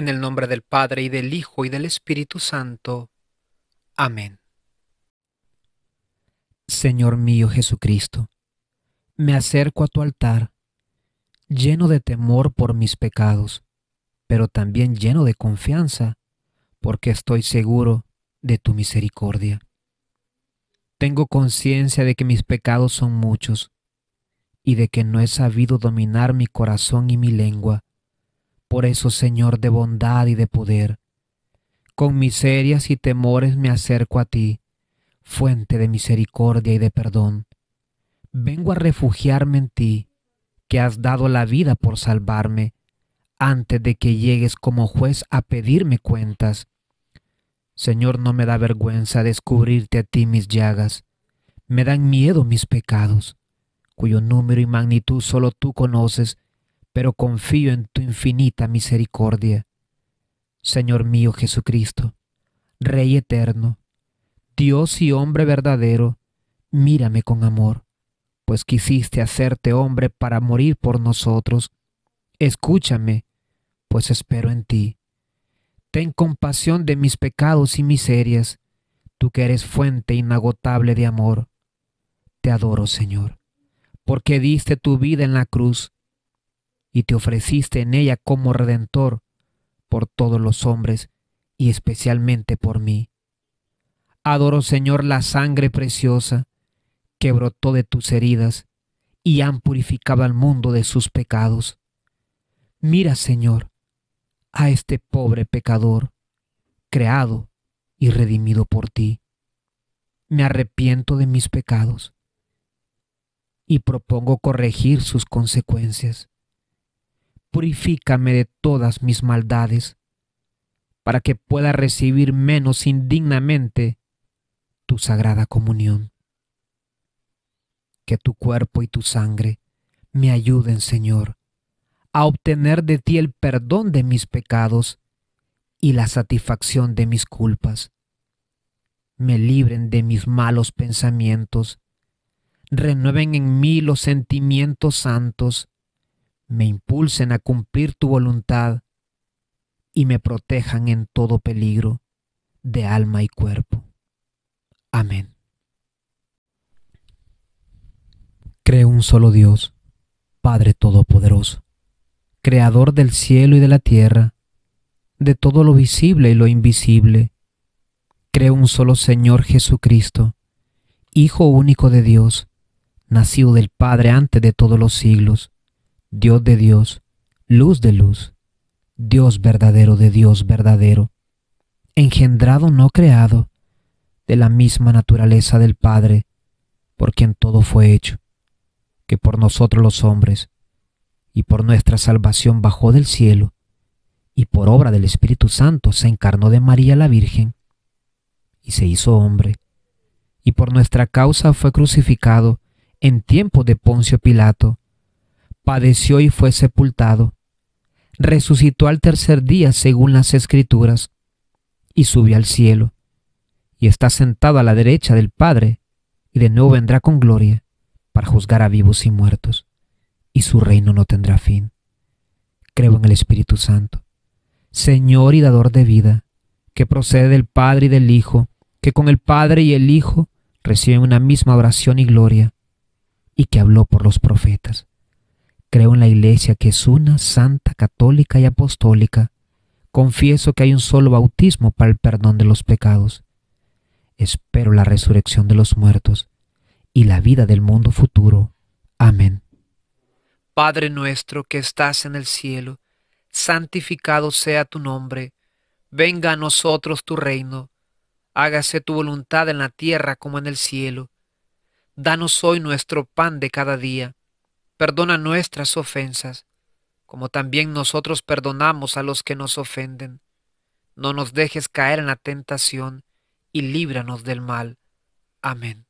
En el nombre del Padre, y del Hijo, y del Espíritu Santo. Amén. Señor mío Jesucristo, me acerco a tu altar, lleno de temor por mis pecados, pero también lleno de confianza, porque estoy seguro de tu misericordia. Tengo conciencia de que mis pecados son muchos, y de que no he sabido dominar mi corazón y mi lengua. Por eso, Señor de bondad y de poder, con miserias y temores me acerco a ti, fuente de misericordia y de perdón. Vengo a refugiarme en ti, que has dado la vida por salvarme, antes de que llegues como juez a pedirme cuentas. Señor, no me da vergüenza descubrirte a ti mis llagas, me dan miedo mis pecados, cuyo número y magnitud solo tú conoces, pero confío en tu infinita misericordia. Señor mío Jesucristo, Rey eterno, Dios y hombre verdadero, mírame con amor, pues quisiste hacerte hombre para morir por nosotros. Escúchame, pues espero en ti. Ten compasión de mis pecados y miserias, tú que eres fuente inagotable de amor. Te adoro, Señor, porque diste tu vida en la cruz y te ofreciste en ella como redentor por todos los hombres y especialmente por mí. Adoro, Señor, la sangre preciosa que brotó de tus heridas y han purificado al mundo de sus pecados. Mira, Señor, a este pobre pecador, creado y redimido por ti. Me arrepiento de mis pecados y propongo corregir sus consecuencias. Purifícame de todas mis maldades, para que pueda recibir menos indignamente tu sagrada comunión. Que tu cuerpo y tu sangre me ayuden, Señor, a obtener de ti el perdón de mis pecados y la satisfacción de mis culpas. Me libren de mis malos pensamientos, renueven en mí los sentimientos santos, me impulsen a cumplir tu voluntad y me protejan en todo peligro de alma y cuerpo. Amén. Creo un solo Dios, Padre Todopoderoso, Creador del cielo y de la tierra, de todo lo visible y lo invisible. Creo un solo Señor Jesucristo, Hijo único de Dios, nacido del Padre antes de todos los siglos, Dios de Dios, luz de luz, Dios verdadero de Dios verdadero, engendrado no creado, de la misma naturaleza del Padre, por quien todo fue hecho, que por nosotros los hombres, y por nuestra salvación bajó del cielo, y por obra del Espíritu Santo se encarnó de María la Virgen, y se hizo hombre, y por nuestra causa fue crucificado en tiempo de Poncio Pilato, padeció y fue sepultado, resucitó al tercer día según las Escrituras, y subió al cielo, y está sentado a la derecha del Padre, y de nuevo vendrá con gloria para juzgar a vivos y muertos, y su reino no tendrá fin. Creo en el Espíritu Santo, Señor y dador de vida, que procede del Padre y del Hijo, que con el Padre y el Hijo reciben una misma oración y gloria, y que habló por los profetas. Creo en la Iglesia, que es una, santa, católica y apostólica. Confieso que hay un solo bautismo para el perdón de los pecados. Espero la resurrección de los muertos y la vida del mundo futuro. Amén. Padre nuestro que estás en el cielo, santificado sea tu nombre. Venga a nosotros tu reino. Hágase tu voluntad en la tierra como en el cielo. Danos hoy nuestro pan de cada día. Perdona nuestras ofensas, como también nosotros perdonamos a los que nos ofenden. No nos dejes caer en la tentación, y líbranos del mal. Amén.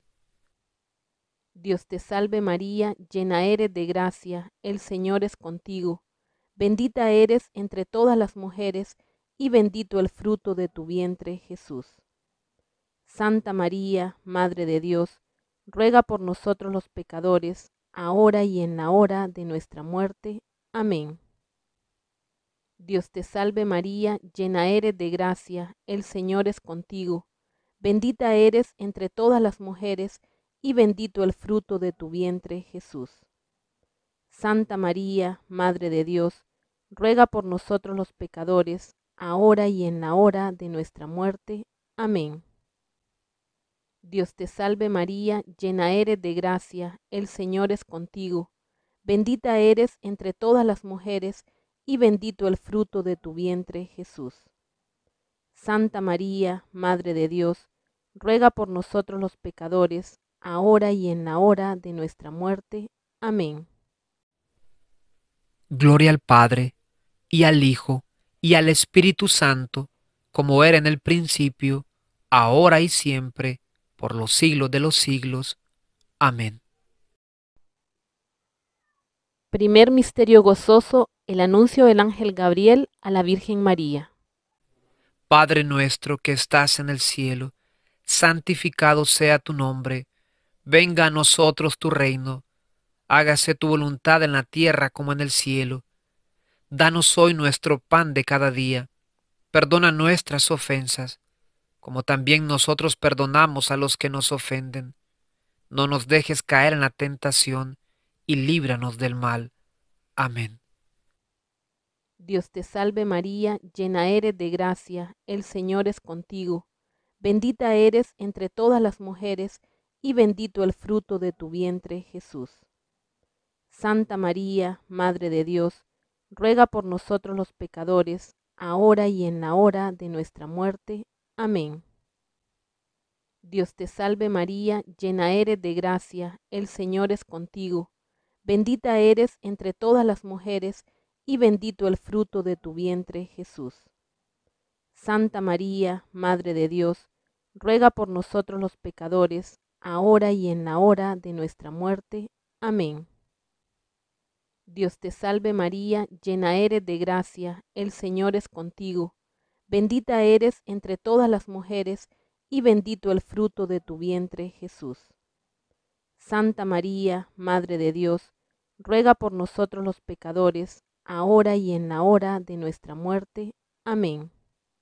Dios te salve María, llena eres de gracia, el Señor es contigo. Bendita eres entre todas las mujeres, y bendito el fruto de tu vientre, Jesús. Santa María, Madre de Dios, ruega por nosotros los pecadores, ahora y en la hora de nuestra muerte. Amén. Dios te salve María, llena eres de gracia, el Señor es contigo. Bendita eres entre todas las mujeres, y bendito el fruto de tu vientre, Jesús. Santa María, Madre de Dios, ruega por nosotros los pecadores, ahora y en la hora de nuestra muerte. Amén. Dios te salve María, llena eres de gracia, el Señor es contigo. Bendita eres entre todas las mujeres, y bendito el fruto de tu vientre, Jesús. Santa María, Madre de Dios, ruega por nosotros los pecadores, ahora y en la hora de nuestra muerte. Amén. Gloria al Padre, y al Hijo, y al Espíritu Santo, como era en el principio, ahora y siempre, por los siglos de los siglos. Amén. Primer misterio gozoso, el anuncio del ángel Gabriel a la Virgen María. Padre nuestro que estás en el cielo, santificado sea tu nombre. Venga a nosotros tu reino. Hágase tu voluntad en la tierra como en el cielo. Danos hoy nuestro pan de cada día. Perdona nuestras ofensas, como también nosotros perdonamos a los que nos ofenden. No nos dejes caer en la tentación, y líbranos del mal. Amén. Dios te salve María, llena eres de gracia, el Señor es contigo. Bendita eres entre todas las mujeres, y bendito el fruto de tu vientre, Jesús. Santa María, Madre de Dios, ruega por nosotros los pecadores, ahora y en la hora de nuestra muerte. Amén. Dios te salve María, llena eres de gracia, el Señor es contigo. Bendita eres entre todas las mujeres, y bendito el fruto de tu vientre, Jesús. Santa María, Madre de Dios, ruega por nosotros los pecadores, ahora y en la hora de nuestra muerte. Amén. Dios te salve María, llena eres de gracia, el Señor es contigo. Bendita eres entre todas las mujeres, y bendito el fruto de tu vientre, Jesús. Santa María, Madre de Dios, ruega por nosotros los pecadores, ahora y en la hora de nuestra muerte. Amén.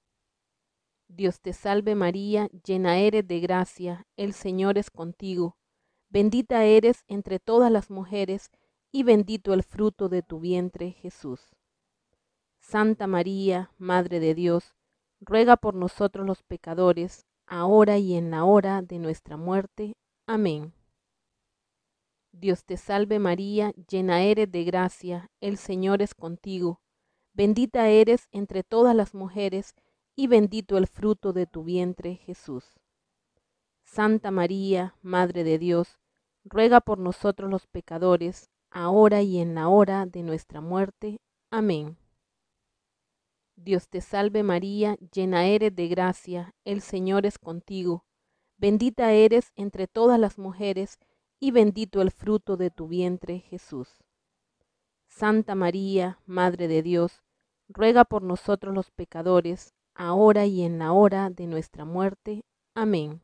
Dios te salve María, llena eres de gracia, el Señor es contigo. Bendita eres entre todas las mujeres, y bendito el fruto de tu vientre, Jesús. Santa María, Madre de Dios, ruega por nosotros los pecadores, ahora y en la hora de nuestra muerte. Amén. Dios te salve María, llena eres de gracia, el Señor es contigo. Bendita eres entre todas las mujeres, y bendito el fruto de tu vientre, Jesús. Santa María, Madre de Dios, ruega por nosotros los pecadores, ahora y en la hora de nuestra muerte. Amén. Dios te salve María, llena eres de gracia, el Señor es contigo. Bendita eres entre todas las mujeres, y bendito el fruto de tu vientre, Jesús. Santa María, Madre de Dios, ruega por nosotros los pecadores, ahora y en la hora de nuestra muerte. Amén.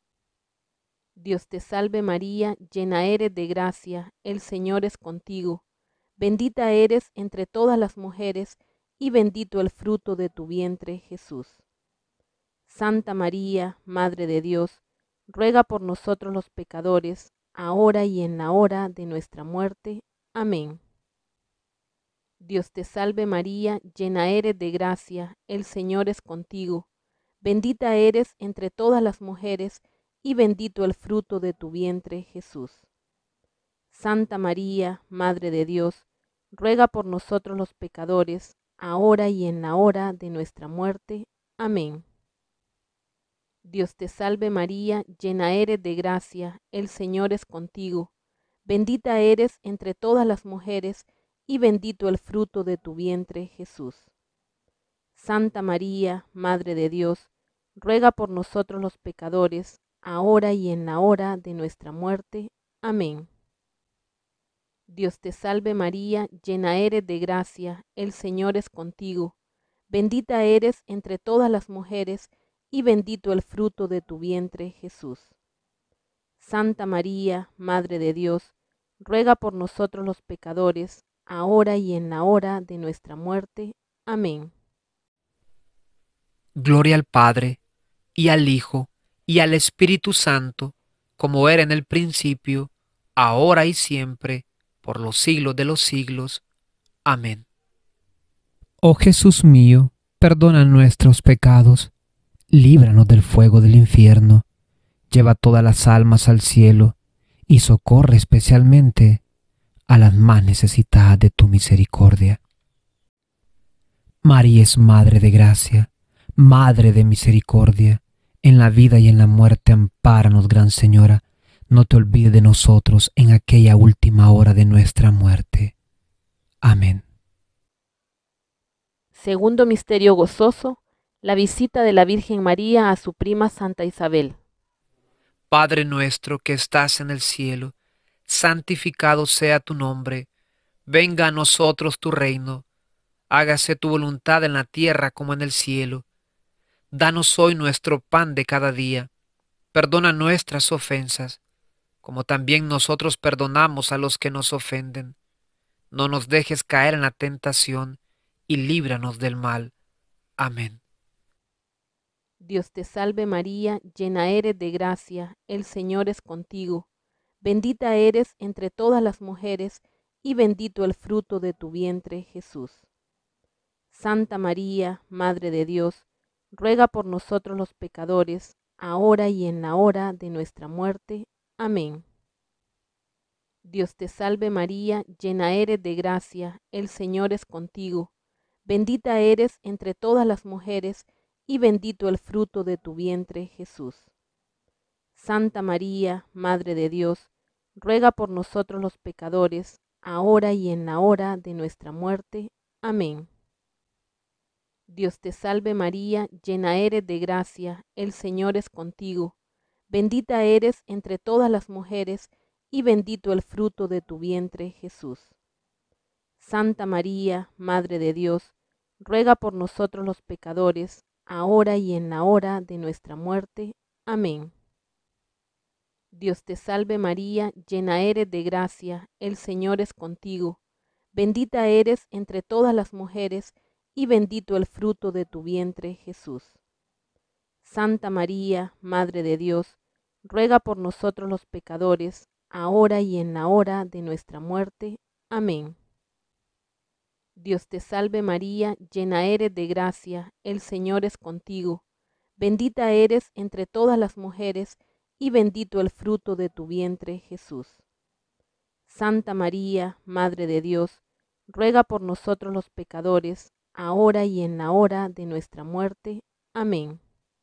Dios te salve María, llena eres de gracia, el Señor es contigo. Bendita eres entre todas las mujeres, y bendito el fruto de tu vientre, Jesús. Santa María, Madre de Dios, ruega por nosotros los pecadores, ahora y en la hora de nuestra muerte. Amén. Dios te salve María, llena eres de gracia, el Señor es contigo. Bendita eres entre todas las mujeres, y bendito el fruto de tu vientre, Jesús. Santa María, Madre de Dios, ruega por nosotros los pecadores, ahora y en la hora de nuestra muerte. Amén. Dios te salve María, llena eres de gracia, el Señor es contigo. Bendita eres entre todas las mujeres, y bendito el fruto de tu vientre, Jesús. Santa María, Madre de Dios, ruega por nosotros los pecadores, ahora y en la hora de nuestra muerte. Amén. Dios te salve María, llena eres de gracia, el Señor es contigo. Bendita eres entre todas las mujeres, y bendito el fruto de tu vientre, Jesús. Santa María, Madre de Dios, ruega por nosotros los pecadores, ahora y en la hora de nuestra muerte. Amén. Gloria al Padre, y al Hijo, y al Espíritu Santo, como era en el principio, ahora y siempre, por los siglos de los siglos. Amén. Oh Jesús mío, perdona nuestros pecados, líbranos del fuego del infierno, lleva todas las almas al cielo, y socorre especialmente a las más necesitadas de tu misericordia. María es Madre de Gracia, Madre de Misericordia, en la vida y en la muerte ampáranos, Gran Señora, no te olvides de nosotros en aquella última hora de nuestra muerte. Amén. Segundo misterio gozoso, la visita de la Virgen María a su prima Santa Isabel. Padre nuestro que estás en el cielo, santificado sea tu nombre. Venga a nosotros tu reino. Hágase tu voluntad en la tierra como en el cielo. Danos hoy nuestro pan de cada día. Perdona nuestras ofensas, como también nosotros perdonamos a los que nos ofenden. No nos dejes caer en la tentación, y líbranos del mal. Amén. Dios te salve María, llena eres de gracia, el Señor es contigo. Bendita eres entre todas las mujeres, y bendito el fruto de tu vientre, Jesús. Santa María, Madre de Dios, ruega por nosotros los pecadores, ahora y en la hora de nuestra muerte. Amén. Dios te salve María, llena eres de gracia, el Señor es contigo. Bendita eres entre todas las mujeres, y bendito el fruto de tu vientre, Jesús. Santa María, Madre de Dios, ruega por nosotros los pecadores, ahora y en la hora de nuestra muerte. Amén. Dios te salve María, llena eres de gracia, el Señor es contigo. Bendita eres entre todas las mujeres, y bendito el fruto de tu vientre, Jesús. Santa María, Madre de Dios, ruega por nosotros los pecadores, ahora y en la hora de nuestra muerte. Amén. Dios te salve María, llena eres de gracia, el Señor es contigo. Bendita eres entre todas las mujeres, y bendito el fruto de tu vientre, Jesús. Santa María, Madre de Dios, ruega por nosotros los pecadores, ahora y en la hora de nuestra muerte. Amén. Dios te salve María, llena eres de gracia, el Señor es contigo. Bendita eres entre todas las mujeres, y bendito el fruto de tu vientre, Jesús. Santa María, Madre de Dios, ruega por nosotros los pecadores, ahora y en la hora de nuestra muerte. Amén.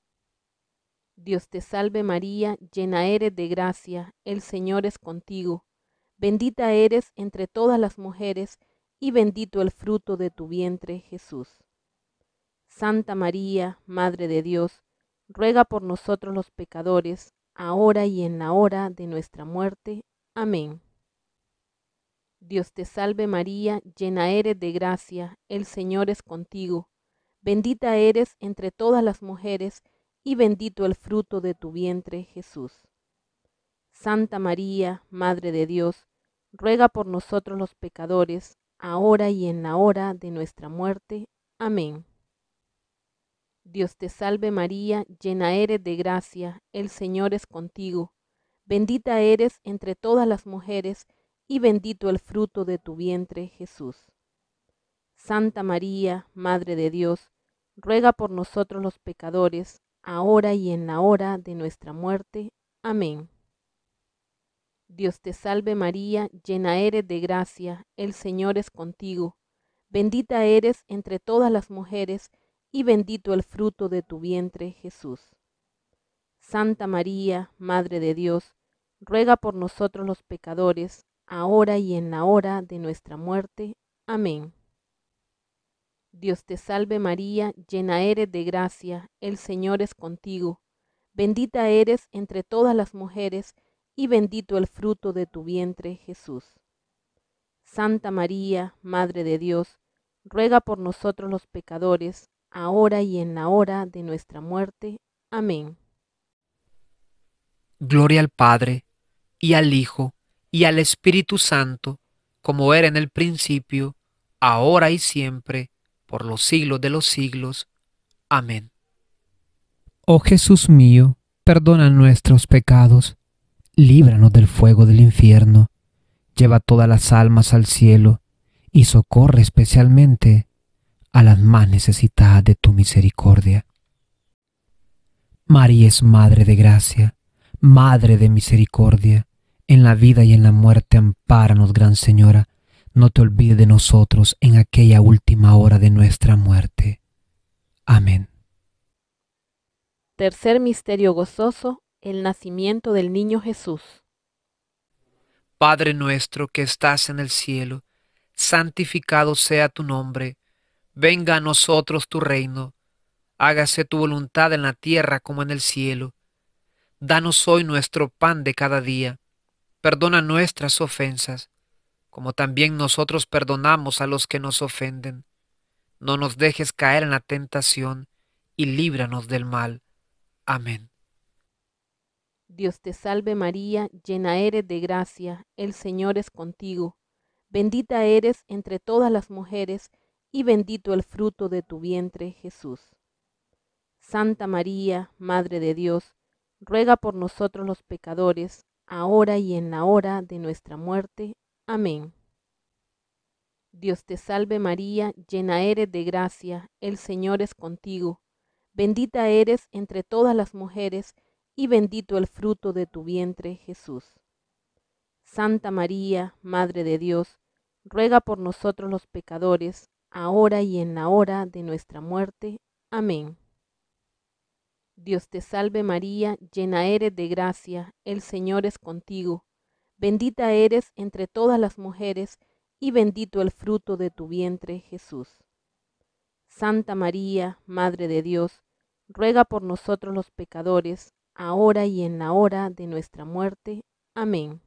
Dios te salve María, llena eres de gracia, el Señor es contigo. Bendita eres entre todas las mujeres, y bendito el fruto de tu vientre, Jesús. Santa María, Madre de Dios, ruega por nosotros los pecadores, ahora y en la hora de nuestra muerte. Amén. Dios te salve María, llena eres de gracia, el Señor es contigo. Bendita eres entre todas las mujeres, y bendito el fruto de tu vientre, Jesús. Santa María, Madre de Dios, ruega por nosotros los pecadores, ahora y en la hora de nuestra muerte. Amén. Dios te salve María, llena eres de gracia, el Señor es contigo. Bendita eres entre todas las mujeres, y bendito el fruto de tu vientre, Jesús. Santa María, Madre de Dios, ruega por nosotros los pecadores, ahora y en la hora de nuestra muerte. Amén. Dios te salve María, llena eres de gracia, el Señor es contigo. Bendita eres entre todas las mujeres, y bendito el fruto de tu vientre, Jesús. Santa María, Madre de Dios, ruega por nosotros los pecadores, ahora y en la hora de nuestra muerte. Amén. Dios te salve María, llena eres de gracia, el Señor es contigo. Bendita eres entre todas las mujeres, y bendito el fruto de tu vientre, Jesús. Santa María, Madre de Dios, ruega por nosotros los pecadores, ahora y en la hora de nuestra muerte. Amén. Gloria al Padre, y al Hijo, y al Espíritu Santo, como era en el principio, ahora y siempre, por los siglos de los siglos. Amén. Oh Jesús mío, perdona nuestros pecados, líbranos del fuego del infierno, lleva todas las almas al cielo y socorre especialmente a las más necesitadas de tu misericordia. María es Madre de Gracia, Madre de Misericordia, en la vida y en la muerte ampáranos, Gran Señora, no te olvides de nosotros en aquella última hora de nuestra muerte. Amén. Tercer misterio gozoso, el nacimiento del niño Jesús. Padre nuestro que estás en el cielo, santificado sea tu nombre. Venga a nosotros tu reino. Hágase tu voluntad en la tierra como en el cielo. Danos hoy nuestro pan de cada día. Perdona nuestras ofensas, como también nosotros perdonamos a los que nos ofenden. No nos dejes caer en la tentación, y líbranos del mal. Amén. Dios te salve María, llena eres de gracia, el Señor es contigo. Bendita eres entre todas las mujeres, y bendito el fruto de tu vientre, Jesús. Santa María, Madre de Dios, ruega por nosotros los pecadores, ahora y en la hora de nuestra muerte. Amén. Dios te salve María, llena eres de gracia, el Señor es contigo. Bendita eres entre todas las mujeres, y bendito el fruto de tu vientre, Jesús. Santa María, Madre de Dios, ruega por nosotros los pecadores, ahora y en la hora de nuestra muerte. Amén. Dios te salve María, llena eres de gracia, el Señor es contigo. Bendita eres entre todas las mujeres, y bendito el fruto de tu vientre, Jesús. Santa María, Madre de Dios, ruega por nosotros los pecadores, ahora y en la hora de nuestra muerte. Amén.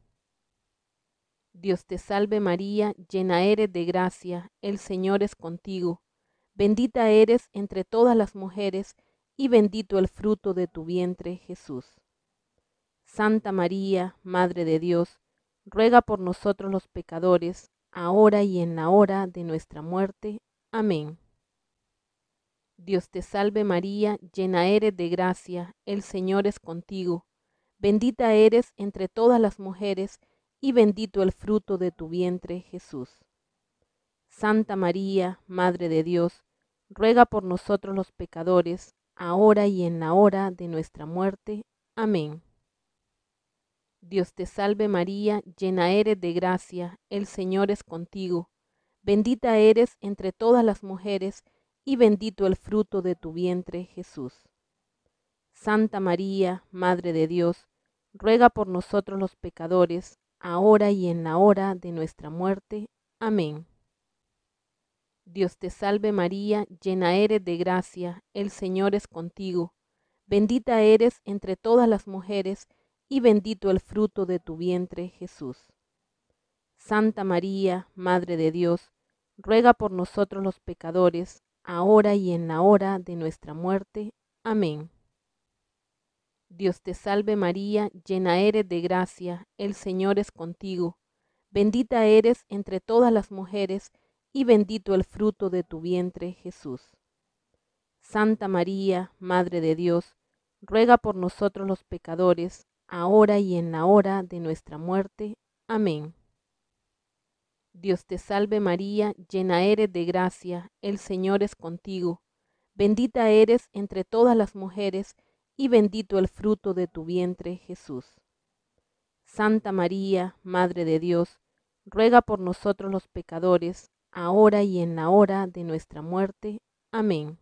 Dios te salve María, llena eres de gracia, el Señor es contigo. Bendita eres entre todas las mujeres, y bendito el fruto de tu vientre, Jesús. Santa María, Madre de Dios, ruega por nosotros los pecadores, ahora y en la hora de nuestra muerte. Amén. Dios te salve María, llena eres de gracia, el Señor es contigo. Bendita eres entre todas las mujeres, y bendito el fruto de tu vientre, Jesús. Santa María, Madre de Dios, ruega por nosotros los pecadores, ahora y en la hora de nuestra muerte. Amén. Dios te salve María, llena eres de gracia, el Señor es contigo. Bendita eres entre todas las mujeres, y bendito el fruto de tu vientre, Jesús. Santa María, Madre de Dios, ruega por nosotros los pecadores, ahora y en la hora de nuestra muerte. Amén. Dios te salve María, llena eres de gracia, el Señor es contigo. Bendita eres entre todas las mujeres, y bendito el fruto de tu vientre, Jesús. Santa María, Madre de Dios, ruega por nosotros los pecadores, ahora y en la hora de nuestra muerte. Amén. Dios te salve María, llena eres de gracia, el Señor es contigo. Bendita eres entre todas las mujeres, y bendito el fruto de tu vientre, Jesús. Santa María, Madre de Dios, ruega por nosotros los pecadores, ahora y en la hora de nuestra muerte. Amén. Dios te salve María, llena eres de gracia, el Señor es contigo. Bendita eres entre todas las mujeres, y bendito el fruto de tu vientre, Jesús. Santa María, Madre de Dios, ruega por nosotros los pecadores, ahora y en la hora de nuestra muerte. Amén.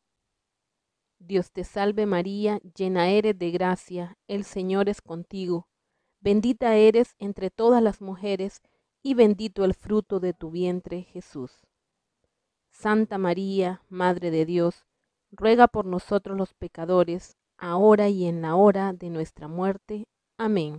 Dios te salve María, llena eres de gracia, el Señor es contigo. Bendita eres entre todas las mujeres, y bendito el fruto de tu vientre, Jesús. Santa María, Madre de Dios, ruega por nosotros los pecadores, ahora y en la hora de nuestra muerte. Amén.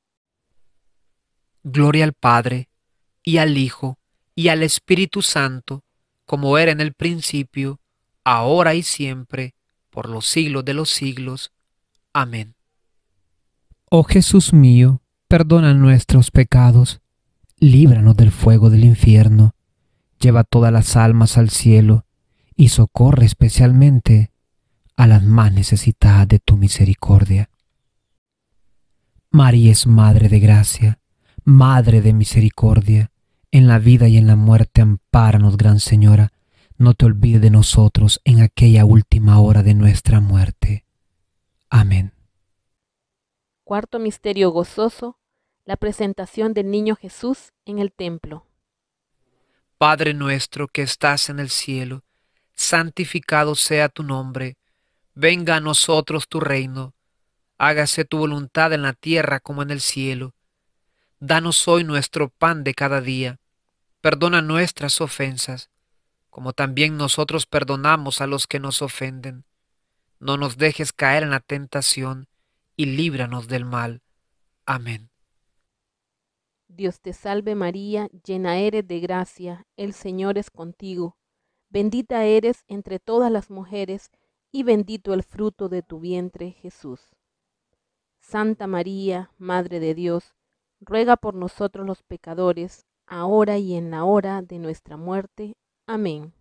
Gloria al Padre, y al Hijo, y al Espíritu Santo, como era en el principio, ahora y siempre, por los siglos de los siglos. Amén. Oh Jesús mío, perdona nuestros pecados, líbranos del fuego del infierno, lleva todas las almas al cielo, y socorre especialmente a las más necesitadas de tu misericordia. María es Madre de gracia, Madre de misericordia. En la vida y en la muerte ampáranos, Gran Señora. No te olvides de nosotros en aquella última hora de nuestra muerte. Amén. Cuarto misterio gozoso, la presentación del niño Jesús en el templo. Padre nuestro que estás en el cielo, santificado sea tu nombre. Venga a nosotros tu reino. Hágase tu voluntad en la tierra como en el cielo. Danos hoy nuestro pan de cada día. Perdona nuestras ofensas, como también nosotros perdonamos a los que nos ofenden. No nos dejes caer en la tentación, y líbranos del mal. Amén. Dios te salve María, llena eres de gracia, el Señor es contigo. Bendita eres entre todas las mujeres, y bendito el fruto de tu vientre, Jesús. Santa María, Madre de Dios, ruega por nosotros los pecadores, ahora y en la hora de nuestra muerte. Amén.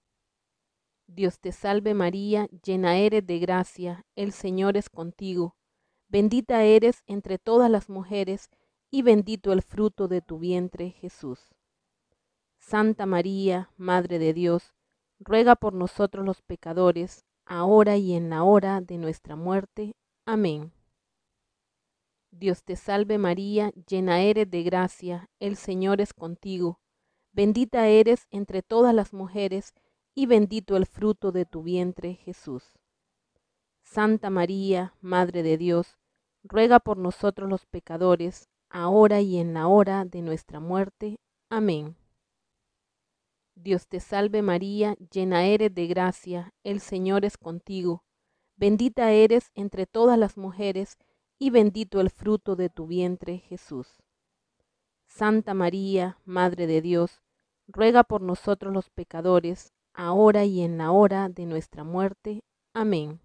Dios te salve María, llena eres de gracia, el Señor es contigo. Bendita eres entre todas las mujeres, y bendito el fruto de tu vientre, Jesús. Santa María, Madre de Dios, ruega por nosotros los pecadores, ahora y en la hora de nuestra muerte. Amén. Dios te salve María, llena eres de gracia, el Señor es contigo. Bendita eres entre todas las mujeres, y bendito el fruto de tu vientre, Jesús. Santa María, Madre de Dios, ruega por nosotros los pecadores, ahora y en la hora de nuestra muerte. Amén. Dios te salve María, llena eres de gracia, el Señor es contigo. Bendita eres entre todas las mujeres, y bendito el fruto de tu vientre, Jesús. Santa María, Madre de Dios, ruega por nosotros los pecadores, ahora y en la hora de nuestra muerte. Amén.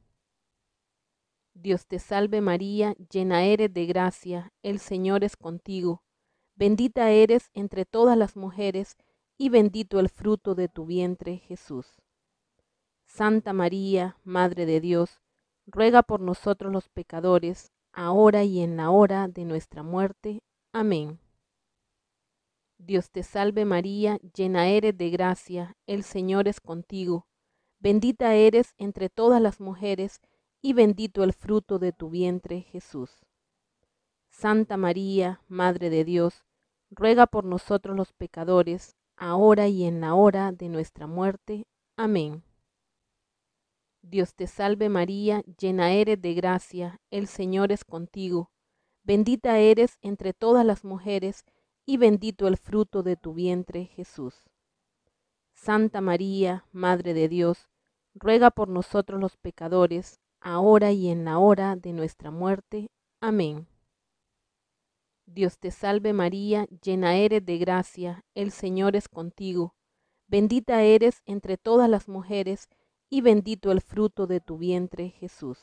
Dios te salve María, llena eres de gracia, el Señor es contigo. Bendita eres entre todas las mujeres, y bendito el fruto de tu vientre, Jesús. Santa María, Madre de Dios, ruega por nosotros los pecadores, ahora y en la hora de nuestra muerte. Amén. Dios te salve María, llena eres de gracia, el Señor es contigo. Bendita eres entre todas las mujeres, y bendito el fruto de tu vientre, Jesús. Santa María, Madre de Dios, ruega por nosotros los pecadores, ahora y en la hora de nuestra muerte. Amén. Dios te salve María, llena eres de gracia, el Señor es contigo. Bendita eres entre todas las mujeres, y bendito el fruto de tu vientre, Jesús. Santa María, Madre de Dios, ruega por nosotros los pecadores, ahora y en la hora de nuestra muerte. Amén. Dios te salve María, llena eres de gracia, el Señor es contigo. Bendita eres entre todas las mujeres, y bendito el fruto de tu vientre, Jesús.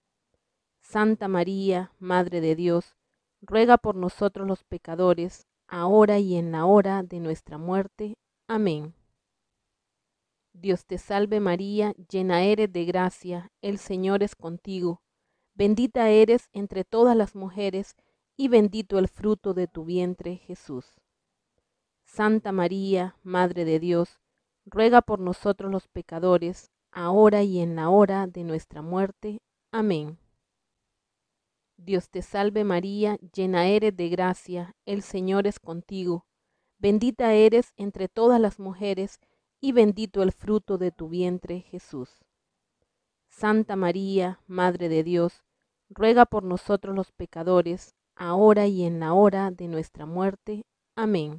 Santa María, Madre de Dios, ruega por nosotros los pecadores, ahora y en la hora de nuestra muerte. Amén. Dios te salve María, llena eres de gracia, el Señor es contigo. Bendita eres entre todas las mujeres, y bendito el fruto de tu vientre, Jesús. Santa María, Madre de Dios, ruega por nosotros los pecadores, ahora y en la hora de nuestra muerte. Amén. Dios te salve María, llena eres de gracia, el Señor es contigo. Bendita eres entre todas las mujeres, y bendito el fruto de tu vientre, Jesús. Santa María, Madre de Dios, ruega por nosotros los pecadores, ahora y en la hora de nuestra muerte. Amén.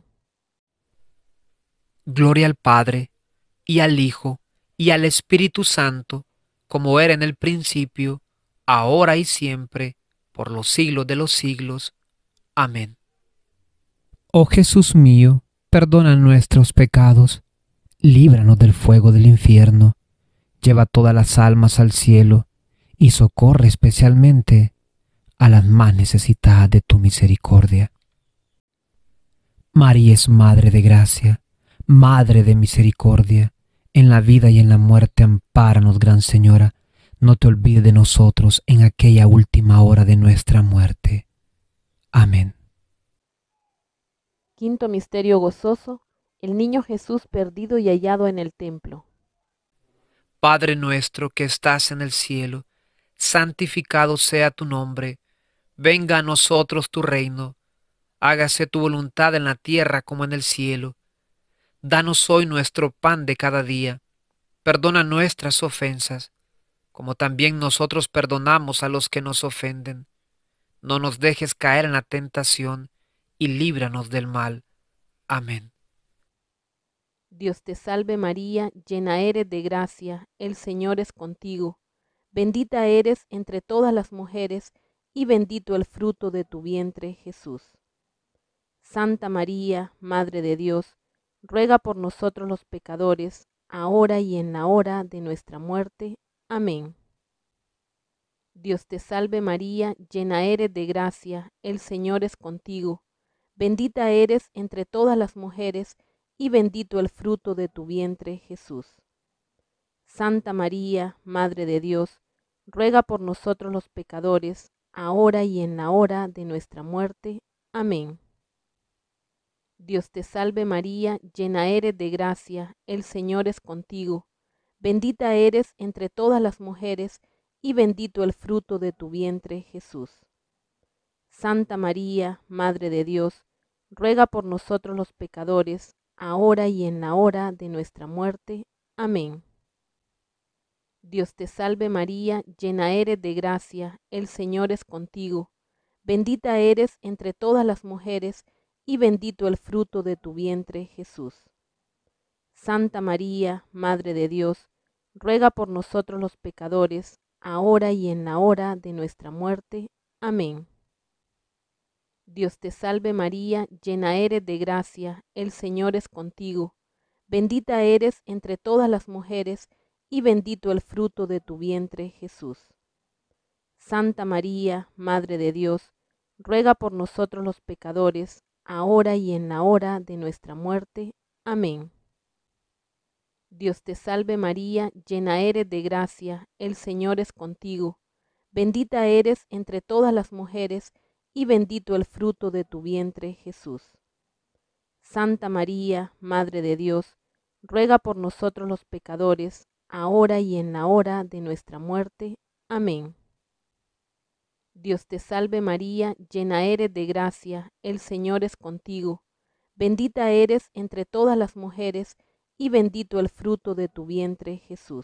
Gloria al Padre, y al Hijo, y al Espíritu Santo, como era en el principio, ahora y siempre, por los siglos de los siglos. Amén. Oh Jesús mío, perdona nuestros pecados, líbranos del fuego del infierno, lleva todas las almas al cielo, y socorre especialmente a las más necesitadas de tu misericordia. María es Madre de gracia, Madre de misericordia. En la vida y en la muerte, ampáranos, Gran Señora. No te olvides de nosotros en aquella última hora de nuestra muerte. Amén. Quinto misterio gozoso, el niño Jesús perdido y hallado en el templo. Padre nuestro que estás en el cielo, santificado sea tu nombre. Venga a nosotros tu reino. Hágase tu voluntad en la tierra como en el cielo. Danos hoy nuestro pan de cada día. Perdona nuestras ofensas, como también nosotros perdonamos a los que nos ofenden. No nos dejes caer en la tentación, y líbranos del mal. Amén. Dios te salve María, llena eres de gracia, el Señor es contigo. Bendita eres entre todas las mujeres, y bendito el fruto de tu vientre, Jesús. Santa María, Madre de Dios, ruega por nosotros los pecadores, ahora y en la hora de nuestra muerte. Amén. Dios te salve María, llena eres de gracia, el Señor es contigo. Bendita eres entre todas las mujeres, y bendito el fruto de tu vientre, Jesús. Santa María, Madre de Dios, ruega por nosotros los pecadores, ahora y en la hora de nuestra muerte. Amén. Dios te salve María, llena eres de gracia, el Señor es contigo. Bendita eres entre todas las mujeres, y bendito el fruto de tu vientre, Jesús. Santa María, Madre de Dios, ruega por nosotros los pecadores, ahora y en la hora de nuestra muerte. Amén. Dios te salve María, llena eres de gracia, el Señor es contigo. Bendita eres entre todas las mujeres, y bendito el fruto de tu vientre, Jesús. Santa María, Madre de Dios, ruega por nosotros los pecadores, ahora y en la hora de nuestra muerte. Amén. Dios te salve María, llena eres de gracia, el Señor es contigo. Bendita eres entre todas las mujeres, y bendito el fruto de tu vientre, Jesús. Santa María, Madre de Dios, ruega por nosotros los pecadores, ahora y en la hora de nuestra muerte. Amén. Dios te salve María, llena eres de gracia, el Señor es contigo. Bendita eres entre todas las mujeres, y bendito el fruto de tu vientre, Jesús. Santa María, Madre de Dios, ruega por nosotros los pecadores, ahora y en la hora de nuestra muerte. Amén. Dios te salve María, llena eres de gracia, el Señor es contigo. Bendita eres entre todas las mujeres, y bendito el fruto de tu vientre, Jesús.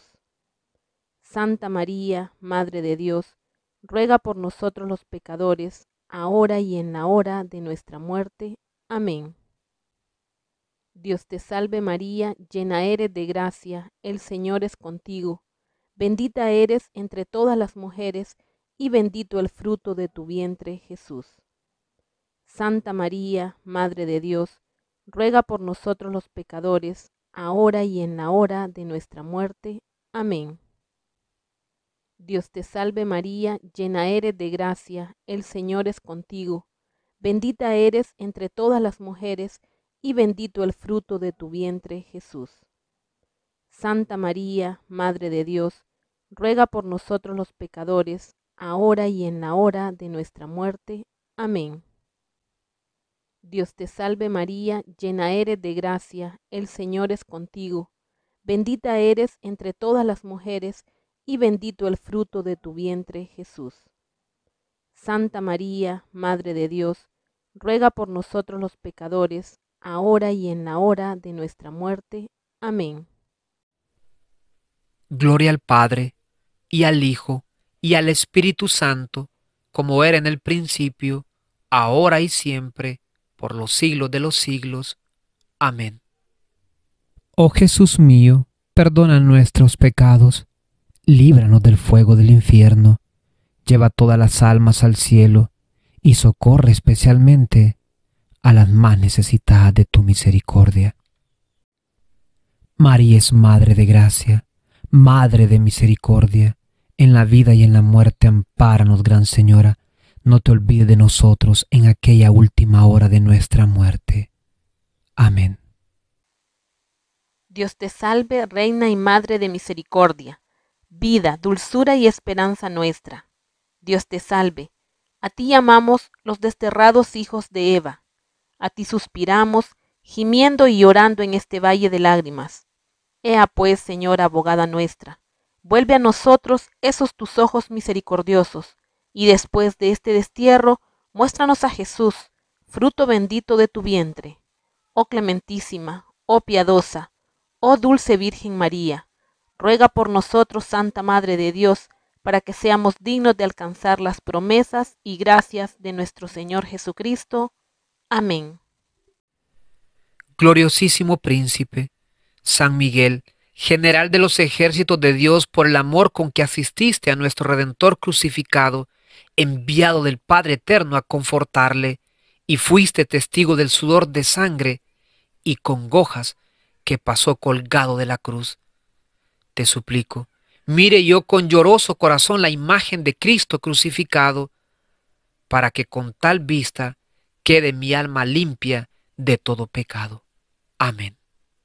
Santa María, Madre de Dios, ruega por nosotros los pecadores, ahora y en la hora de nuestra muerte. Amén. Dios te salve María, llena eres de gracia, el Señor es contigo. Bendita eres entre todas las mujeres, y bendito el fruto de tu vientre, Jesús. Santa María, Madre de Dios, ruega por nosotros los pecadores, ahora y en la hora de nuestra muerte. Amén. Dios te salve María, llena eres de gracia, el Señor es contigo. Bendita eres entre todas las mujeres, y bendito el fruto de tu vientre, Jesús. Santa María, Madre de Dios, ruega por nosotros los pecadores, ahora y en la hora de nuestra muerte. Amén. Dios te salve María, llena eres de gracia, el Señor es contigo. Bendita eres entre todas las mujeres, y bendito el fruto de tu vientre, Jesús. Santa María, Madre de Dios, ruega por nosotros los pecadores, ahora y en la hora de nuestra muerte. Amén. Gloria al Padre, y al Hijo, y al Espíritu Santo, como era en el principio, ahora y siempre, por los siglos de los siglos. Amén. Oh Jesús mío, perdona nuestros pecados, líbranos del fuego del infierno, lleva todas las almas al cielo, y socorre especialmente a las más necesitadas de tu misericordia. María es Madre de gracia, Madre de misericordia, en la vida y en la muerte ampáranos, Gran Señora, no te olvides de nosotros en aquella última hora de nuestra muerte. Amén. Dios te salve, Reina y Madre de misericordia, vida, dulzura y esperanza nuestra. Dios te salve, a ti llamamos los desterrados hijos de Eva, a ti suspiramos, gimiendo y llorando en este valle de lágrimas. Ea pues, Señora abogada nuestra, vuelve a nosotros esos tus ojos misericordiosos, y después de este destierro, muéstranos a Jesús, fruto bendito de tu vientre. Oh clementísima, oh piadosa, oh dulce Virgen María, ruega por nosotros, Santa Madre de Dios, para que seamos dignos de alcanzar las promesas y gracias de nuestro Señor Jesucristo. Amén. Gloriosísimo Príncipe, San Miguel, general de los ejércitos de Dios, por el amor con que asististe a nuestro Redentor crucificado, enviado del Padre Eterno a confortarle, y fuiste testigo del sudor de sangre y congojas que pasó colgado de la cruz. Te suplico, mire yo con lloroso corazón la imagen de Cristo crucificado, para que con tal vista quede mi alma limpia de todo pecado. Amén.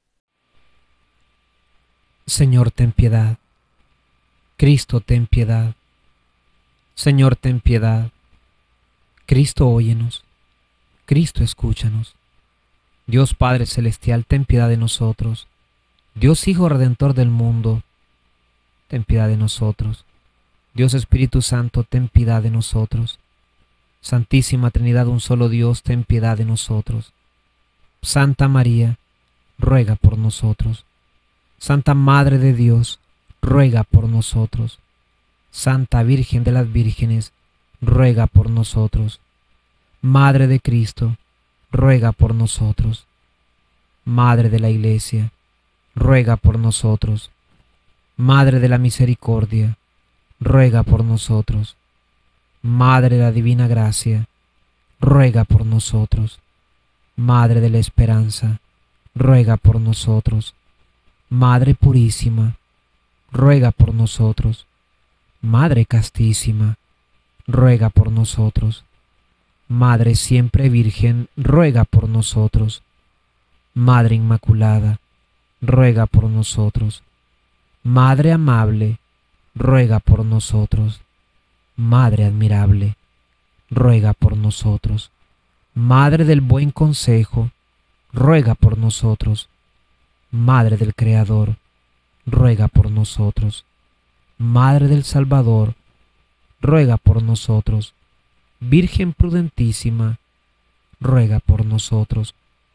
Señor, ten piedad. Cristo, ten piedad. Señor, ten piedad. Cristo, óyenos. Cristo, escúchanos. Dios Padre Celestial, ten piedad de nosotros. Dios Hijo Redentor del mundo, ten piedad de nosotros. Dios Espíritu Santo, ten piedad de nosotros. Santísima Trinidad, un solo Dios, ten piedad de nosotros. Santa María, ruega por nosotros. Santa Madre de Dios, ruega por nosotros. Santa Virgen de las Vírgenes, ruega por nosotros. Madre de Cristo, ruega por nosotros. Madre de la Iglesia, ruega por nosotros. Madre de la Misericordia, ruega por nosotros. Madre de la Divina Gracia, ruega por nosotros. Madre de la Esperanza, ruega por nosotros. Madre Purísima, ruega por nosotros. Madre Castísima, ruega por nosotros. Madre Siempre Virgen, ruega por nosotros. Madre Inmaculada, ruega por nosotros. Madre Amable, ruega por nosotros. Madre Admirable, ruega por nosotros. Madre del Buen Consejo, ruega por nosotros. Madre del Creador, ruega por nosotros. Madre del Salvador, ruega por nosotros. Virgen prudentísima, ruega por nosotros.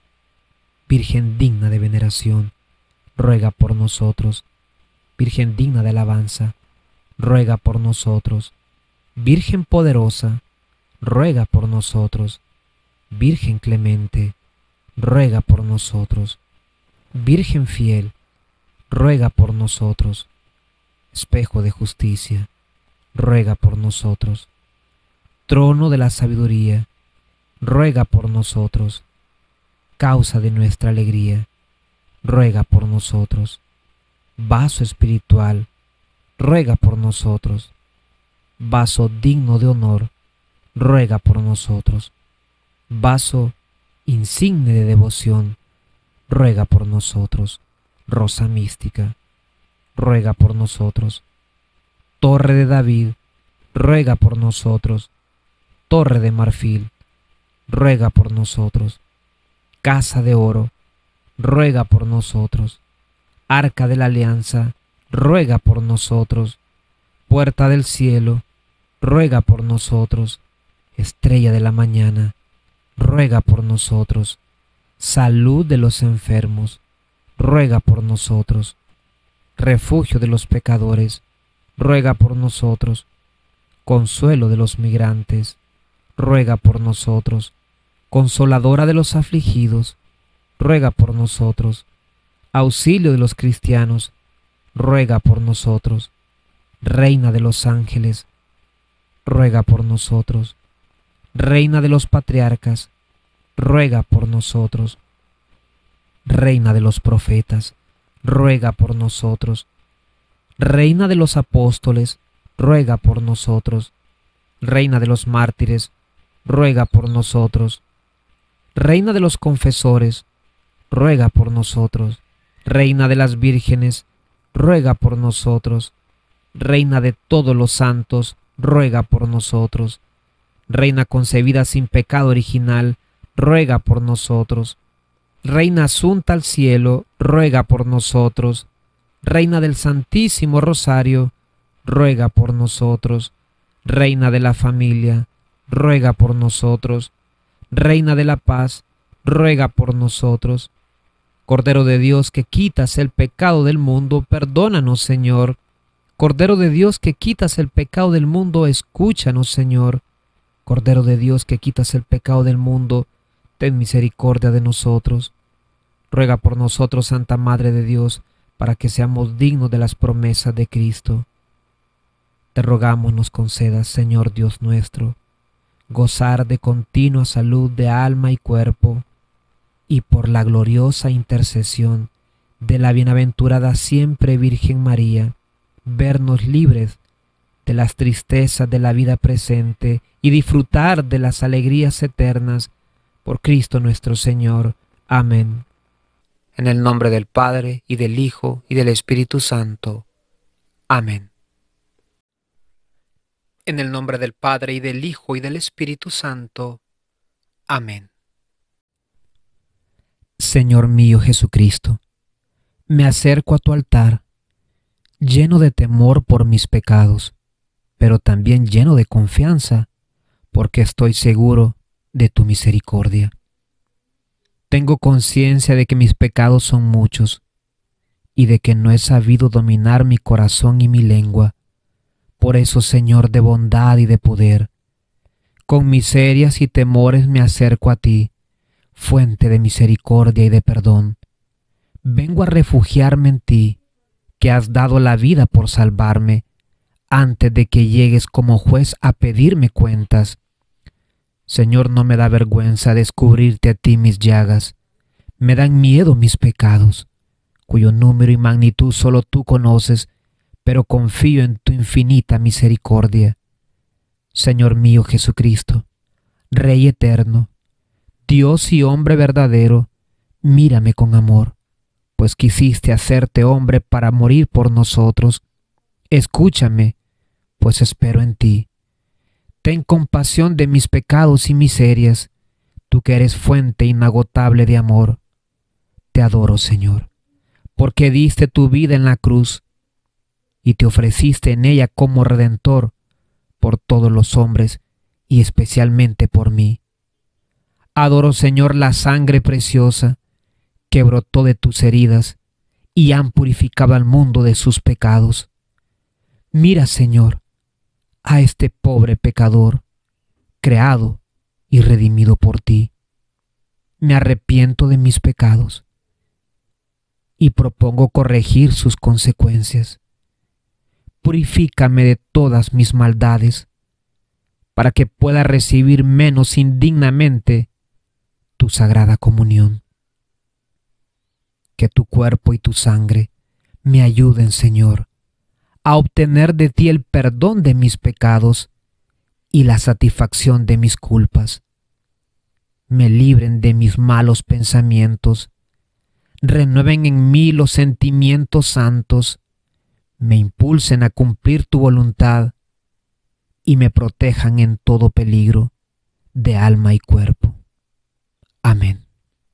Virgen digna de veneración, ruega por nosotros. Virgen digna de alabanza, ruega por nosotros. Virgen poderosa, ruega por nosotros. Virgen clemente, ruega por nosotros. Virgen fiel, ruega por nosotros. Espejo de justicia, ruega por nosotros. Trono de la sabiduría, ruega por nosotros. Causa de nuestra alegría, ruega por nosotros. Vaso espiritual, ruega por nosotros. Vaso digno de honor, ruega por nosotros. Vaso insigne de devoción, ruega por nosotros. Rosa mística, ruega por nosotros. Torre de David, ruega por nosotros. Torre de marfil, ruega por nosotros. Casa de oro, ruega por nosotros. Arca de la Alianza, ruega por nosotros. Puerta del cielo, ruega por nosotros. Estrella de la mañana, ruega por nosotros. Salud de los enfermos, ruega por nosotros. Refugio de los pecadores, ruega por nosotros. Consuelo de los migrantes, ruega por nosotros. Consoladora de los afligidos, ruega por nosotros. Auxilio de los cristianos, ruega por nosotros. Reina de los ángeles, ruega por nosotros. Reina de los patriarcas, ruega por nosotros. Reina de los profetas, ruega por nosotros. Reina de los apóstoles, ruega por nosotros. Reina de los mártires, ruega por nosotros. Reina de los confesores, ruega por nosotros. Reina de las vírgenes, ruega por nosotros. Reina de todos los santos, ruega por nosotros. Reina concebida sin pecado original, ruega por nosotros. Reina asunta al cielo, ruega por nosotros. Reina del Santísimo Rosario, ruega por nosotros. Reina de la familia, ruega por nosotros. Reina de la paz, ruega por nosotros. Cordero de Dios que quitas el pecado del mundo, perdónanos, Señor. Cordero de Dios que quitas el pecado del mundo, escúchanos, Señor. Cordero de Dios que quitas el pecado del mundo, ten misericordia de nosotros. Ruega por nosotros, Santa Madre de Dios, para que seamos dignos de las promesas de Cristo. Te rogamos nos concedas, Señor Dios nuestro, gozar de continua salud de alma y cuerpo, y por la gloriosa intercesión de la bienaventurada siempre Virgen María, vernos libres de las tristezas de la vida presente y disfrutar de las alegrías eternas, por Cristo nuestro Señor. Amén. En el nombre del Padre, y del Hijo, y del Espíritu Santo. Amén. En el nombre del Padre, y del Hijo, y del Espíritu Santo. Amén. Señor mío Jesucristo, me acerco a tu altar, lleno de temor por mis pecados, pero también lleno de confianza, porque estoy seguro de tu misericordia. Tengo conciencia de que mis pecados son muchos, y de que no he sabido dominar mi corazón y mi lengua. Por eso, Señor de bondad y de poder, con miserias y temores me acerco a ti, fuente de misericordia y de perdón. Vengo a refugiarme en ti, que has dado la vida por salvarme, antes de que llegues como juez a pedirme cuentas. Señor, no me da vergüenza descubrirte a ti mis llagas. Me dan miedo mis pecados, cuyo número y magnitud solo tú conoces, pero confío en tu infinita misericordia. Señor mío Jesucristo, Rey eterno, Dios y hombre verdadero, mírame con amor, pues quisiste hacerte hombre para morir por nosotros. Escúchame, pues espero en ti. Ten compasión de mis pecados y miserias, tú que eres fuente inagotable de amor. Te adoro, Señor, porque diste tu vida en la cruz y te ofreciste en ella como Redentor por todos los hombres y especialmente por mí. Adoro, Señor, la sangre preciosa que brotó de tus heridas y han purificado al mundo de sus pecados. Mira, Señor, a este pobre pecador, creado y redimido por ti. Me arrepiento de mis pecados y propongo corregir sus consecuencias. Purifícame de todas mis maldades, para que pueda recibir menos indignamente tu sagrada comunión. Que tu cuerpo y tu sangre me ayuden, Señor, a obtener de ti el perdón de mis pecados y la satisfacción de mis culpas. Me libren de mis malos pensamientos, renueven en mí los sentimientos santos, me impulsen a cumplir tu voluntad y me protejan en todo peligro de alma y cuerpo. Amén.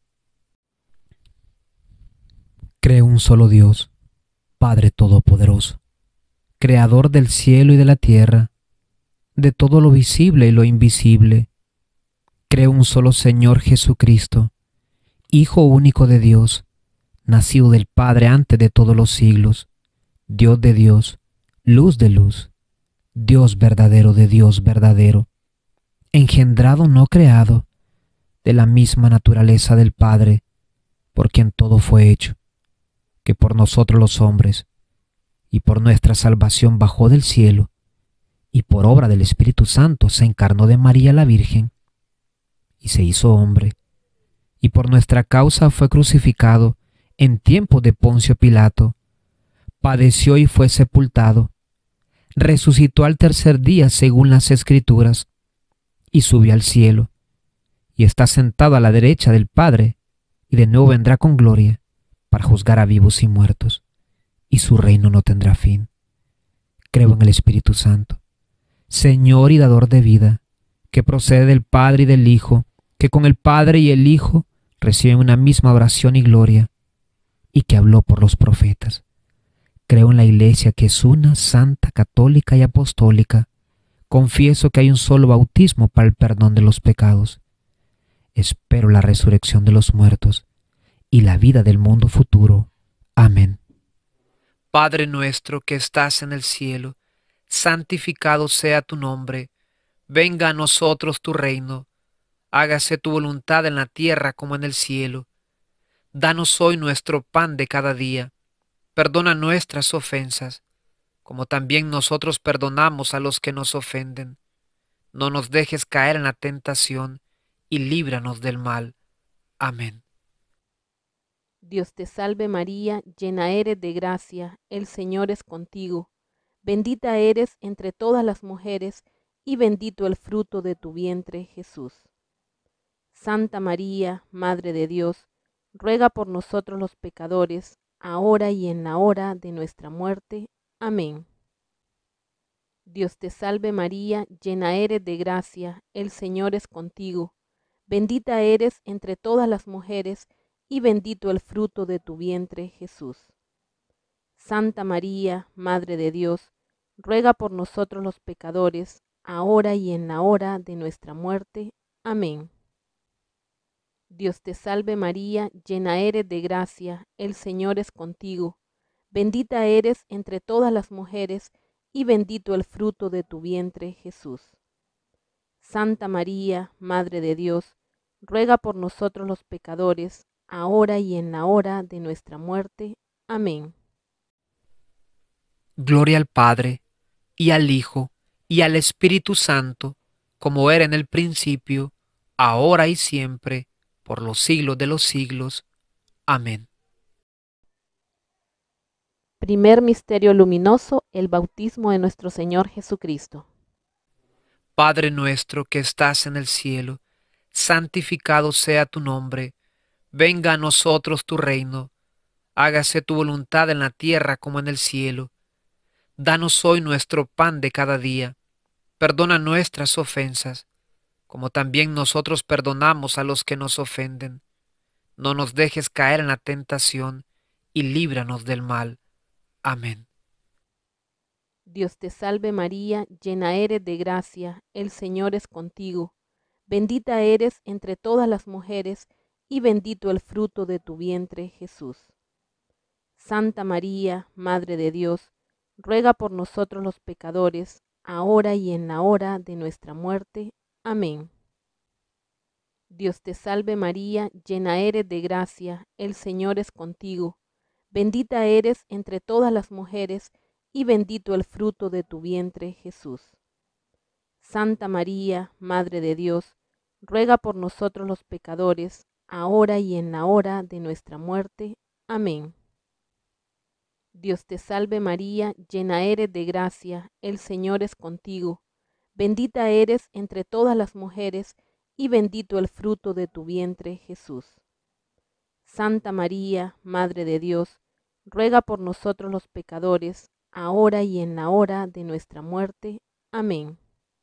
Creo un solo Dios, Padre Todopoderoso, Creador del cielo y de la tierra, de todo lo visible y lo invisible. Creo un solo Señor Jesucristo, Hijo único de Dios, nacido del Padre antes de todos los siglos, Dios de Dios, luz de luz, Dios verdadero de Dios verdadero, engendrado no creado, de la misma naturaleza del Padre, por quien todo fue hecho, que por nosotros los hombres, y por nuestra salvación bajó del cielo, y por obra del Espíritu Santo se encarnó de María la Virgen, y se hizo hombre, y por nuestra causa fue crucificado en tiempo de Poncio Pilato, padeció y fue sepultado, resucitó al tercer día según las Escrituras, y subió al cielo, y está sentado a la derecha del Padre, y de nuevo vendrá con gloria, para juzgar a vivos y muertos, y su reino no tendrá fin. Creo en el Espíritu Santo, Señor y dador de vida, que procede del Padre y del Hijo, que con el Padre y el Hijo reciben una misma oración y gloria, y que habló por los profetas. Creo en la Iglesia, que es una, santa, católica y apostólica. Confieso que hay un solo bautismo para el perdón de los pecados. Espero la resurrección de los muertos y la vida del mundo futuro. Amén. Padre nuestro que estás en el cielo, santificado sea tu nombre. Venga a nosotros tu reino. Hágase tu voluntad en la tierra como en el cielo. Danos hoy nuestro pan de cada día. Perdona nuestras ofensas, como también nosotros perdonamos a los que nos ofenden. No nos dejes caer en la tentación, y líbranos del mal. Amén. Dios te salve María, llena eres de gracia, el Señor es contigo. Bendita eres entre todas las mujeres, y bendito el fruto de tu vientre, Jesús. Santa María, Madre de Dios, ruega por nosotros los pecadores, ahora y en la hora de nuestra muerte. Amén. Dios te salve María, llena eres de gracia, el Señor es contigo. Bendita eres entre todas las mujeres, y bendito el fruto de tu vientre, Jesús. Santa María, Madre de Dios, ruega por nosotros los pecadores, ahora y en la hora de nuestra muerte. Amén. Dios te salve María, llena eres de gracia, el Señor es contigo. Bendita eres entre todas las mujeres, y bendito el fruto de tu vientre, Jesús. Santa María, Madre de Dios, ruega por nosotros los pecadores, ahora y en la hora de nuestra muerte. Amén. Gloria al Padre, y al Hijo, y al Espíritu Santo, como era en el principio, ahora y siempre, por los siglos de los siglos. Amén. Primer misterio luminoso, el bautismo de nuestro Señor Jesucristo. Padre nuestro que estás en el cielo, santificado sea tu nombre. Venga a nosotros tu reino. Hágase tu voluntad en la tierra como en el cielo. Danos hoy nuestro pan de cada día. Perdona nuestras ofensas, como también nosotros perdonamos a los que nos ofenden. No nos dejes caer en la tentación, y líbranos del mal. Amén. Dios te salve María, llena eres de gracia, el Señor es contigo. Bendita eres entre todas las mujeres, y bendito el fruto de tu vientre, Jesús. Santa María, Madre de Dios, ruega por nosotros los pecadores, ahora y en la hora de nuestra muerte. Amén. Dios te salve María, llena eres de gracia, el Señor es contigo. Bendita eres entre todas las mujeres, y bendito el fruto de tu vientre, Jesús. Santa María, Madre de Dios, ruega por nosotros los pecadores, ahora y en la hora de nuestra muerte. Amén. Dios te salve María, llena eres de gracia, el Señor es contigo. Bendita eres entre todas las mujeres, y bendito el fruto de tu vientre, Jesús. Santa María, Madre de Dios, ruega por nosotros los pecadores, ahora y en la hora de nuestra muerte. Amén.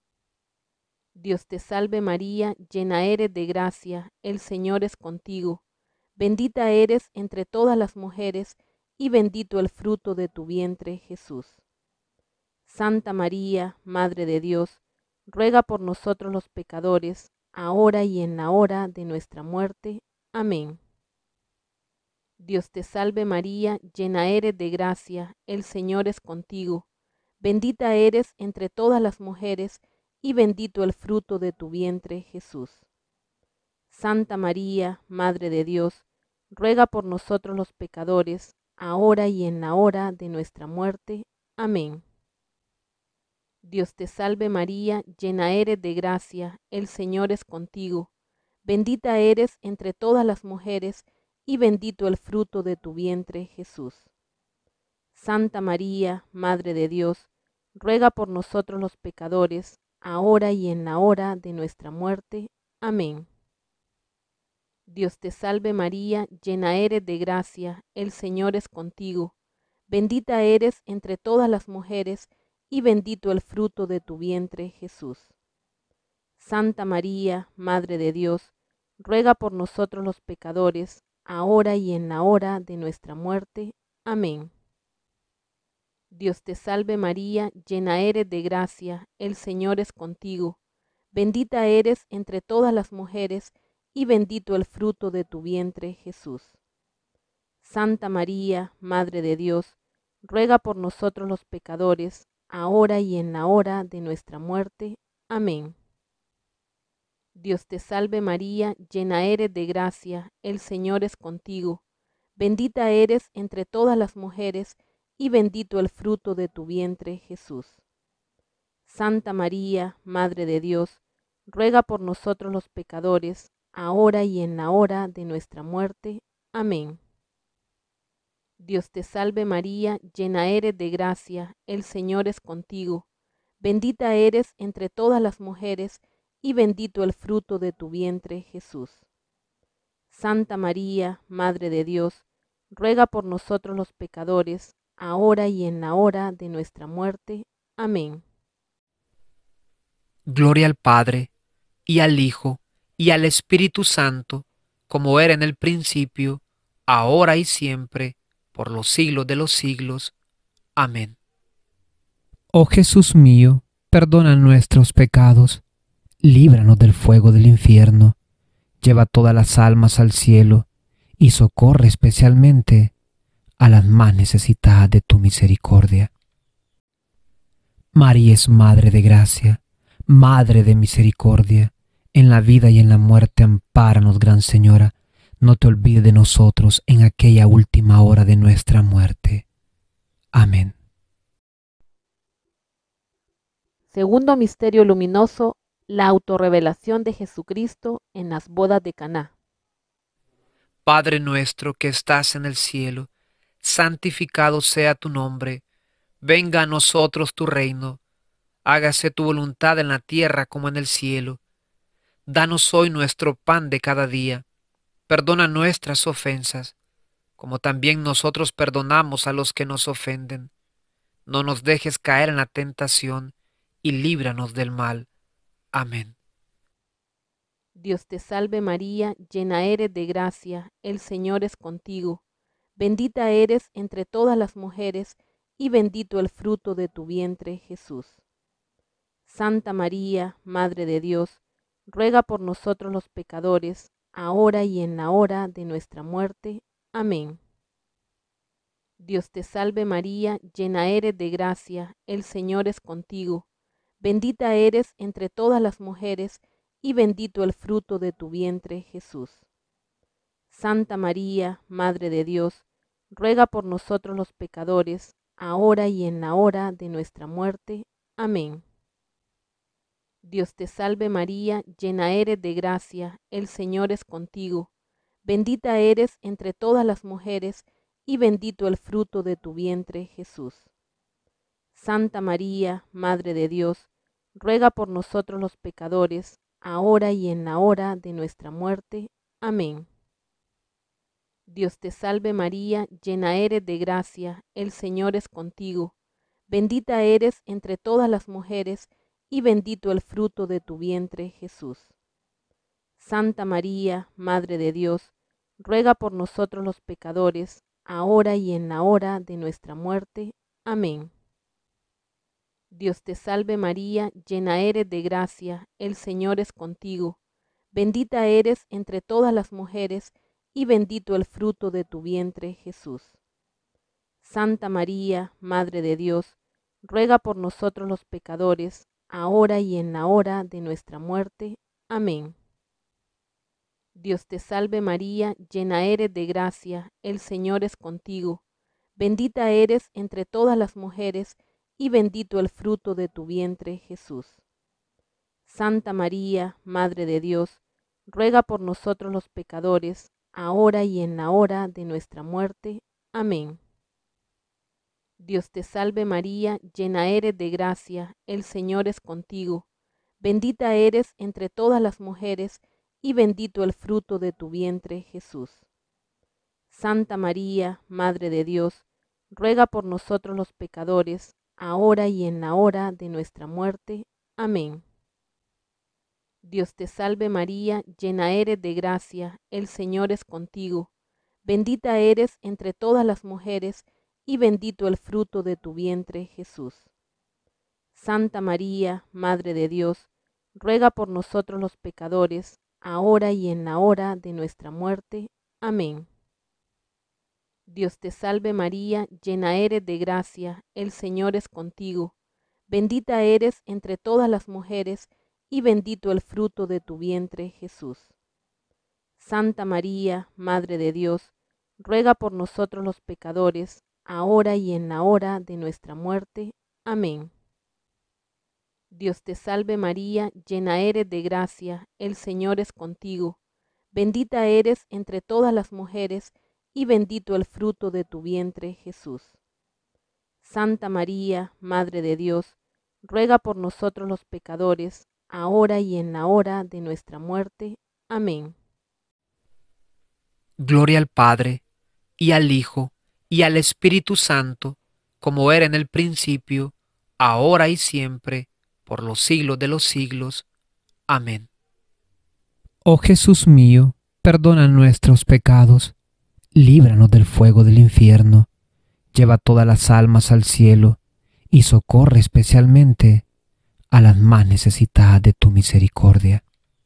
Dios te salve María, llena eres de gracia, el Señor es contigo. Bendita eres entre todas las mujeres, y bendito el fruto de tu vientre, Jesús. Santa María, Madre de Dios, ruega por nosotros los pecadores, ahora y en la hora de nuestra muerte. Amén. Dios te salve María, llena eres de gracia, el Señor es contigo. Bendita eres entre todas las mujeres, y bendito el fruto de tu vientre, Jesús. Santa María, Madre de Dios, ruega por nosotros los pecadores, ahora y en la hora de nuestra muerte. Amén. Dios te salve María, llena eres de gracia, el Señor es contigo. Bendita eres entre todas las mujeres, y bendito el fruto de tu vientre, Jesús. Santa María, Madre de Dios, ruega por nosotros los pecadores, ahora y en la hora de nuestra muerte. Amén. Dios te salve María, llena eres de gracia, el Señor es contigo. Bendita eres entre todas las mujeres, y bendito el fruto de tu vientre, Jesús. Santa María, Madre de Dios, ruega por nosotros los pecadores, ahora y en la hora de nuestra muerte. Amén. Dios te salve María, llena eres de gracia, el Señor es contigo. Bendita eres entre todas las mujeres, y bendito el fruto de tu vientre, Jesús. Santa María, Madre de Dios, ruega por nosotros los pecadores, ahora y en la hora de nuestra muerte. Amén. Dios te salve María, llena eres de gracia, el Señor es contigo. Bendita eres entre todas las mujeres, y bendito el fruto de tu vientre, Jesús. Santa María, Madre de Dios, ruega por nosotros los pecadores, ahora y en la hora de nuestra muerte. Amén. Dios te salve María, llena eres de gracia, el Señor es contigo. Bendita eres entre todas las mujeres, y bendito el fruto de tu vientre, Jesús. Santa María, Madre de Dios, ruega por nosotros los pecadores, ahora y en la hora de nuestra muerte. Amén. Gloria al Padre, y al Hijo, y al Espíritu Santo, como era en el principio, ahora y siempre, por los siglos de los siglos. Amén. Oh Jesús mío, perdona nuestros pecados, líbranos del fuego del infierno, lleva todas las almas al cielo, y socorre especialmente a las más necesitadas de tu misericordia. María es Madre de gracia, Madre de misericordia, en la vida y en la muerte ampáranos, Gran Señora, no te olvides de nosotros en aquella última hora de nuestra muerte. Amén. Segundo misterio luminoso, la autorrevelación de Jesucristo en las bodas de Caná. Padre nuestro que estás en el cielo, santificado sea tu nombre. Venga a nosotros tu reino. Hágase tu voluntad en la tierra como en el cielo. Danos hoy nuestro pan de cada día. Perdona nuestras ofensas, como también nosotros perdonamos a los que nos ofenden. No nos dejes caer en la tentación, y líbranos del mal. Amén. Dios te salve María, llena eres de gracia, el Señor es contigo. Bendita eres entre todas las mujeres, y bendito el fruto de tu vientre, Jesús. Santa María, Madre de Dios, ruega por nosotros los pecadores, ahora y en la hora de nuestra muerte. Amén. Dios te salve María, llena eres de gracia, el Señor es contigo. Bendita eres entre todas las mujeres, y bendito el fruto de tu vientre, Jesús. Santa María, Madre de Dios, ruega por nosotros los pecadores, ahora y en la hora de nuestra muerte. Amén. Dios te salve María, llena eres de gracia, el Señor es contigo. Bendita eres entre todas las mujeres, y bendito el fruto de tu vientre, Jesús. Santa María, Madre de Dios, ruega por nosotros los pecadores, ahora y en la hora de nuestra muerte. Amén. Dios te salve María, llena eres de gracia, el Señor es contigo. Bendita eres entre todas las mujeres, y bendito el fruto de tu vientre, Jesús. Santa María, Madre de Dios, ruega por nosotros los pecadores, ahora y en la hora de nuestra muerte. Amén. Dios te salve María, llena eres de gracia, el Señor es contigo. Bendita eres entre todas las mujeres, y bendito el fruto de tu vientre, Jesús. Santa María, Madre de Dios, ruega por nosotros los pecadores, ahora y en la hora de nuestra muerte. Amén. Dios te salve María, llena eres de gracia, el Señor es contigo. Bendita eres entre todas las mujeres, y bendito el fruto de tu vientre, Jesús. Santa María, Madre de Dios, ruega por nosotros los pecadores, ahora y en la hora de nuestra muerte. Amén. Dios te salve María, llena eres de gracia, el Señor es contigo. Bendita eres entre todas las mujeres, y bendito el fruto de tu vientre, Jesús. Santa María, Madre de Dios, ruega por nosotros los pecadores, ahora y en la hora de nuestra muerte. Amén. Dios te salve María, llena eres de gracia, el Señor es contigo. Bendita eres entre todas las mujeres, y bendito el fruto de tu vientre, Jesús. Santa María, Madre de Dios, ruega por nosotros los pecadores, ahora y en la hora de nuestra muerte. Amén. Dios te salve María, llena eres de gracia, el Señor es contigo. Bendita eres entre todas las mujeres, y bendito el fruto de tu vientre, Jesús. Santa María, Madre de Dios, ruega por nosotros los pecadores, ahora y en la hora de nuestra muerte. Amén. Dios te salve María, llena eres de gracia, el Señor es contigo. Bendita eres entre todas las mujeres, y bendito el fruto de tu vientre, Jesús. Santa María, Madre de Dios, ruega por nosotros los pecadores, ahora y en la hora de nuestra muerte. Amén. Gloria al Padre, y al Hijo, y al Espíritu Santo, como era en el principio, ahora y siempre, por los siglos de los siglos. Amén. Oh Jesús mío, perdona nuestros pecados, líbranos del fuego del infierno, lleva todas las almas al cielo, y socorre especialmente a las más necesitadas de tu misericordia.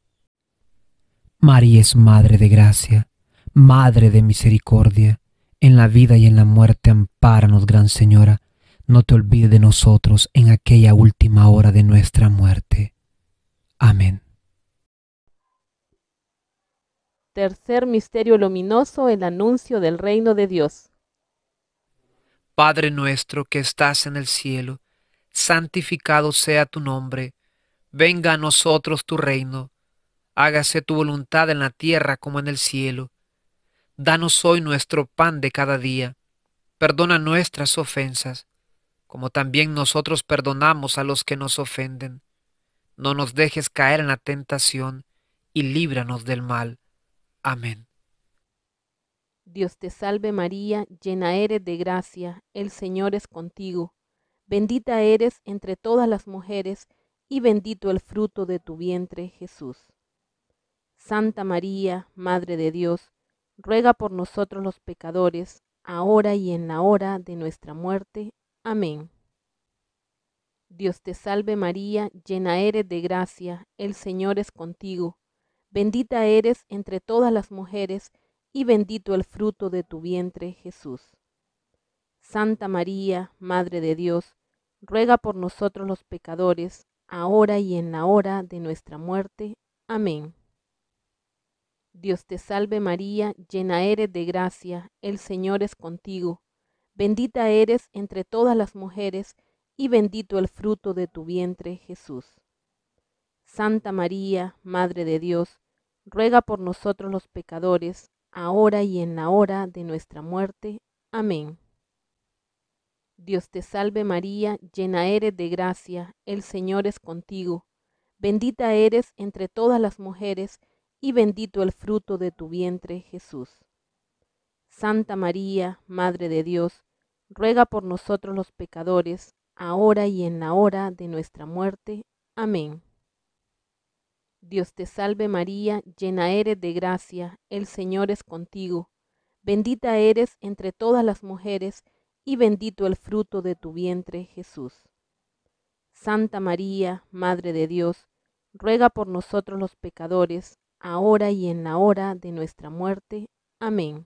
María es Madre de gracia, Madre de misericordia, en la vida y en la muerte ampáranos, Gran Señora, no te olvides de nosotros en aquella última hora de nuestra muerte. Amén. Tercer misterio luminoso, el anuncio del reino de Dios. Padre nuestro que estás en el cielo, santificado sea tu nombre. Venga a nosotros tu reino. Hágase tu voluntad en la tierra como en el cielo. Danos hoy nuestro pan de cada día. Perdona nuestras ofensas, como también nosotros perdonamos a los que nos ofenden. No nos dejes caer en la tentación, y líbranos del mal. Amén. Dios te salve María, llena eres de gracia, el Señor es contigo. Bendita eres entre todas las mujeres, y bendito el fruto de tu vientre, Jesús. Santa María, Madre de Dios, ruega por nosotros los pecadores, ahora y en la hora de nuestra muerte. Amén. Dios te salve María, llena eres de gracia, el Señor es contigo. Bendita eres entre todas las mujeres, y bendito el fruto de tu vientre, Jesús. Santa María, Madre de Dios, ruega por nosotros los pecadores, ahora y en la hora de nuestra muerte. Amén. Dios te salve María, llena eres de gracia, el Señor es contigo. Bendita eres entre todas las mujeres, y bendito el fruto de tu vientre, Jesús. Santa María, Madre de Dios, ruega por nosotros los pecadores, ahora y en la hora de nuestra muerte. Amén. Dios te salve María, llena eres de gracia, el Señor es contigo. Bendita eres entre todas las mujeres, y bendito el fruto de tu vientre, Jesús. Santa María, Madre de Dios, ruega por nosotros los pecadores, ahora y en la hora de nuestra muerte. Amén. Dios te salve María, llena eres de gracia, el Señor es contigo. Bendita eres entre todas las mujeres, y bendito el fruto de tu vientre, Jesús. Santa María, Madre de Dios, ruega por nosotros los pecadores, ahora y en la hora de nuestra muerte. Amén.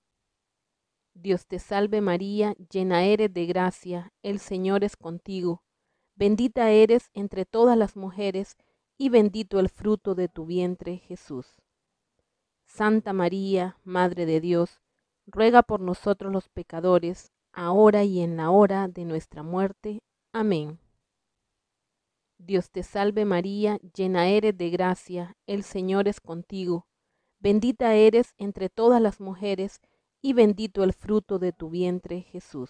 Dios te salve María, llena eres de gracia, el Señor es contigo. Bendita eres entre todas las mujeres, y bendito el fruto de tu vientre, Jesús. Santa María, Madre de Dios, ruega por nosotros los pecadores, ahora y en la hora de nuestra muerte. Amén. Dios te salve María, llena eres de gracia, el Señor es contigo. Bendita eres entre todas las mujeres, y bendito el fruto de tu vientre, Jesús.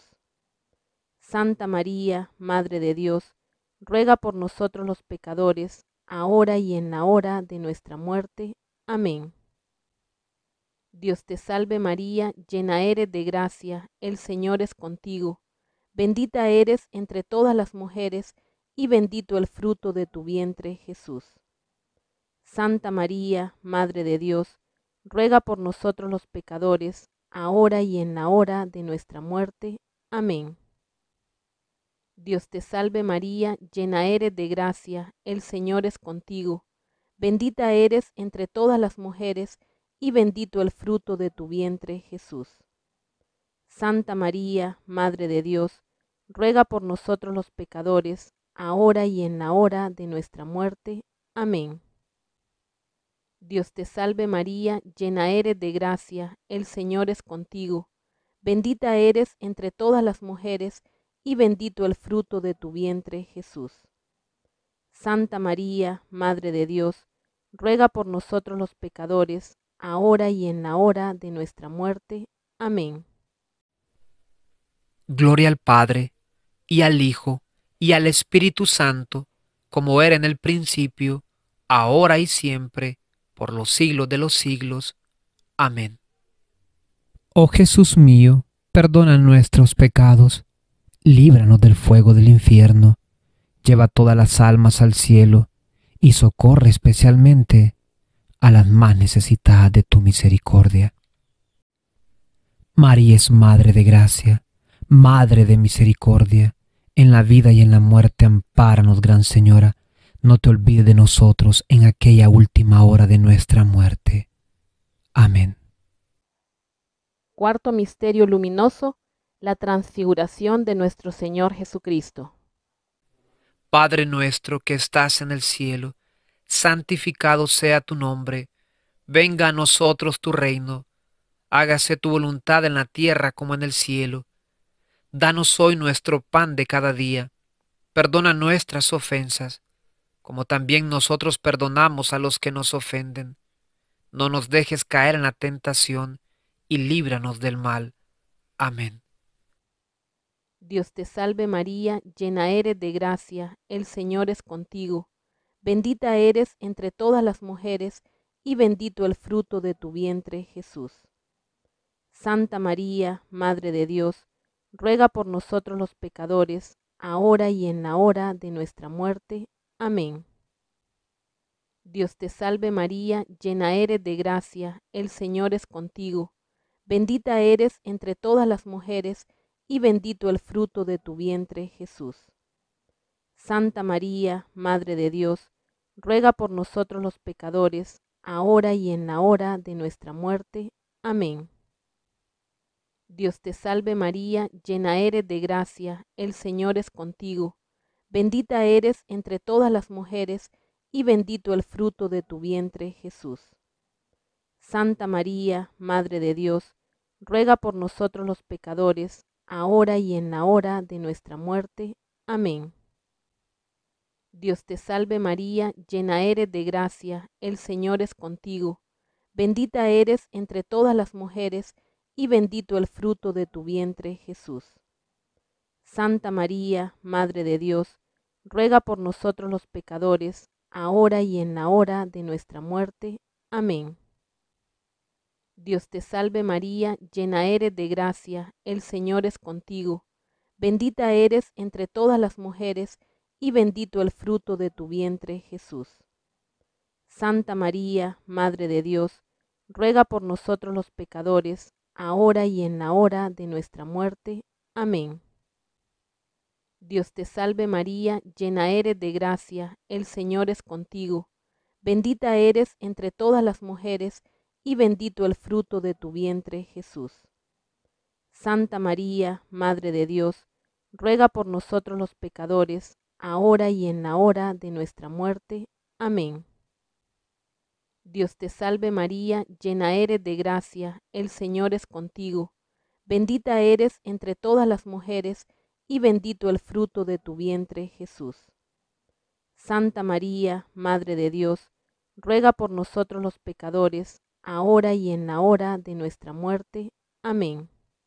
Santa María, Madre de Dios, ruega por nosotros los pecadores, ahora y en la hora de nuestra muerte. Amén. Dios te salve María, llena eres de gracia, el Señor es contigo. Bendita eres entre todas las mujeres, y bendito el fruto de tu vientre, Jesús. Santa María, Madre de Dios, ruega por nosotros los pecadores, ahora y en la hora de nuestra muerte. Amén. Dios te salve María, llena eres de gracia, el Señor es contigo. Bendita eres entre todas las mujeres, y bendito el fruto de tu vientre, Jesús. Santa María, Madre de Dios, ruega por nosotros los pecadores, ahora y en la hora de nuestra muerte. Amén. Dios te salve María, llena eres de gracia, el Señor es contigo. Bendita eres entre todas las mujeres, y bendito el fruto de tu vientre, Jesús. Santa María, Madre de Dios, ruega por nosotros los pecadores, ahora y en la hora de nuestra muerte. Amén. Gloria al Padre, y al Hijo, y al Espíritu Santo, como era en el principio, ahora y siempre, por los siglos de los siglos. Amén. Oh Jesús mío, perdona nuestros pecados, líbranos del fuego del infierno, lleva todas las almas al cielo, y socorre especialmente a las más necesitadas de tu misericordia. María es Madre de gracia, Madre de misericordia, en la vida y en la muerte ampáranos, Gran Señora, no te olvides de nosotros en aquella última hora de nuestra muerte. Amén. Cuarto misterio luminoso, la transfiguración de nuestro Señor Jesucristo. Padre nuestro que estás en el cielo, santificado sea tu nombre. Venga a nosotros tu reino. Hágase tu voluntad en la tierra como en el cielo. Danos hoy nuestro pan de cada día. Perdona nuestras ofensas, como también nosotros perdonamos a los que nos ofenden. No nos dejes caer en la tentación, y líbranos del mal. Amén. Dios te salve María, llena eres de gracia, el Señor es contigo. Bendita eres entre todas las mujeres, y bendito el fruto de tu vientre, Jesús. Santa María, Madre de Dios, ruega por nosotros los pecadores, ahora y en la hora de nuestra muerte. Amén. Dios te salve María, llena eres de gracia, el Señor es contigo. Bendita eres entre todas las mujeres, y bendito el fruto de tu vientre, Jesús. Santa María, Madre de Dios, ruega por nosotros los pecadores, ahora y en la hora de nuestra muerte. Amén. Dios te salve María, llena eres de gracia, el Señor es contigo. Bendita eres entre todas las mujeres, y bendito el fruto de tu vientre, Jesús. Santa María, Madre de Dios, ruega por nosotros los pecadores, ahora y en la hora de nuestra muerte. Amén. Dios te salve María, llena eres de gracia, el Señor es contigo. Bendita eres entre todas las mujeres, y bendito el fruto de tu vientre, Jesús. Santa María, Madre de Dios, ruega por nosotros los pecadores, ahora y en la hora de nuestra muerte. Amén. Dios te salve María, llena eres de gracia, el Señor es contigo. Bendita eres entre todas las mujeres, y bendito el fruto de tu vientre, Jesús. Santa María, Madre de Dios, ruega por nosotros los pecadores, ahora y en la hora de nuestra muerte. Amén. Dios te salve María, llena eres de gracia, el Señor es contigo. Bendita eres entre todas las mujeres, y bendito el fruto de tu vientre, Jesús. Santa María, Madre de Dios, ruega por nosotros los pecadores, ahora y en la hora de nuestra muerte. Amén. Dios te salve María, llena eres de gracia, el Señor es contigo. Bendita eres entre todas las mujeres, y bendito el fruto de tu vientre, Jesús. Santa María, Madre de Dios, ruega por nosotros los pecadores, ahora y en la hora de nuestra muerte. Amén.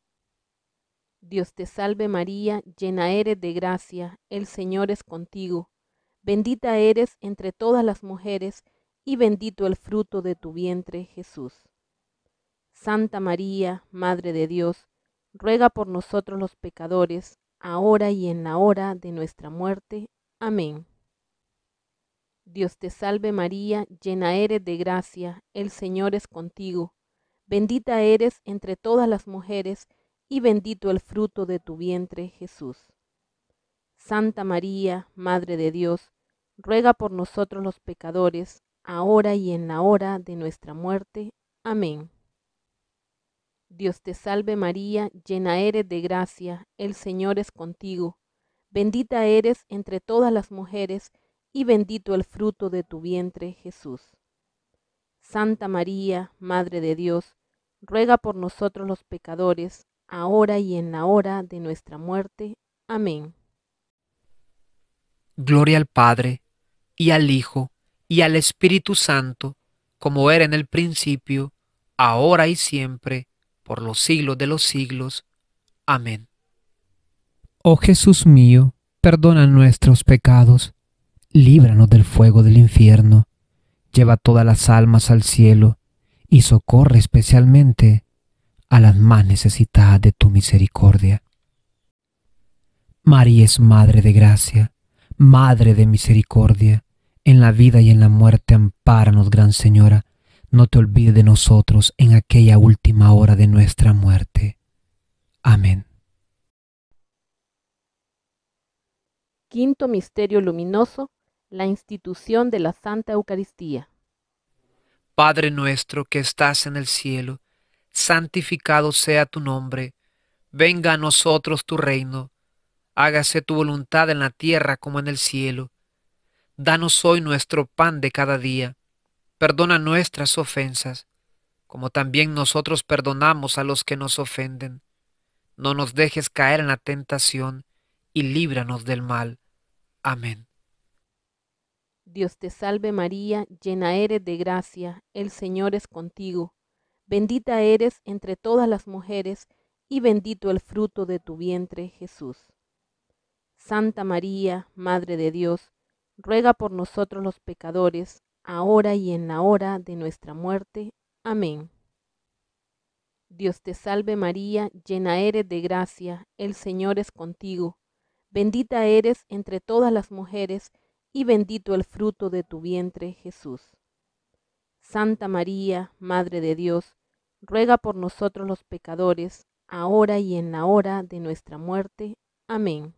Dios te salve María, llena eres de gracia, el Señor es contigo. Bendita eres entre todas las mujeres, y bendito el fruto de tu vientre, Jesús. Santa María, Madre de Dios, ruega por nosotros los pecadores, ahora y en la hora de nuestra muerte. Amén. Dios te salve María, llena eres de gracia, el Señor es contigo. Bendita eres entre todas las mujeres, y bendito el fruto de tu vientre, Jesús. Santa María, Madre de Dios, ruega por nosotros los pecadores, ahora y en la hora de nuestra muerte. Amén. Dios te salve María, llena eres de gracia, el Señor es contigo. Bendita eres entre todas las mujeres, y bendito el fruto de tu vientre, Jesús. Santa María, Madre de Dios, ruega por nosotros los pecadores, ahora y en la hora de nuestra muerte. Amén. Gloria al Padre, y al Hijo, y al Espíritu Santo, como era en el principio, ahora y siempre, por los siglos de los siglos. Amén. Oh Jesús mío, perdona nuestros pecados, líbranos del fuego del infierno, lleva todas las almas al cielo, y socorre especialmente a las más necesitadas de tu misericordia. María es Madre de Gracia, Madre de Misericordia, en la vida y en la muerte ampáranos, Gran Señora, no te olvides de nosotros en aquella última hora de nuestra muerte. Amén. Quinto misterio luminoso, la institución de la Santa Eucaristía. Padre nuestro que estás en el cielo, santificado sea tu nombre. Venga a nosotros tu reino. Hágase tu voluntad en la tierra como en el cielo. Danos hoy nuestro pan de cada día. Perdona nuestras ofensas, como también nosotros perdonamos a los que nos ofenden. No nos dejes caer en la tentación, y líbranos del mal. Amén. Dios te salve María, llena eres de gracia, el Señor es contigo. Bendita eres entre todas las mujeres, y bendito el fruto de tu vientre, Jesús. Santa María, Madre de Dios, ruega por nosotros los pecadores, ahora y en la hora de nuestra muerte. Amén. Dios te salve María, llena eres de gracia, el Señor es contigo. Bendita eres entre todas las mujeres, y bendito el fruto de tu vientre, Jesús. Santa María, Madre de Dios, ruega por nosotros los pecadores, ahora y en la hora de nuestra muerte. Amén.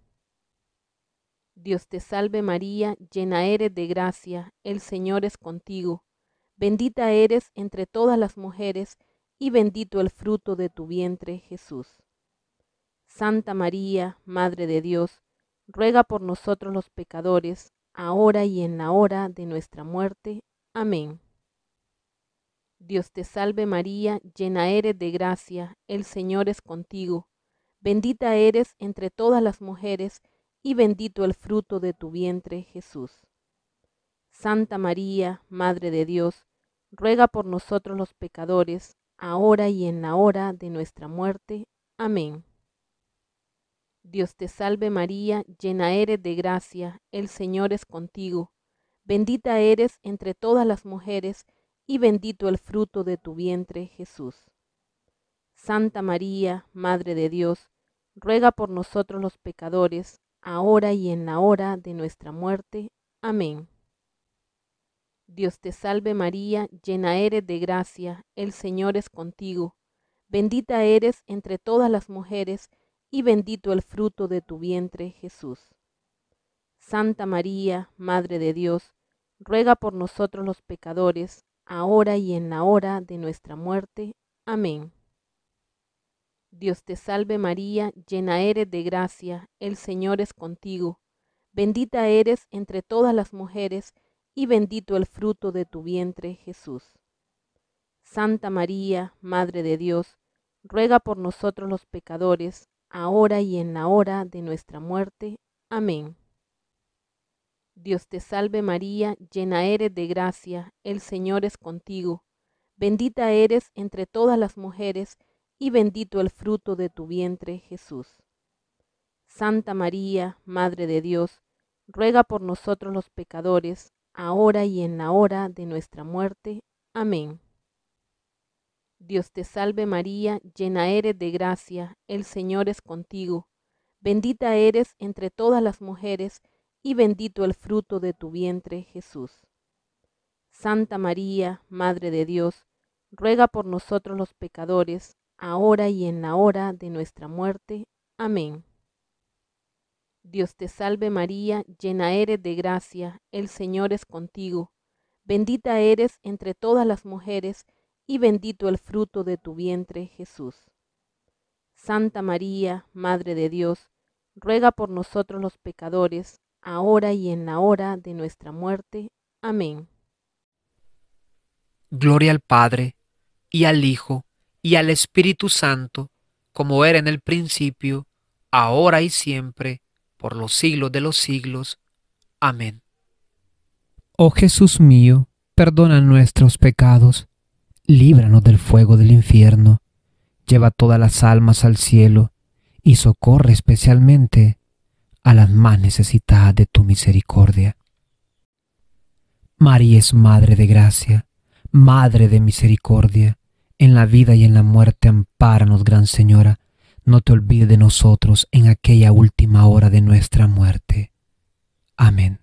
Dios te salve María, llena eres de gracia, el Señor es contigo. Bendita eres entre todas las mujeres, y bendito el fruto de tu vientre, Jesús. Santa María, Madre de Dios, ruega por nosotros los pecadores, ahora y en la hora de nuestra muerte. Amén. Dios te salve María, llena eres de gracia, el Señor es contigo. Bendita eres entre todas las mujeres, y bendito el fruto de tu vientre, Jesús. Santa María, Madre de Dios, ruega por nosotros los pecadores, ahora y en la hora de nuestra muerte. Amén. Dios te salve María, llena eres de gracia, el Señor es contigo. Bendita eres entre todas las mujeres, y bendito el fruto de tu vientre, Jesús. Santa María, Madre de Dios, ruega por nosotros los pecadores, ahora y en la hora de nuestra muerte. Amén. Dios te salve María, llena eres de gracia, el Señor es contigo. Bendita eres entre todas las mujeres, y bendito el fruto de tu vientre, Jesús. Santa María, Madre de Dios, ruega por nosotros los pecadores, ahora y en la hora de nuestra muerte. Amén. Dios te salve María, llena eres de gracia, el Señor es contigo. Bendita eres entre todas las mujeres, y bendito el fruto de tu vientre, Jesús. Santa María, Madre de Dios, ruega por nosotros los pecadores, ahora y en la hora de nuestra muerte. Amén. Dios te salve María, llena eres de gracia, el Señor es contigo. Bendita eres entre todas las mujeres, y bendito el fruto de tu vientre, Jesús. Santa María, Madre de Dios, ruega por nosotros los pecadores, ahora y en la hora de nuestra muerte. Amén. Dios te salve María, llena eres de gracia, el Señor es contigo. Bendita eres entre todas las mujeres, y bendito el fruto de tu vientre, Jesús. Santa María, Madre de Dios, ruega por nosotros los pecadores, ahora y en la hora de nuestra muerte. Amén. Dios te salve María, llena eres de gracia, el Señor es contigo. Bendita eres entre todas las mujeres, y bendito el fruto de tu vientre, Jesús. Santa María, Madre de Dios, ruega por nosotros los pecadores, ahora y en la hora de nuestra muerte. Amén. Gloria al Padre, y al Hijo, y al Espíritu Santo, como era en el principio, ahora y siempre, por los siglos de los siglos. Amén. Oh Jesús mío, perdona nuestros pecados, líbranos del fuego del infierno, lleva todas las almas al cielo, y socorre especialmente a las más necesitadas de tu misericordia. María es Madre de gracia, Madre de misericordia, en la vida y en la muerte ampáranos, Gran Señora, no te olvides de nosotros en aquella última hora de nuestra muerte. Amén.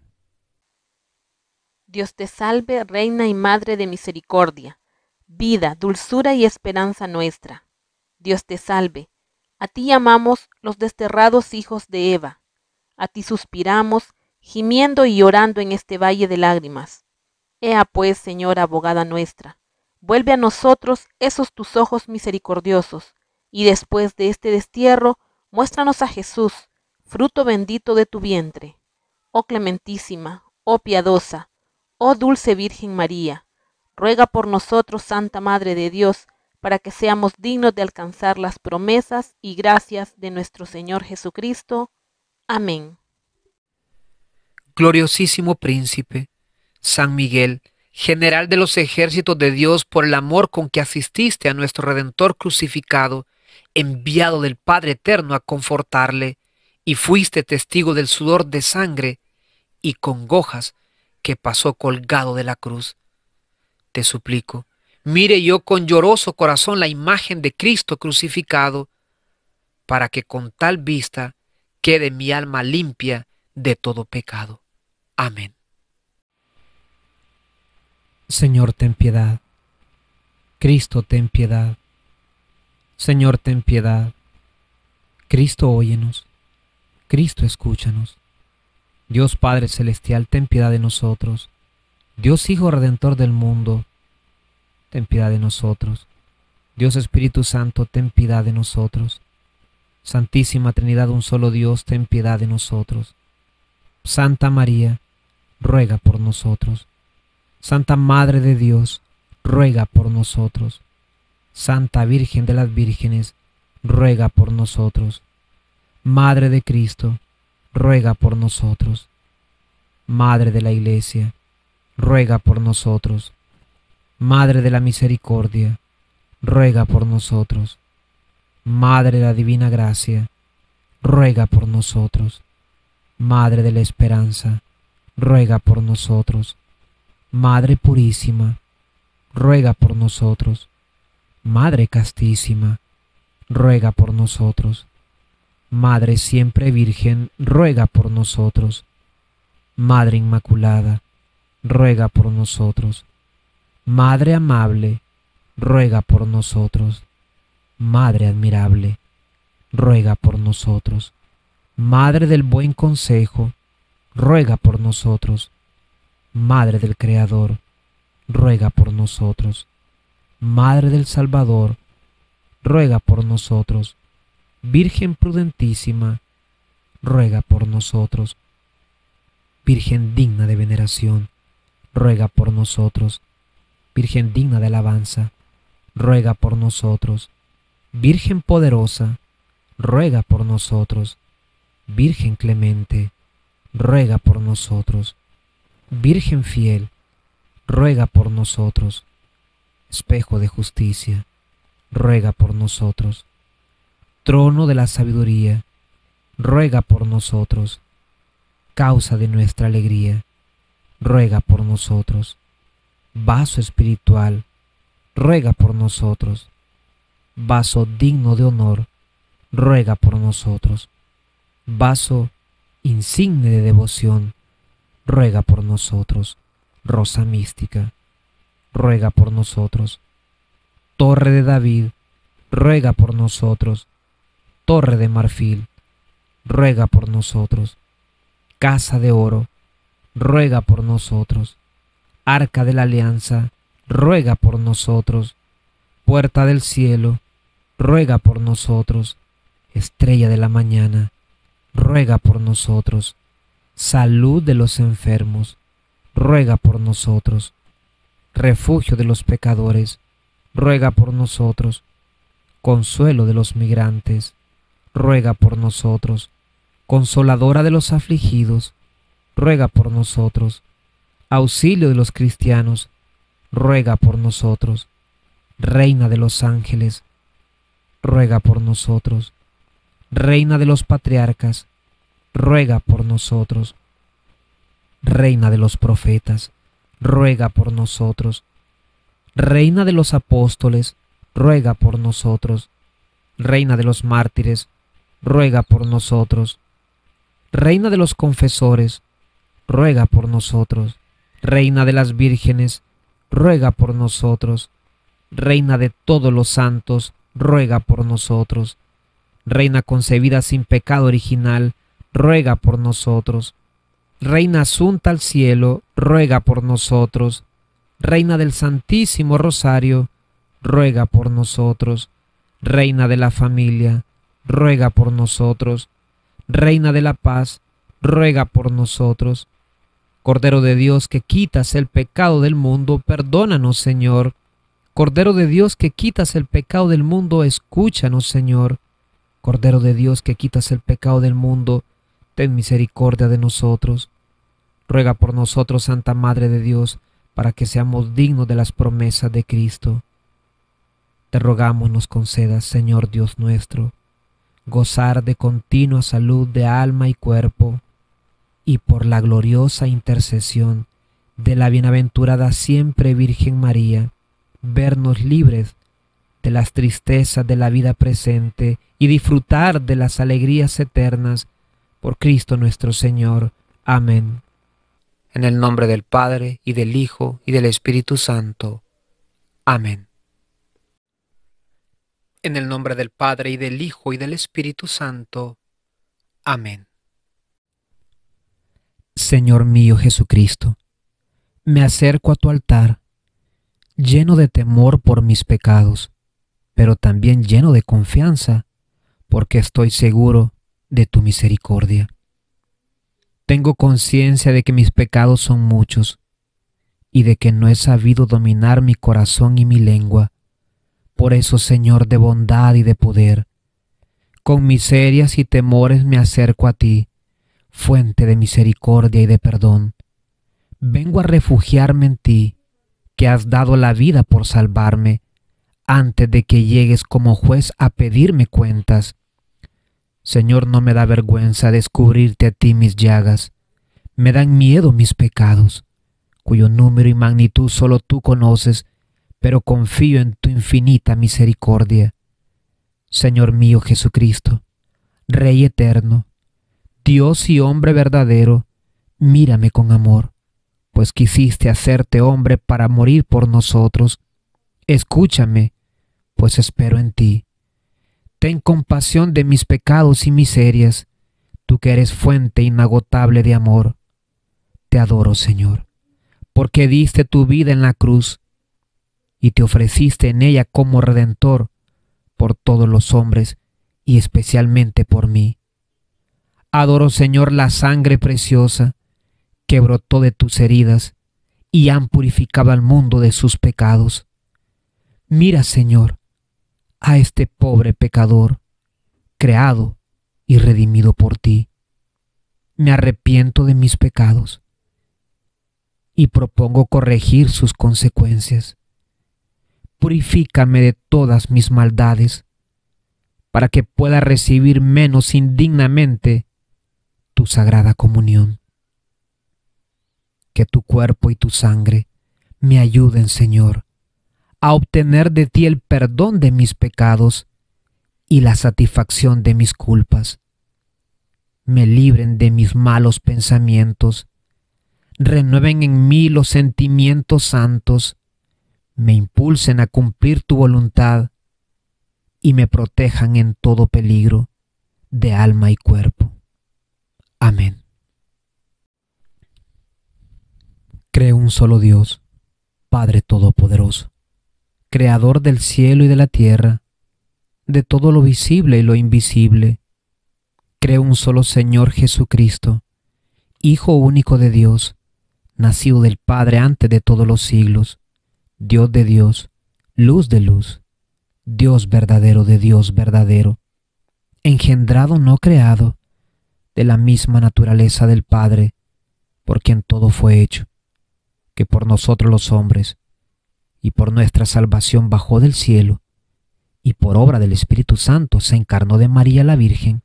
Dios te salve, Reina y Madre de misericordia, vida, dulzura y esperanza nuestra. Dios te salve, a ti llamamos los desterrados hijos de Eva, a ti suspiramos, gimiendo y llorando en este valle de lágrimas. Ea pues, Señora abogada nuestra, vuelve a nosotros esos tus ojos misericordiosos, y después de este destierro, muéstranos a Jesús, fruto bendito de tu vientre. Oh clementísima, oh piadosa, oh dulce Virgen María, ruega por nosotros, Santa Madre de Dios, para que seamos dignos de alcanzar las promesas y gracias de nuestro Señor Jesucristo. Amén. Gloriosísimo Príncipe, San Miguel, general de los ejércitos de Dios, por el amor con que asististe a nuestro Redentor crucificado, enviado del Padre Eterno a confortarle, y fuiste testigo del sudor de sangre y congojas que pasó colgado de la cruz. Te suplico, mire yo con lloroso corazón la imagen de Cristo crucificado, para que con tal vista quede mi alma limpia de todo pecado. Amén. Señor, ten piedad. Cristo, ten piedad. Señor, ten piedad. Cristo, óyenos. Cristo, escúchanos. Dios Padre Celestial, ten piedad de nosotros. Dios Hijo Redentor del mundo, ten piedad de nosotros. Dios Espíritu Santo, ten piedad de nosotros. Santísima Trinidad, un solo Dios, ten piedad de nosotros. Santa María, ruega por nosotros. Santa Madre de Dios, ruega por nosotros. Santa Virgen de las Vírgenes, ruega por nosotros. Madre de Cristo, ruega por nosotros. Madre de la Iglesia, ruega por nosotros. Madre de la Misericordia, ruega por nosotros. Madre de la Divina Gracia, ruega por nosotros. Madre de la Esperanza, ruega por nosotros. Madre Purísima, ruega por nosotros. Madre Castísima, ruega por nosotros. Madre Siempre Virgen, ruega por nosotros. Madre Inmaculada, ruega por nosotros. Madre Amable, ruega por nosotros. Madre Admirable, ruega por nosotros. Madre del Buen Consejo, ruega por nosotros. Madre del Creador, ruega por nosotros. Madre del Salvador, ruega por nosotros. Virgen prudentísima, ruega por nosotros. Virgen digna de veneración, ruega por nosotros. Virgen digna de alabanza, ruega por nosotros. Virgen poderosa, ruega por nosotros. Virgen clemente, ruega por nosotros. Virgen fiel, ruega por nosotros. Espejo de justicia, ruega por nosotros. Trono de la sabiduría, ruega por nosotros. Causa de nuestra alegría, ruega por nosotros. Vaso espiritual, ruega por nosotros. Vaso digno de honor, ruega por nosotros. Vaso insigne de devoción, ruega por nosotros. Rosa mística, ruega por nosotros. Torre de David, ruega por nosotros. Torre de marfil, ruega por nosotros. Casa de oro, ruega por nosotros. Arca de la alianza, ruega por nosotros. Puerta del cielo, ruega por nosotros. Estrella de la mañana, ruega por nosotros. Salud de los enfermos, ruega por nosotros. Refugio de los pecadores, ruega por nosotros. Consuelo de los migrantes, ruega por nosotros. Consoladora de los afligidos, ruega por nosotros. Auxilio de los cristianos, ruega por nosotros. Reina de los ángeles, ruega por nosotros. Reina de los patriarcas, ruega por nosotros. Reina de los profetas, ruega por nosotros. Reina de los apóstoles, ruega por nosotros. Reina de los mártires, ruega por nosotros. Reina de los confesores, ruega por nosotros. Reina de las vírgenes, ruega por nosotros. Reina de todos los santos, ruega por nosotros. Reina concebida sin pecado original, ruega por nosotros. Reina asunta al cielo, ruega por nosotros. Reina del Santísimo Rosario, ruega por nosotros. Reina de la familia, ruega por nosotros. Reina de la paz, ruega por nosotros. Cordero de Dios que quitas el pecado del mundo, perdónanos, Señor. Cordero de Dios que quitas el pecado del mundo, escúchanos, Señor. Cordero de Dios que quitas el pecado del mundo, ten misericordia de nosotros. Ruega por nosotros, Santa Madre de Dios, para que seamos dignos de las promesas de Cristo. Te rogamos nos concedas, Señor Dios nuestro, gozar de continua salud de alma y cuerpo, y por la gloriosa intercesión de la bienaventurada siempre Virgen María, vernos libres de las tristezas de la vida presente y disfrutar de las alegrías eternas por Cristo nuestro Señor. Amén. En el nombre del Padre, y del Hijo, y del Espíritu Santo. Amén. En el nombre del Padre, y del Hijo, y del Espíritu Santo. Amén. Señor mío Jesucristo, me acerco a tu altar, lleno de temor por mis pecados, pero también lleno de confianza, porque estoy seguro de tu misericordia. Tengo conciencia de que mis pecados son muchos, y de que no he sabido dominar mi corazón y mi lengua. Por eso, Señor de bondad y de poder, con miserias y temores me acerco a ti, fuente de misericordia y de perdón. Vengo a refugiarme en ti, que has dado la vida por salvarme, antes de que llegues como juez a pedirme cuentas. Señor, no me da vergüenza descubrirte a ti mis llagas. Me dan miedo mis pecados, cuyo número y magnitud solo tú conoces, pero confío en tu infinita misericordia. Señor mío Jesucristo, Rey eterno, Dios y hombre verdadero, mírame con amor, pues quisiste hacerte hombre para morir por nosotros. Escúchame, pues espero en ti. Ten compasión de mis pecados y miserias, tú que eres fuente inagotable de amor. Te adoro, Señor, porque diste tu vida en la cruz y te ofreciste en ella como Redentor por todos los hombres y especialmente por mí. Adoro, Señor, la sangre preciosa que brotó de tus heridas y han purificado al mundo de sus pecados. Mira, Señor, a este pobre pecador, creado y redimido por ti. Me arrepiento de mis pecados y propongo corregir sus consecuencias. Purifícame de todas mis maldades, para que pueda recibir menos indignamente tu sagrada comunión. Que tu cuerpo y tu sangre me ayuden, Señor, a obtener de ti el perdón de mis pecados y la satisfacción de mis culpas. Me libren de mis malos pensamientos, renueven en mí los sentimientos santos, me impulsen a cumplir tu voluntad y me protejan en todo peligro de alma y cuerpo. Amén. Creo un solo Dios, Padre Todopoderoso, Creador del cielo y de la tierra, de todo lo visible y lo invisible. Creo un solo Señor Jesucristo, Hijo único de Dios, nacido del Padre antes de todos los siglos, Dios de Dios, luz de luz, Dios verdadero de Dios verdadero, engendrado no creado, de la misma naturaleza del Padre, por quien todo fue hecho, que por nosotros los hombres, y por nuestra salvación bajó del cielo, y por obra del Espíritu Santo se encarnó de María la Virgen,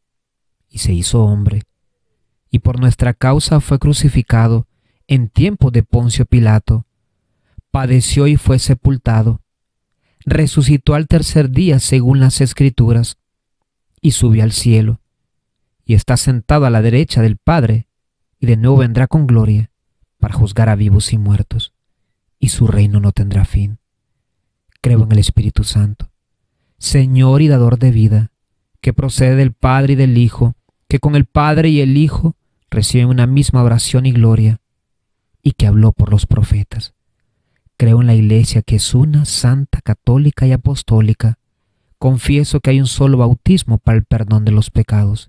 y se hizo hombre, y por nuestra causa fue crucificado en tiempo de Poncio Pilato, padeció y fue sepultado, resucitó al tercer día según las Escrituras, y subió al cielo, y está sentado a la derecha del Padre, y de nuevo vendrá con gloria para juzgar a vivos y muertos, y su reino no tendrá fin. Creo en el Espíritu Santo, Señor y dador de vida, que procede del Padre y del Hijo, que con el Padre y el Hijo reciben una misma oración y gloria, y que habló por los profetas. Creo en la Iglesia, que es una, santa, católica y apostólica. Confieso que hay un solo bautismo para el perdón de los pecados.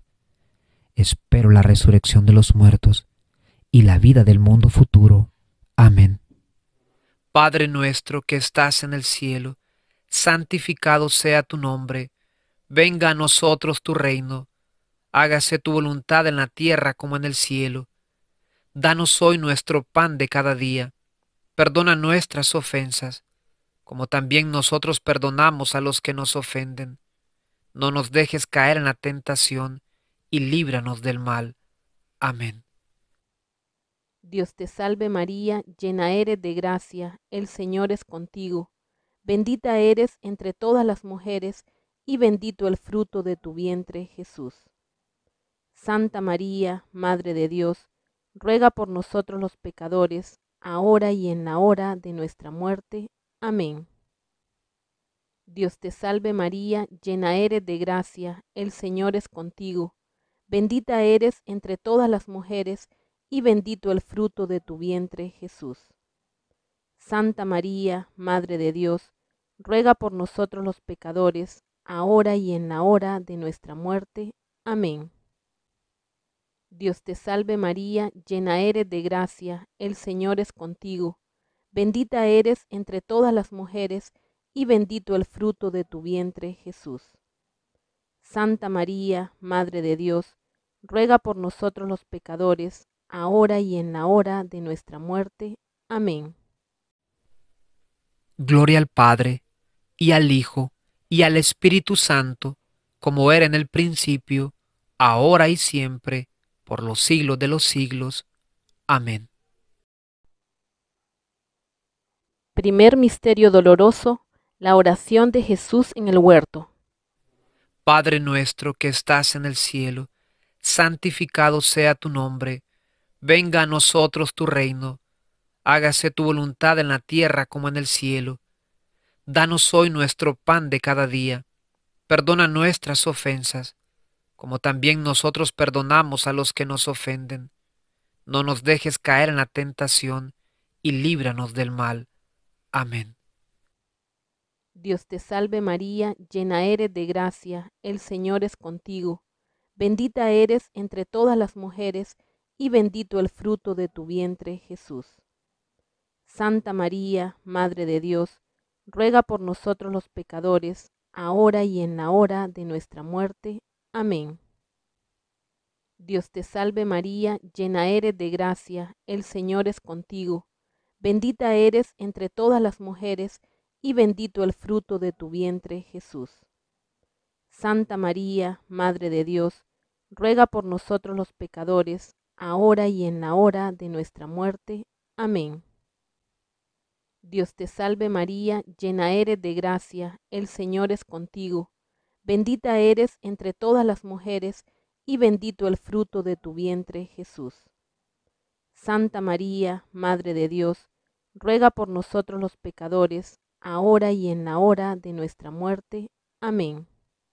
Espero la resurrección de los muertos y la vida del mundo futuro. Amén. Padre nuestro que estás en el cielo, santificado sea tu nombre. Venga a nosotros tu reino. Hágase tu voluntad en la tierra como en el cielo. Danos hoy nuestro pan de cada día. Perdona nuestras ofensas, como también nosotros perdonamos a los que nos ofenden. No nos dejes caer en la tentación, y líbranos del mal. Amén. Dios te salve María, llena eres de gracia, el Señor es contigo. Bendita eres entre todas las mujeres, y bendito el fruto de tu vientre, Jesús. Santa María, Madre de Dios, ruega por nosotros los pecadores, ahora y en la hora de nuestra muerte. Amén. Dios te salve María, llena eres de gracia, el Señor es contigo. Bendita eres entre todas las mujeres, y bendito el fruto de tu vientre, Jesús. Santa María, Madre de Dios, ruega por nosotros los pecadores, ahora y en la hora de nuestra muerte. Amén. Dios te salve María, llena eres de gracia, el Señor es contigo. Bendita eres entre todas las mujeres, y bendito el fruto de tu vientre, Jesús. Santa María, Madre de Dios, ruega por nosotros los pecadores, ahora y en la hora de nuestra muerte. Amén. Gloria al Padre, y al Hijo, y al Espíritu Santo, como era en el principio, ahora y siempre, por los siglos de los siglos. Amén. Primer misterio doloroso, la oración de Jesús en el huerto. Padre nuestro que estás en el cielo, santificado sea tu nombre. Venga a nosotros tu reino. Hágase tu voluntad en la tierra como en el cielo. Danos hoy nuestro pan de cada día. Perdona nuestras ofensas, como también nosotros perdonamos a los que nos ofenden. No nos dejes caer en la tentación, y líbranos del mal. Amén. Dios te salve María, llena eres de gracia, el Señor es contigo. Bendita eres entre todas las mujeres, y bendito el fruto de tu vientre, Jesús. Santa María, Madre de Dios, ruega por nosotros los pecadores, ahora y en la hora de nuestra muerte. Amén. Dios te salve María, llena eres de gracia, el Señor es contigo. Bendita eres entre todas las mujeres, y bendito el fruto de tu vientre, Jesús. Santa María, Madre de Dios, ruega por nosotros los pecadores, ahora y en la hora de nuestra muerte. Amén. Dios te salve María, llena eres de gracia, el Señor es contigo. Bendita eres entre todas las mujeres, y bendito el fruto de tu vientre, Jesús. Santa María, Madre de Dios, ruega por nosotros los pecadores, ahora y en la hora de nuestra muerte. Amén.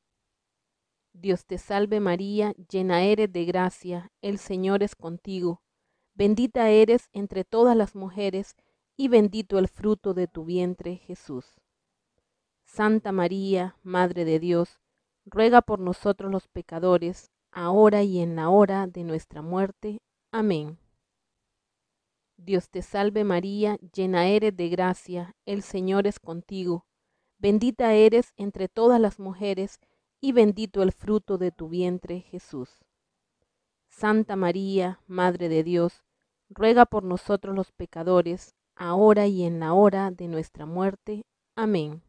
Dios te salve María, llena eres de gracia, el Señor es contigo. Bendita eres entre todas las mujeres, y bendito el fruto de tu vientre, Jesús. Santa María, Madre de Dios, ruega por nosotros los pecadores, ahora y en la hora de nuestra muerte. Amén. Dios te salve María, llena eres de gracia, el Señor es contigo. Bendita eres entre todas las mujeres, y bendito el fruto de tu vientre, Jesús. Santa María, Madre de Dios, ruega por nosotros los pecadores, ahora y en la hora de nuestra muerte. Amén.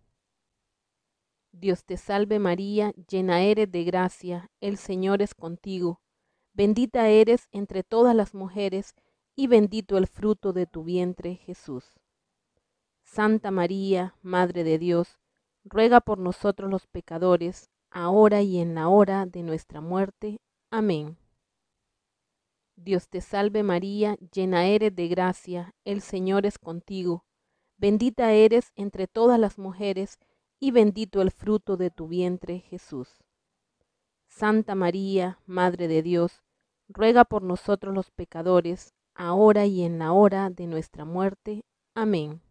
Dios te salve María, llena eres de gracia, el Señor es contigo. Bendita eres entre todas las mujeres, y bendito el fruto de tu vientre, Jesús. Santa María, Madre de Dios, ruega por nosotros los pecadores, ahora y en la hora de nuestra muerte. Amén. Dios te salve María, llena eres de gracia, el Señor es contigo. Bendita eres entre todas las mujeres, y bendito el fruto de tu vientre, Jesús. Santa María, Madre de Dios, ruega por nosotros los pecadores, ahora y en la hora de nuestra muerte. Amén.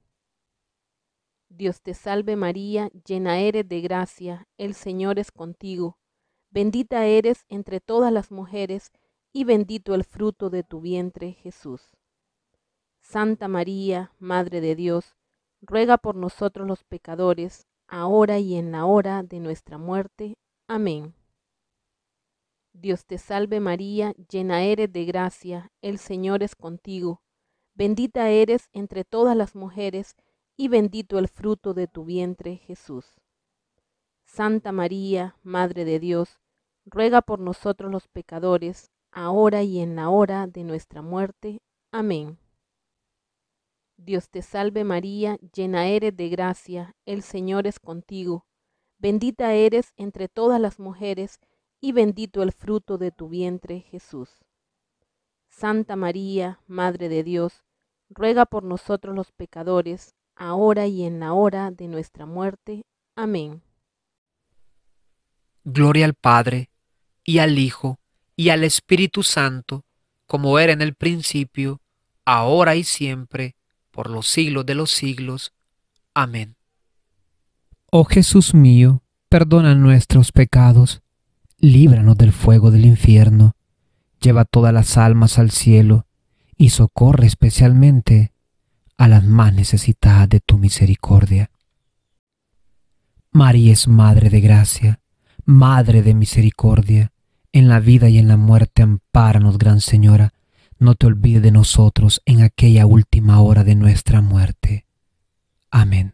Dios te salve María, llena eres de gracia, el Señor es contigo. Bendita eres entre todas las mujeres, y bendito el fruto de tu vientre, Jesús. Santa María, Madre de Dios, ruega por nosotros los pecadores, ahora y en la hora de nuestra muerte. Amén. Dios te salve María, llena eres de gracia, el Señor es contigo. Bendita eres entre todas las mujeres, y bendito el fruto de tu vientre, Jesús. Santa María, Madre de Dios, ruega por nosotros los pecadores, ahora y en la hora de nuestra muerte. Amén. Dios te salve María, llena eres de gracia, el Señor es contigo. Bendita eres entre todas las mujeres, y bendito el fruto de tu vientre, Jesús. Santa María, Madre de Dios, ruega por nosotros los pecadores, ahora y en la hora de nuestra muerte. Amén. Gloria al Padre, y al Hijo, y al Espíritu Santo, como era en el principio, ahora y siempre, por los siglos de los siglos. Amén. Oh Jesús mío, perdona nuestros pecados, líbranos del fuego del infierno, lleva todas las almas al cielo, y socorre especialmente a las más necesitadas de tu misericordia. María es Madre de gracia, Madre de misericordia, en la vida y en la muerte ampáranos, Gran Señora, no te olvides de nosotros en aquella última hora de nuestra muerte. Amén.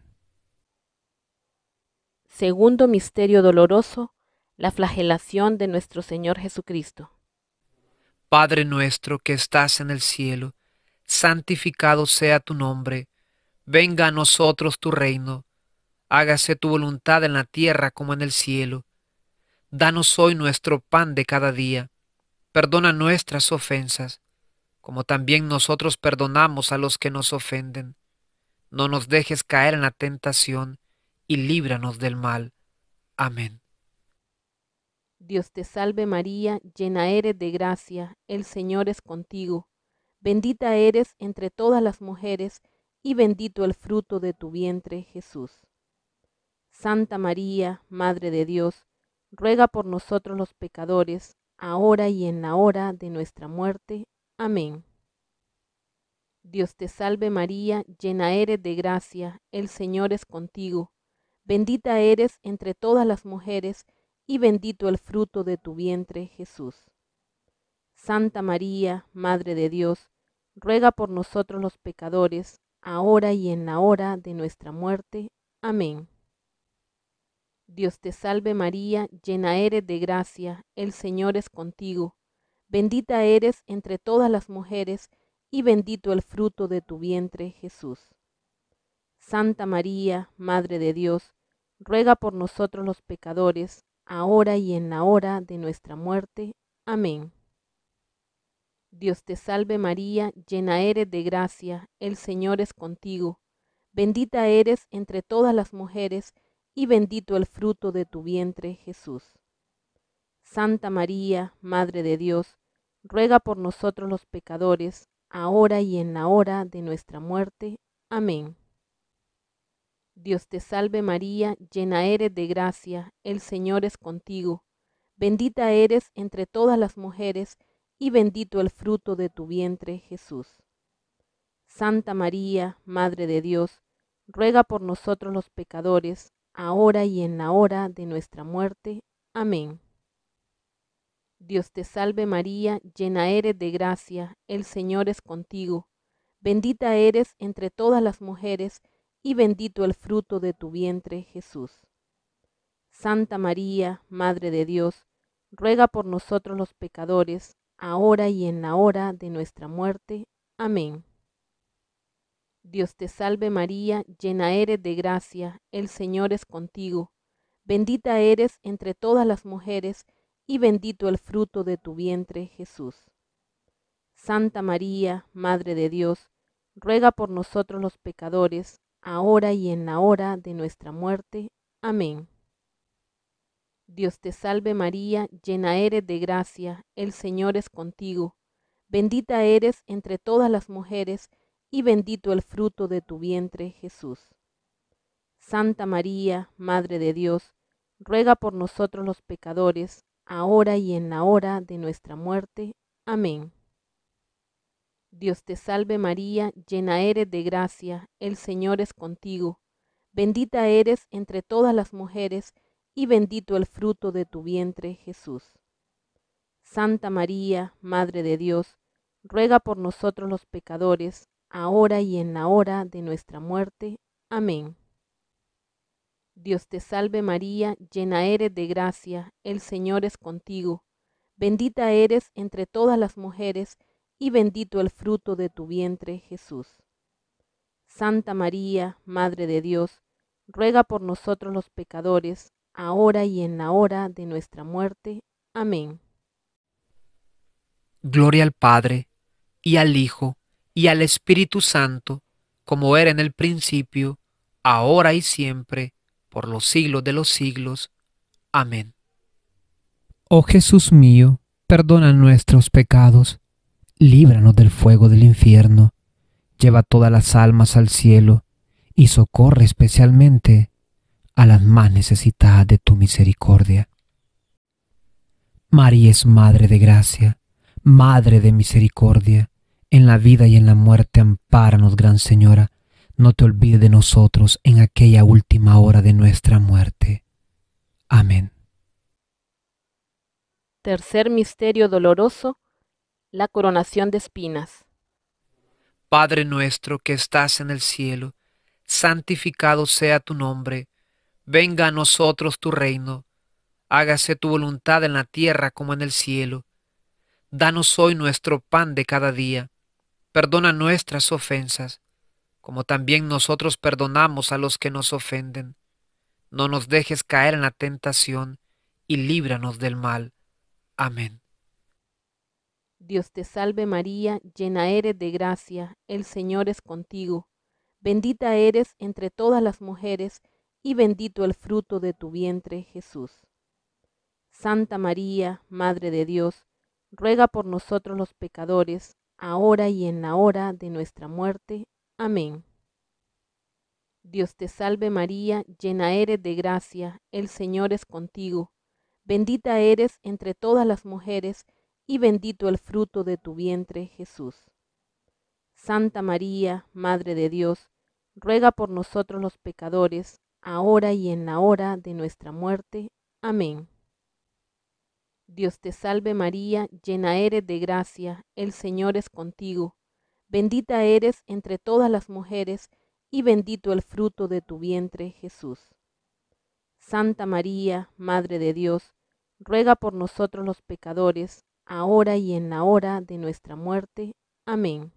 Segundo misterio doloroso, la flagelación de nuestro Señor Jesucristo. Padre nuestro que estás en el cielo, santificado sea tu nombre. Venga a nosotros tu reino. Hágase tu voluntad en la tierra como en el cielo. Danos hoy nuestro pan de cada día. Perdona nuestras ofensas, como también nosotros perdonamos a los que nos ofenden. No nos dejes caer en la tentación, y líbranos del mal. Amén. Dios te salve María, llena eres de gracia, el Señor es contigo. Bendita eres entre todas las mujeres, y bendito el fruto de tu vientre, Jesús. Santa María, Madre de Dios, ruega por nosotros los pecadores, ahora y en la hora de nuestra muerte. Amén. Dios te salve María, llena eres de gracia, el Señor es contigo. Bendita eres entre todas las mujeres, y bendito el fruto de tu vientre, Jesús. Santa María, Madre de Dios, ruega por nosotros los pecadores, ahora y en la hora de nuestra muerte. Amén. Dios te salve María, llena eres de gracia, el Señor es contigo. bendita eres entre todas las mujeres, y bendito el fruto de tu vientre, Jesús. Santa María, Madre de Dios, ruega por nosotros los pecadores, ahora y en la hora de nuestra muerte. Amén. Dios te salve María, llena eres de gracia, el Señor es contigo. Bendita eres entre todas las mujeres, y bendito el fruto de tu vientre, Jesús. Santa María, Madre de Dios, ruega por nosotros los pecadores, ahora y en la hora de nuestra muerte. Amén. Dios te salve María, llena eres de gracia, el Señor es contigo. Bendita eres entre todas las mujeres, y bendito el fruto de tu vientre, Jesús. Santa María, Madre de Dios, ruega por nosotros los pecadores, ahora y en la hora de nuestra muerte. Amén. Dios te salve María, llena eres de gracia, el Señor es contigo. Bendita eres entre todas las mujeres, y bendito el fruto de tu vientre, Jesús. Santa María, Madre de Dios, ruega por nosotros los pecadores, ahora y en la hora de nuestra muerte. Amén. Dios te salve María, llena eres de gracia, el Señor es contigo. Bendita eres entre todas las mujeres, y bendito el fruto de tu vientre, Jesús. Santa María, Madre de Dios, ruega por nosotros los pecadores, ahora y en la hora de nuestra muerte. Amén. Dios te salve María, llena eres de gracia, el Señor es contigo. Bendita eres entre todas las mujeres, y bendito el fruto de tu vientre, Jesús. Santa María, Madre de Dios, ruega por nosotros los pecadores, ahora y en la hora de nuestra muerte. Amén. Dios te salve María, llena eres de gracia, el Señor es contigo. Bendita eres entre todas las mujeres, y bendito el fruto de tu vientre, Jesús. Santa María, Madre de Dios, ruega por nosotros los pecadores, ahora y en la hora de nuestra muerte. Amén. Dios te salve María, llena eres de gracia, el Señor es contigo. Bendita eres entre todas las mujeres, y bendito el fruto de tu vientre, Jesús. Santa María, Madre de Dios, ruega por nosotros los pecadores, ahora y en la hora de nuestra muerte. Amén. Gloria al Padre, y al Hijo, y al Espíritu Santo, como era en el principio, ahora y siempre, por los siglos de los siglos. Amén. Oh Jesús mío, perdona nuestros pecados, líbranos del fuego del infierno, lleva todas las almas al cielo, y socorre especialmente a las más necesitadas de tu misericordia. María es Madre de gracia, Madre de misericordia, en la vida y en la muerte ampáranos, Gran Señora, no te olvides de nosotros en aquella última hora de nuestra muerte. Amén. Tercer misterio doloroso, la coronación de espinas. Padre nuestro que estás en el cielo, santificado sea tu nombre. Venga a nosotros tu reino. Hágase tu voluntad en la tierra como en el cielo. Danos hoy nuestro pan de cada día. Perdona nuestras ofensas, como también nosotros perdonamos a los que nos ofenden. No nos dejes caer en la tentación, y líbranos del mal. Amén. Dios te salve María, llena eres de gracia, el Señor es contigo. Bendita eres entre todas las mujeres, y bendito el fruto de tu vientre, Jesús. Santa María, Madre de Dios, ruega por nosotros los pecadores, ahora y en la hora de nuestra muerte. Amén. Dios te salve María, llena eres de gracia, el Señor es contigo. Bendita eres entre todas las mujeres, y bendito el fruto de tu vientre, Jesús. Santa María, Madre de Dios, ruega por nosotros los pecadores, ahora y en la hora de nuestra muerte. Amén. Dios te salve María, llena eres de gracia, el Señor es contigo. Bendita eres entre todas las mujeres, y bendito el fruto de tu vientre, Jesús. Santa María, Madre de Dios, ruega por nosotros los pecadores, ahora y en la hora de nuestra muerte. Amén.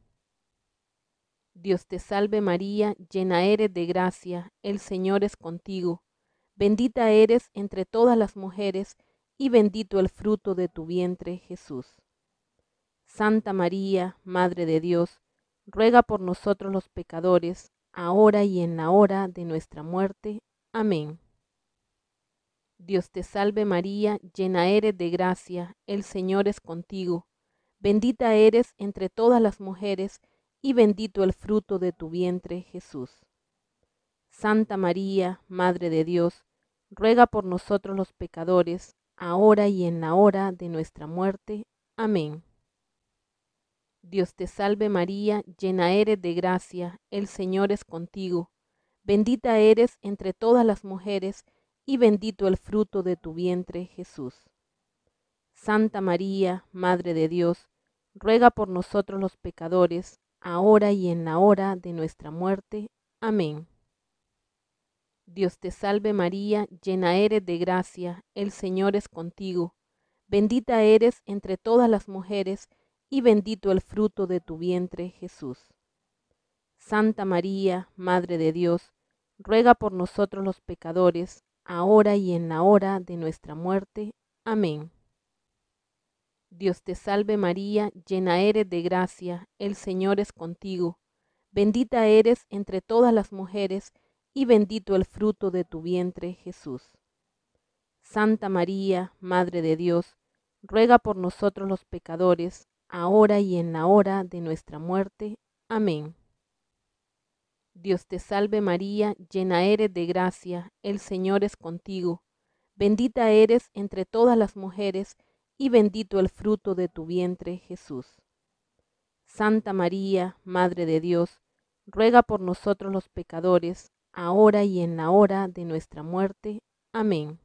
Dios te salve María, llena eres de gracia, el Señor es contigo. Bendita eres entre todas las mujeres, y bendito el fruto de tu vientre, Jesús. Santa María, Madre de Dios, ruega por nosotros los pecadores, ahora y en la hora de nuestra muerte. Amén. Dios te salve María, llena eres de gracia, el Señor es contigo. Bendita eres entre todas las mujeres, y bendito el fruto de tu vientre, Jesús. Santa María, Madre de Dios, ruega por nosotros los pecadores, ahora y en la hora de nuestra muerte. Amén. Dios te salve María, llena eres de gracia, el Señor es contigo. Bendita eres entre todas las mujeres, y bendito el fruto de tu vientre, Jesús. Santa María, Madre de Dios, ruega por nosotros los pecadores, ahora y en la hora de nuestra muerte. Amén. Dios te salve María, llena eres de gracia, el Señor es contigo. Bendita eres entre todas las mujeres, y bendito el fruto de tu vientre, Jesús. Santa María, Madre de Dios, ruega por nosotros los pecadores, ahora y en la hora de nuestra muerte. Amén. Dios te salve María, llena eres de gracia, el Señor es contigo. Bendita eres entre todas las mujeres, y bendito el fruto de tu vientre, Jesús. Santa María, Madre de Dios, ruega por nosotros los pecadores, ahora y en la hora de nuestra muerte. Amén. Dios te salve María, llena eres de gracia, el Señor es contigo. Bendita eres entre todas las mujeres, y bendito el fruto de tu vientre, Jesús. Santa María, Madre de Dios, ruega por nosotros los pecadores, ahora y en la hora de nuestra muerte. Amén.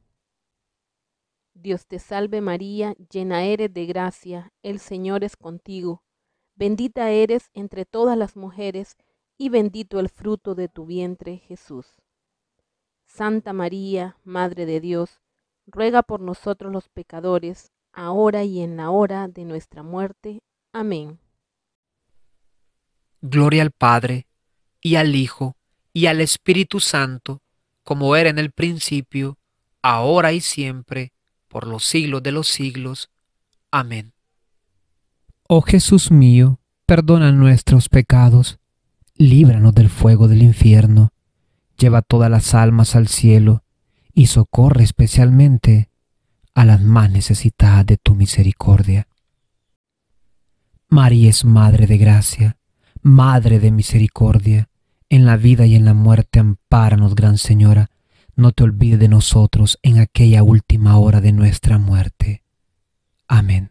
Dios te salve María, llena eres de gracia, el Señor es contigo. Bendita eres entre todas las mujeres, y bendito el fruto de tu vientre, Jesús. Santa María, Madre de Dios, ruega por nosotros los pecadores, ahora y en la hora de nuestra muerte. Amén. Gloria al Padre, y al Hijo, y al Espíritu Santo, como era en el principio, ahora y siempre, por los siglos de los siglos. Amén. Oh Jesús mío, perdona nuestros pecados, líbranos del fuego del infierno, lleva todas las almas al cielo, y socorre especialmente a las más necesitadas de tu misericordia. María es Madre de gracia, Madre de misericordia, en la vida y en la muerte ampáranos, Gran Señora, no te olvides de nosotros en aquella última hora de nuestra muerte. Amén.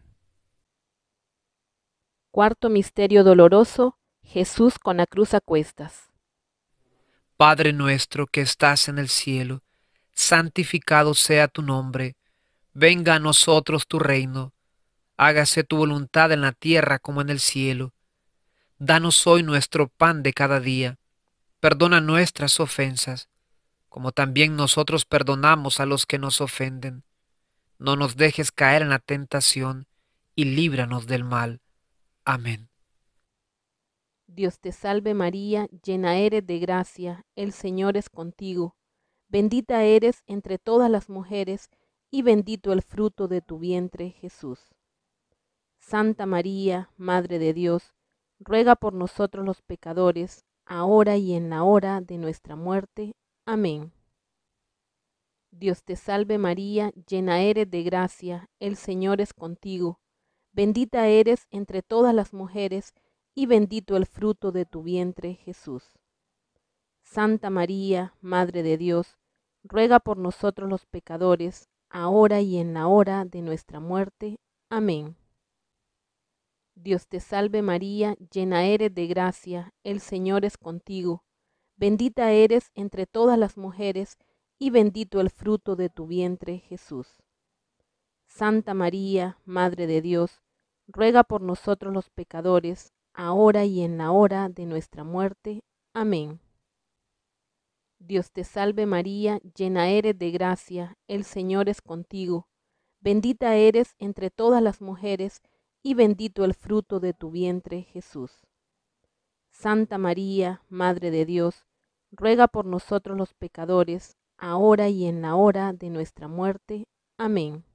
Cuarto misterio doloroso, Jesús con la cruz a cuestas. Padre nuestro que estás en el cielo, santificado sea tu nombre. Venga a nosotros tu reino. Hágase tu voluntad en la tierra como en el cielo. Danos hoy nuestro pan de cada día. Perdona nuestras ofensas, como también nosotros perdonamos a los que nos ofenden. No nos dejes caer en la tentación, y líbranos del mal. Amén. Dios te salve María, llena eres de gracia, el Señor es contigo. Bendita eres entre todas las mujeres, y bendito el fruto de tu vientre, Jesús. Santa María, Madre de Dios, ruega por nosotros los pecadores, ahora y en la hora de nuestra muerte. Amén. Dios te salve María, llena eres de gracia, el Señor es contigo. Bendita eres entre todas las mujeres, y bendito el fruto de tu vientre, Jesús. Santa María, Madre de Dios, ruega por nosotros los pecadores, ahora y en la hora de nuestra muerte. Amén. Dios te salve María, llena eres de gracia, el Señor es contigo. Bendita eres entre todas las mujeres, y bendito el fruto de tu vientre, Jesús. Santa María, Madre de Dios, ruega por nosotros los pecadores, ahora y en la hora de nuestra muerte. Amén. Dios te salve María, llena eres de gracia, el Señor es contigo. bendita eres entre todas las mujeres, y bendito el fruto de tu vientre, Jesús. Santa María, Madre de Dios, ruega por nosotros los pecadores, ahora y en la hora de nuestra muerte. Amén.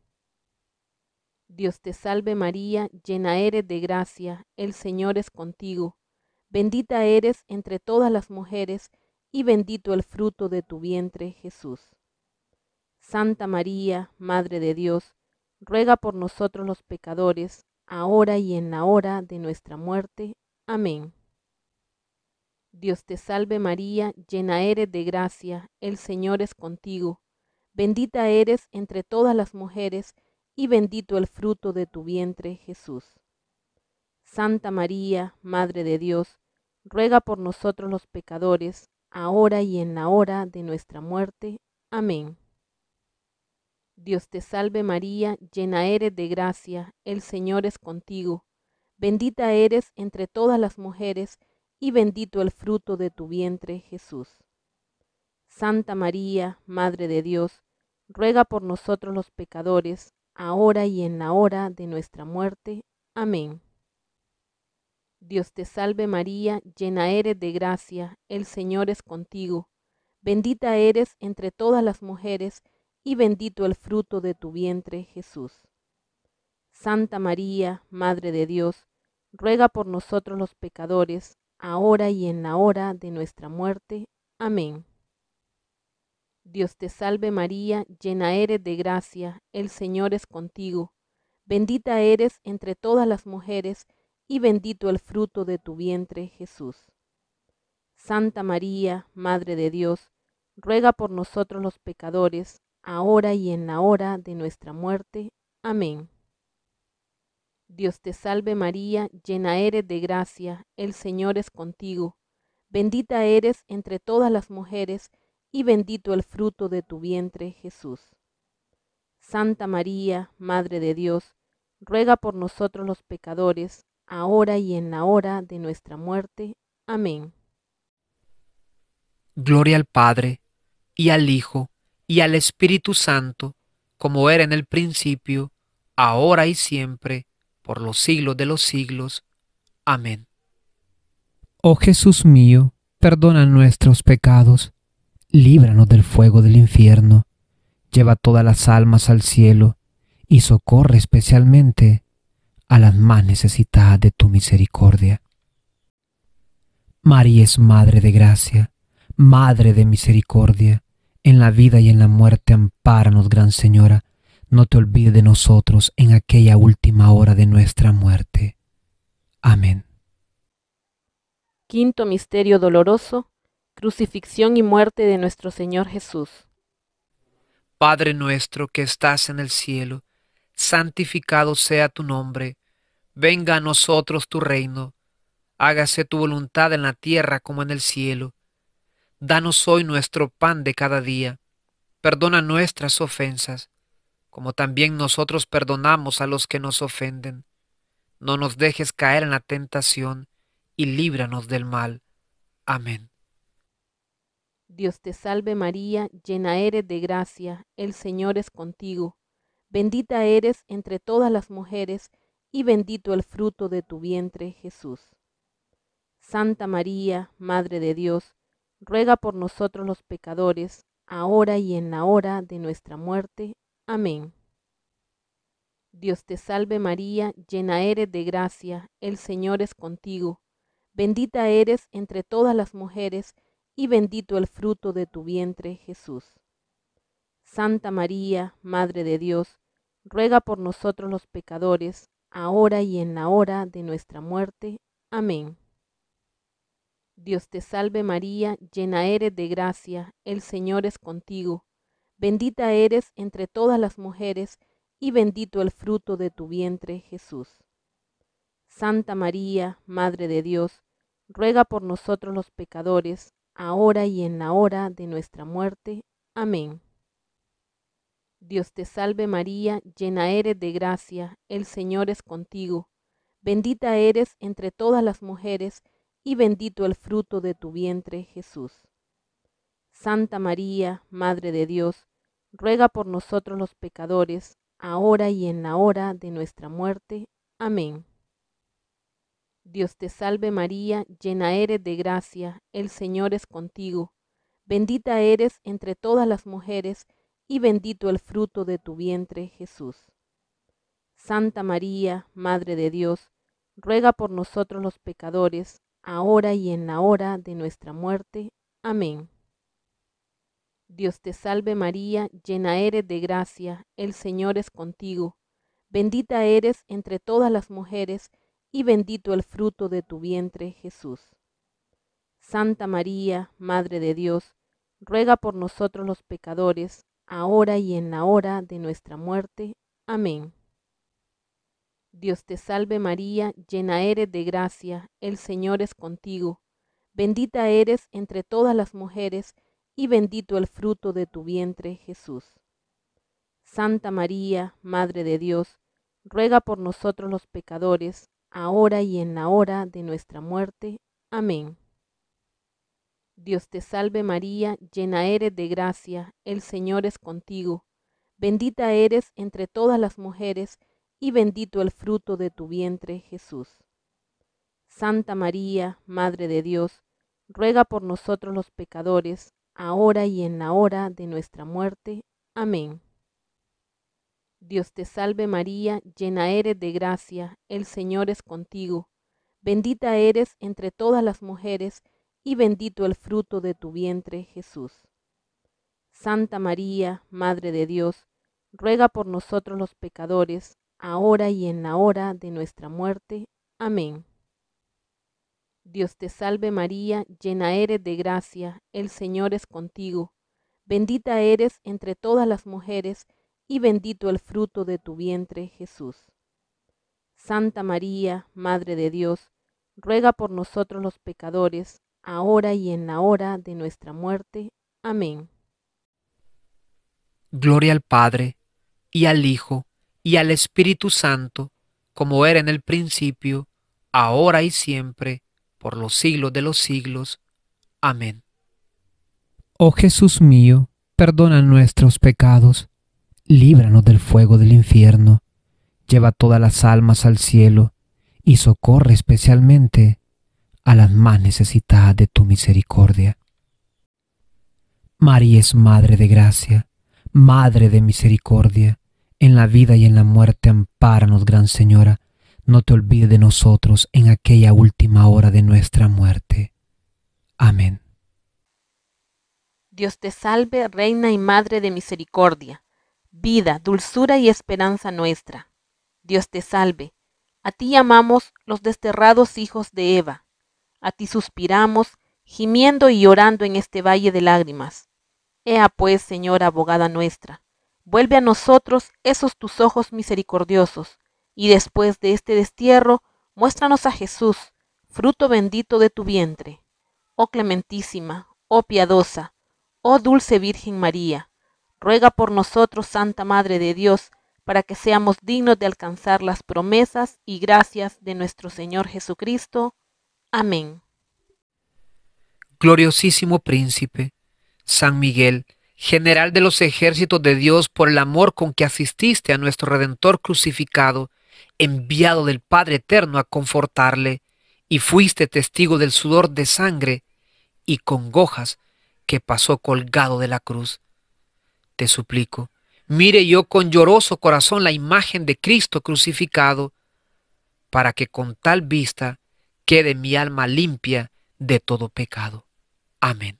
Dios te salve María, llena eres de gracia, el Señor es contigo. Bendita eres entre todas las mujeres, y bendito el fruto de tu vientre, Jesús. Santa María, Madre de Dios, ruega por nosotros los pecadores, ahora y en la hora de nuestra muerte. Amén. Dios te salve María, llena eres de gracia, el Señor es contigo. Bendita eres entre todas las mujeres, y bendito el fruto de tu vientre, Jesús. Santa María, Madre de Dios, ruega por nosotros los pecadores, ahora y en la hora de nuestra muerte. Amén. Dios te salve María, llena eres de gracia, el Señor es contigo. Bendita eres entre todas las mujeres, y bendito el fruto de tu vientre, Jesús. Santa María, Madre de Dios, ruega por nosotros los pecadores, ahora y en la hora de nuestra muerte. Amén. Dios te salve María, llena eres de gracia, el Señor es contigo. Bendita eres entre todas las mujeres, y bendito el fruto de tu vientre, Jesús. Santa María, Madre de Dios, ruega por nosotros los pecadores, ahora y en la hora de nuestra muerte. Amén. Dios te salve María, llena eres de gracia, el Señor es contigo. Bendita eres entre todas las mujeres, y bendito el fruto de tu vientre, Jesús. Santa María, Madre de Dios, ruega por nosotros los pecadores, ahora y en la hora de nuestra muerte. Amén. Dios te salve María, llena eres de gracia, el Señor es contigo. Bendita eres entre todas las mujeres, y bendito el fruto de tu vientre, Jesús. Santa María, Madre de Dios, ruega por nosotros los pecadores, ahora y en la hora de nuestra muerte. Amén. Gloria al Padre, y al Hijo, y al Espíritu Santo, como era en el principio, ahora y siempre, por los siglos de los siglos. Amén. Oh Jesús mío, perdona nuestros pecados, líbranos del fuego del infierno, lleva todas las almas al cielo, y socorre especialmente a las más necesitadas de tu misericordia. María es Madre de gracia, Madre de misericordia, en la vida y en la muerte ampáranos, Gran Señora, no te olvides de nosotros en aquella última hora de nuestra muerte. Amén. Quinto misterio doloroso, crucifixión y muerte de nuestro Señor Jesús. Padre nuestro que estás en el cielo, santificado sea tu nombre. Venga a nosotros tu reino. Hágase tu voluntad en la tierra como en el cielo. Danos hoy nuestro pan de cada día. Perdona nuestras ofensas, como también nosotros perdonamos a los que nos ofenden. No nos dejes caer en la tentación, y líbranos del mal. Amén. Dios te salve María, llena eres de gracia, el Señor es contigo. Bendita eres entre todas las mujeres, y bendito el fruto de tu vientre, Jesús. Santa María, Madre de Dios, ruega por nosotros los pecadores, ahora y en la hora de nuestra muerte. Amén. Dios te salve María, llena eres de gracia, el Señor es contigo. Bendita eres entre todas las mujeres, y bendito el fruto de tu vientre, Jesús. Santa María, Madre de Dios, ruega por nosotros los pecadores, ahora y en la hora de nuestra muerte. Amén. Dios te salve María, llena eres de gracia, el Señor es contigo. Bendita eres entre todas las mujeres, y bendito el fruto de tu vientre, Jesús. Santa María, Madre de Dios, ruega por nosotros los pecadores, ahora y en la hora de nuestra muerte. Amén. Dios te salve María, llena eres de gracia, el Señor es contigo. Bendita eres entre todas las mujeres, y bendito el fruto de tu vientre, Jesús. Santa María, Madre de Dios, ruega por nosotros los pecadores, ahora y en la hora de nuestra muerte. Amén. Dios te salve María, llena eres de gracia, el Señor es contigo. Bendita eres entre todas las mujeres, y bendito el fruto de tu vientre, Jesús. Santa María, Madre de Dios, ruega por nosotros los pecadores, ahora y en la hora de nuestra muerte. Amén. Dios te salve María, llena eres de gracia, el Señor es contigo. Bendita eres entre todas las mujeres, y bendito el fruto de tu vientre, Jesús. Santa María, Madre de Dios, ruega por nosotros los pecadores, ahora y en la hora de nuestra muerte. Amén. Dios te salve María, llena eres de gracia, el Señor es contigo. Bendita eres entre todas las mujeres, y bendito el fruto de tu vientre, Jesús. Santa María, Madre de Dios, ruega por nosotros los pecadores, ahora y en la hora de nuestra muerte. Amén. Dios te salve María, llena eres de gracia, el Señor es contigo. Bendita eres entre todas las mujeres, y bendito el fruto de tu vientre, Jesús. Santa María, Madre de Dios, ruega por nosotros los pecadores, ahora y en la hora de nuestra muerte. Amén. Dios te salve María, llena eres de gracia, el Señor es contigo. Bendita eres entre todas las mujeres, y bendito el fruto de tu vientre, Jesús. Santa María, Madre de Dios, ruega por nosotros los pecadores, ahora y en la hora de nuestra muerte. Amén. Dios te salve María, llena eres de gracia, el Señor es contigo. Bendita eres entre todas las mujeres, y bendito el fruto de tu vientre, Jesús. Santa María, Madre de Dios, ruega por nosotros los pecadores, ahora y en la hora de nuestra muerte. Amén. Gloria al Padre, y al Hijo, y al Espíritu Santo, como era en el principio, ahora y siempre, por los siglos de los siglos. Amén. Oh Jesús mío, perdona nuestros pecados, líbranos del fuego del infierno, lleva todas las almas al cielo, y socorre especialmente a las más necesitadas de tu misericordia. María es Madre de gracia, Madre de misericordia, en la vida y en la muerte ampáranos, Gran Señora, no te olvides de nosotros en aquella última hora de nuestra muerte. Amén. Dios te salve, Reina y Madre de misericordia, vida, dulzura y esperanza nuestra. Dios te salve, a ti llamamos los desterrados hijos de Eva, a ti suspiramos, gimiendo y llorando en este valle de lágrimas. Ea pues, Señora abogada nuestra, vuelve a nosotros esos tus ojos misericordiosos, y después de este destierro, muéstranos a Jesús, fruto bendito de tu vientre. Oh clementísima, oh piadosa, oh dulce Virgen María, ruega por nosotros, Santa Madre de Dios, para que seamos dignos de alcanzar las promesas y gracias de nuestro Señor Jesucristo. Amén. Gloriosísimo Príncipe, San Miguel, general de los ejércitos de Dios, por el amor con que asististe a nuestro Redentor crucificado, enviado del Padre Eterno a confortarle, y fuiste testigo del sudor de sangre y congojas que pasó colgado de la cruz. Te suplico, mire yo con lloroso corazón la imagen de Cristo crucificado, para que con tal vista quede mi alma limpia de todo pecado. Amén.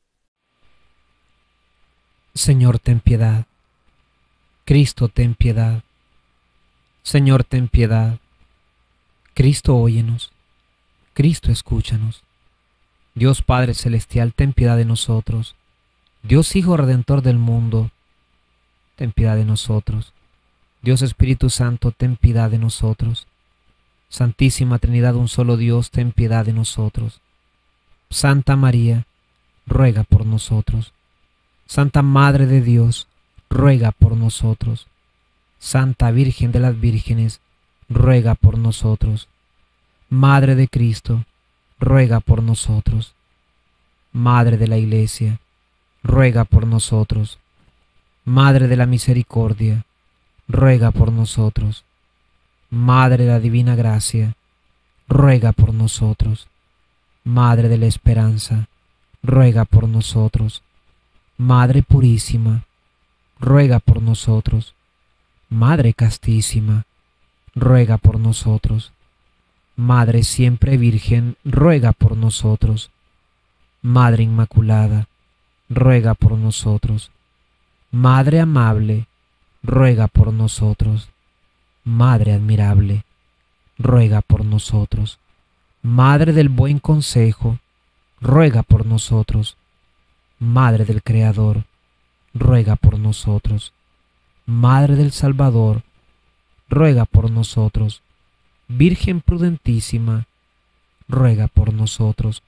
Señor, ten piedad. Cristo, ten piedad. Señor, ten piedad. Cristo, óyenos. Cristo, escúchanos. Dios Padre Celestial, ten piedad de nosotros. Dios Hijo Redentor del mundo, ten piedad de nosotros. Dios Espíritu Santo, ten piedad de nosotros. Santísima Trinidad, un solo Dios, ten piedad de nosotros. Santa María, ruega por nosotros. Santa Madre de Dios, ruega por nosotros. Santa Virgen de las Vírgenes, ruega por nosotros. Madre de Cristo, ruega por nosotros. Madre de la Iglesia, ruega por nosotros. Madre de la Misericordia, ruega por nosotros. Madre de la divina gracia, ruega por nosotros. Madre de la esperanza, ruega por nosotros. Madre purísima, ruega por nosotros. Madre castísima, ruega por nosotros. Madre siempre virgen, ruega por nosotros. Madre inmaculada, ruega por nosotros. Madre amable, ruega por nosotros. Madre admirable, ruega por nosotros. Madre del buen consejo, ruega por nosotros. Madre del Creador, ruega por nosotros. Madre del Salvador, ruega por nosotros. Virgen prudentísima, ruega por nosotros.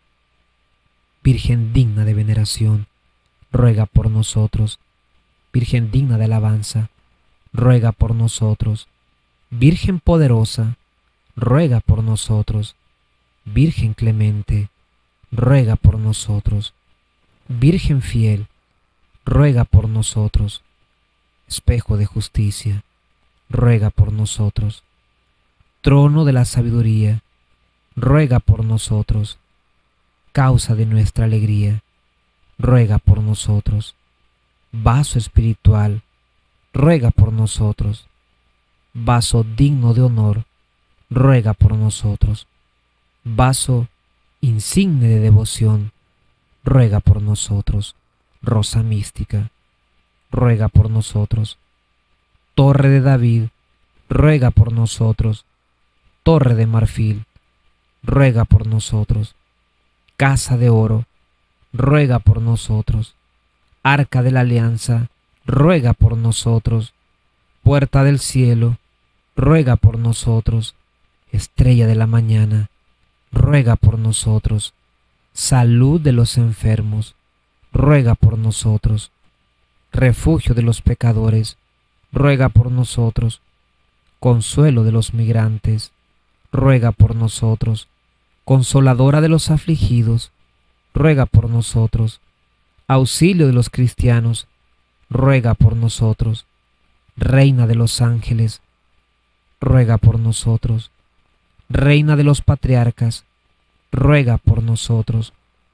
Virgen digna de veneración, ruega por nosotros. Virgen digna de alabanza, ruega por nosotros. Virgen poderosa, ruega por nosotros. Virgen clemente, ruega por nosotros. Virgen fiel, ruega por nosotros. Espejo de justicia, ruega por nosotros. Trono de la sabiduría, ruega por nosotros. Causa de nuestra alegría, ruega por nosotros. Vaso espiritual, ruega por nosotros. Vaso digno de honor, ruega por nosotros. Vaso insigne de devoción, ruega por nosotros. Rosa mística, ruega por nosotros. Torre de David, ruega por nosotros. Torre de marfil, ruega por nosotros. Casa de oro, ruega por nosotros. Arca de la alianza, ruega por nosotros. Puerta del cielo, ruega por nosotros. Estrella de la mañana, ruega por nosotros. Salud de los enfermos, ruega por nosotros. Refugio de los pecadores, ruega por nosotros. Consuelo de los migrantes, ruega por nosotros. Consoladora de los afligidos, ruega por nosotros. Auxilio de los cristianos, ruega por nosotros. Reina de los ángeles, ruega por nosotros. Reina de los patriarcas, ruega por nosotros.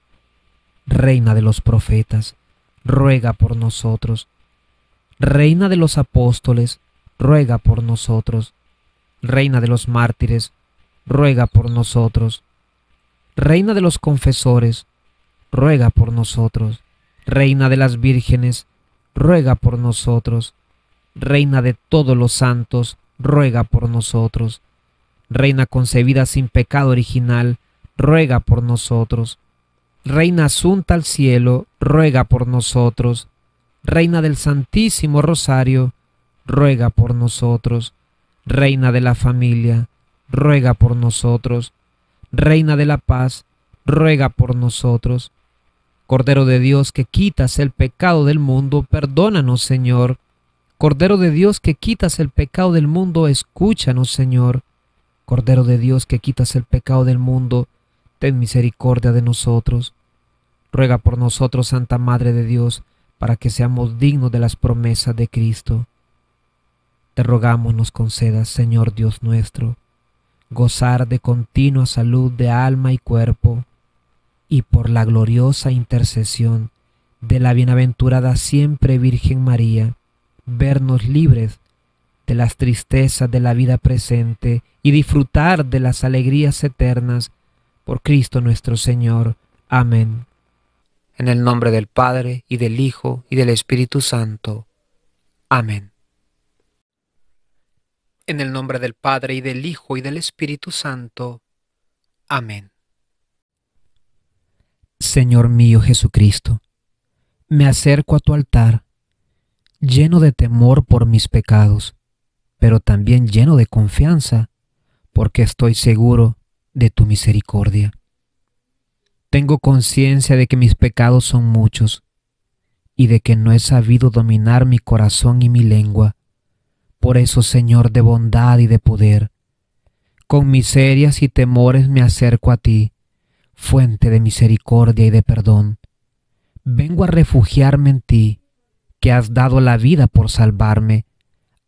Reina de los profetas, ruega por nosotros. Reina de los apóstoles, ruega por nosotros. Reina de los mártires, ruega por nosotros. Reina de los confesores, ruega por nosotros. Reina de las vírgenes, ruega por nosotros. Reina de todos los santos, ruega por nosotros. Reina concebida sin pecado original, ruega por nosotros. Reina asunta al cielo, ruega por nosotros. Reina del Santísimo Rosario, ruega por nosotros. Reina de la familia, ruega por nosotros. Reina de la paz, ruega por nosotros. Cordero de Dios que quitas el pecado del mundo, perdónanos, Señor. Cordero de Dios que quitas el pecado del mundo, escúchanos, Señor. Cordero de Dios que quitas el pecado del mundo, ten misericordia de nosotros. Ruega por nosotros, Santa Madre de Dios, para que seamos dignos de las promesas de Cristo. Te rogamos nos concedas, Señor Dios nuestro, gozar de continua salud de alma y cuerpo, y por la gloriosa intercesión de la bienaventurada siempre Virgen María, vernos libres de las tristezas de la vida presente y disfrutar de las alegrías eternas, por Cristo nuestro Señor. Amén. En el nombre del Padre, y del Hijo, y del Espíritu Santo. Amén. En el nombre del Padre, y del Hijo, y del Espíritu Santo. Amén. Señor mío Jesucristo, me acerco a tu altar, lleno de temor por mis pecados, pero también lleno de confianza, porque estoy seguro de tu misericordia. Tengo conciencia de que mis pecados son muchos, y de que no he sabido dominar mi corazón y mi lengua. Por eso, Señor de bondad y de poder, con miserias y temores me acerco a ti, fuente de misericordia y de perdón. Vengo a refugiarme en ti, que has dado la vida por salvarme,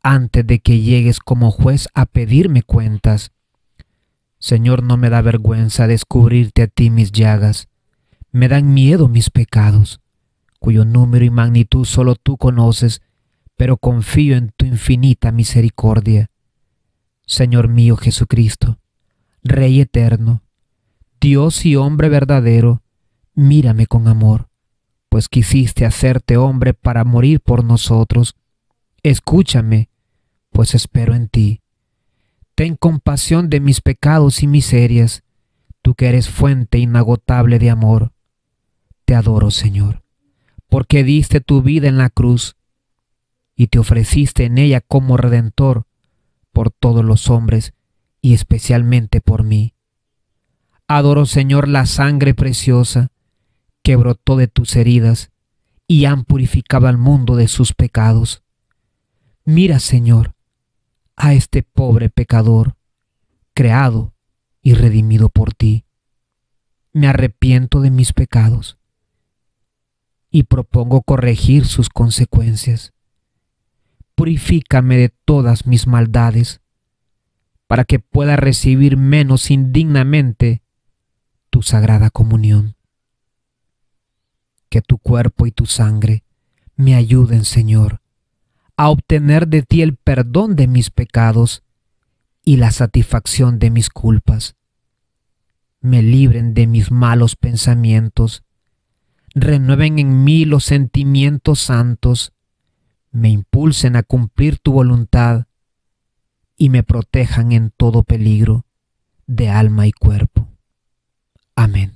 antes de que llegues como juez a pedirme cuentas. Señor, no me da vergüenza descubrirte a ti mis llagas. Me dan miedo mis pecados, cuyo número y magnitud solo tú conoces, pero confío en tu infinita misericordia. Señor mío Jesucristo, Rey eterno, Dios y hombre verdadero, mírame con amor, pues quisiste hacerte hombre para morir por nosotros. Escúchame, pues espero en ti. Ten compasión de mis pecados y miserias, tú que eres fuente inagotable de amor. Te adoro, Señor, porque diste tu vida en la cruz y te ofreciste en ella como redentor por todos los hombres y especialmente por mí. Adoro, Señor, la sangre preciosa que brotó de tus heridas y han purificado al mundo de sus pecados. Mira, Señor, a este pobre pecador, creado y redimido por ti. Me arrepiento de mis pecados y propongo corregir sus consecuencias. Purifícame de todas mis maldades, para que pueda recibir menos indignamente tu sagrada comunión. Que tu cuerpo y tu sangre me ayuden, Señor, a obtener de ti el perdón de mis pecados y la satisfacción de mis culpas. Me libren de mis malos pensamientos, renueven en mí los sentimientos santos, me impulsen a cumplir tu voluntad y me protejan en todo peligro de alma y cuerpo. Amén.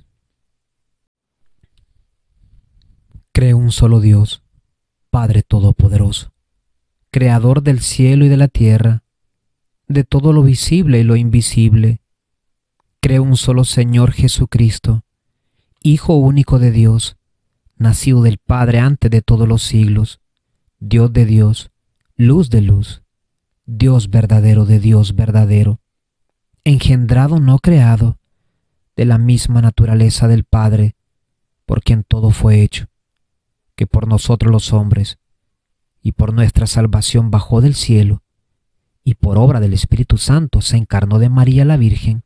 Creo un solo Dios, Padre Todopoderoso, Creador del cielo y de la tierra, de todo lo visible y lo invisible. Creo un solo Señor Jesucristo, Hijo único de Dios, nacido del Padre antes de todos los siglos, Dios de Dios, luz de luz, Dios verdadero de Dios verdadero, engendrado no creado, de la misma naturaleza del Padre, por quien todo fue hecho, que por nosotros los hombres, y por nuestra salvación bajó del cielo, y por obra del Espíritu Santo se encarnó de María la Virgen,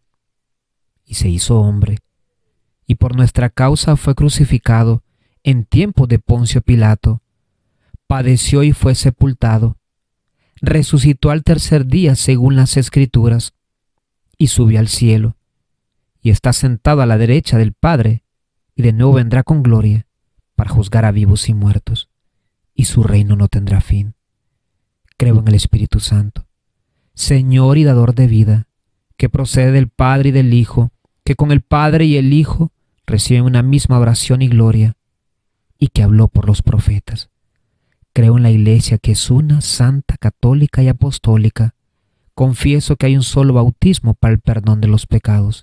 y se hizo hombre, y por nuestra causa fue crucificado en tiempo de Poncio Pilato, padeció y fue sepultado, resucitó al tercer día según las Escrituras, y subió al cielo, y está sentado a la derecha del Padre, y de nuevo vendrá con gloria para juzgar a vivos y muertos, y su reino no tendrá fin. Creo en el Espíritu Santo, Señor y dador de vida, que procede del Padre y del Hijo, que con el Padre y el Hijo reciben una misma oración y gloria, y que habló por los profetas. Creo en la Iglesia, que es una, santa, católica y apostólica. Confieso que hay un solo bautismo para el perdón de los pecados.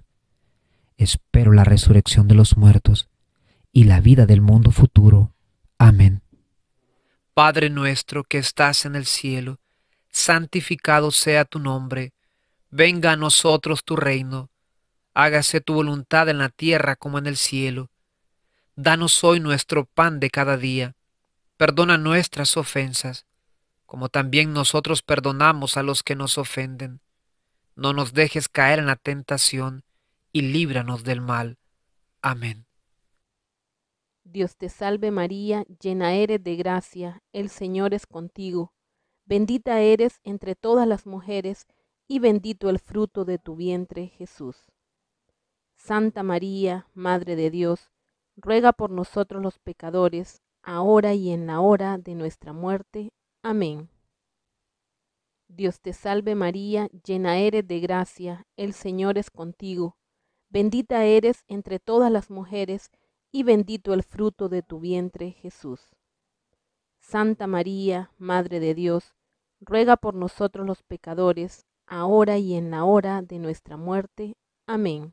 Espero la resurrección de los muertos y la vida del mundo futuro. Amén. Padre nuestro que estás en el cielo, santificado sea tu nombre. Venga a nosotros tu reino. Hágase tu voluntad en la tierra como en el cielo. Danos hoy nuestro pan de cada día. Perdona nuestras ofensas, como también nosotros perdonamos a los que nos ofenden. No nos dejes caer en la tentación, y líbranos del mal. Amén. Dios te salve María, llena eres de gracia, el Señor es contigo. Bendita eres entre todas las mujeres, y bendito el fruto de tu vientre, Jesús. Santa María, Madre de Dios, ruega por nosotros los pecadores, ahora y en la hora de nuestra muerte. Amén. Dios te salve María, llena eres de gracia, el Señor es contigo. Bendita eres entre todas las mujeres, y bendito el fruto de tu vientre, Jesús. Santa María, Madre de Dios, ruega por nosotros los pecadores, ahora y en la hora de nuestra muerte. Amén.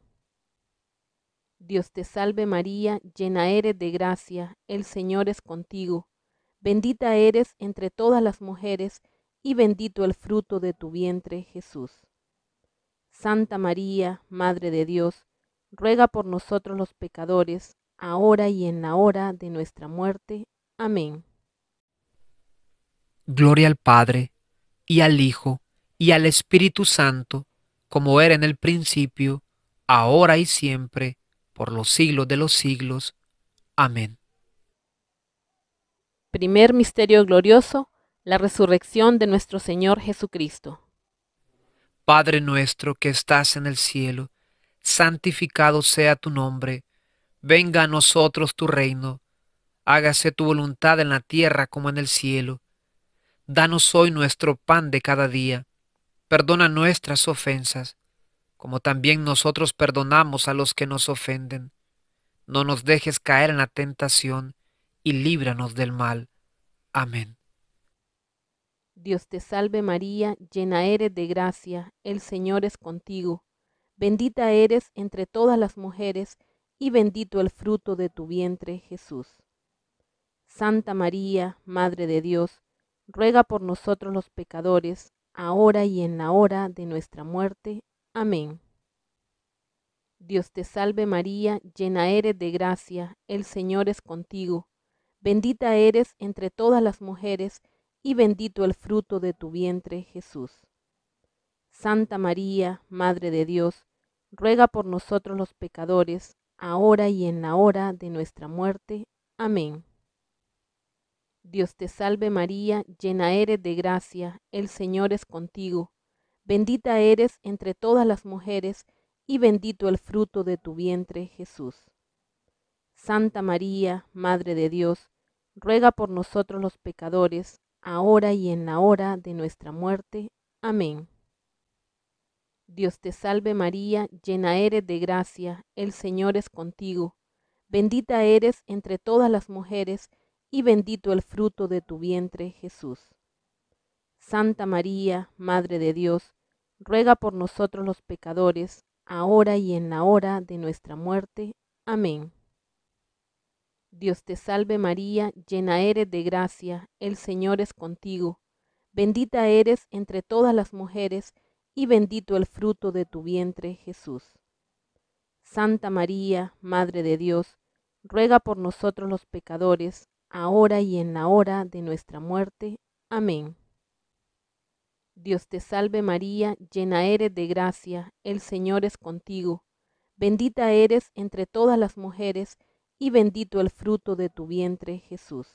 Dios te salve María, llena eres de gracia, el Señor es contigo. Bendita eres entre todas las mujeres, y bendito el fruto de tu vientre, Jesús. Santa María, Madre de Dios, ruega por nosotros los pecadores, ahora y en la hora de nuestra muerte. Amén. Gloria al Padre, y al Hijo, y al Espíritu Santo, como era en el principio, ahora y siempre, por los siglos de los siglos. Amén. Primer misterio glorioso, la resurrección de nuestro Señor Jesucristo. Padre nuestro que estás en el cielo, santificado sea tu nombre. Venga a nosotros tu reino. Hágase tu voluntad en la tierra como en el cielo. Danos hoy nuestro pan de cada día. Perdona nuestras ofensas, como también nosotros perdonamos a los que nos ofenden. No nos dejes caer en la tentación, y líbranos del mal. Amén. Dios te salve María, llena eres de gracia, el Señor es contigo. Bendita eres entre todas las mujeres, y bendito el fruto de tu vientre, Jesús. Santa María, Madre de Dios, ruega por nosotros los pecadores, ahora y en la hora de nuestra muerte. Amén. Dios te salve María, llena eres de gracia, el Señor es contigo. Bendita eres entre todas las mujeres, y bendito el fruto de tu vientre, Jesús. Santa María, Madre de Dios, ruega por nosotros los pecadores, ahora y en la hora de nuestra muerte. Amén. Dios te salve María, llena eres de gracia, el Señor es contigo. Bendita eres entre todas las mujeres, y bendito el fruto de tu vientre, Jesús. Santa María, Madre de Dios, ruega por nosotros los pecadores, ahora y en la hora de nuestra muerte. Amén. Dios te salve María, llena eres de gracia, el Señor es contigo. Bendita eres entre todas las mujeres, y bendito el fruto de tu vientre, Jesús. Santa María, Madre de Dios, ruega por nosotros los pecadores, ahora y en la hora de nuestra muerte. Amén. Dios te salve María, llena eres de gracia, el Señor es contigo. Bendita eres entre todas las mujeres, y bendito el fruto de tu vientre, Jesús. Santa María, Madre de Dios, ruega por nosotros los pecadores, ahora y en la hora de nuestra muerte. Amén. Dios te salve María, llena eres de gracia, el Señor es contigo. Bendita eres entre todas las mujeres, y bendito el fruto de tu vientre, Jesús.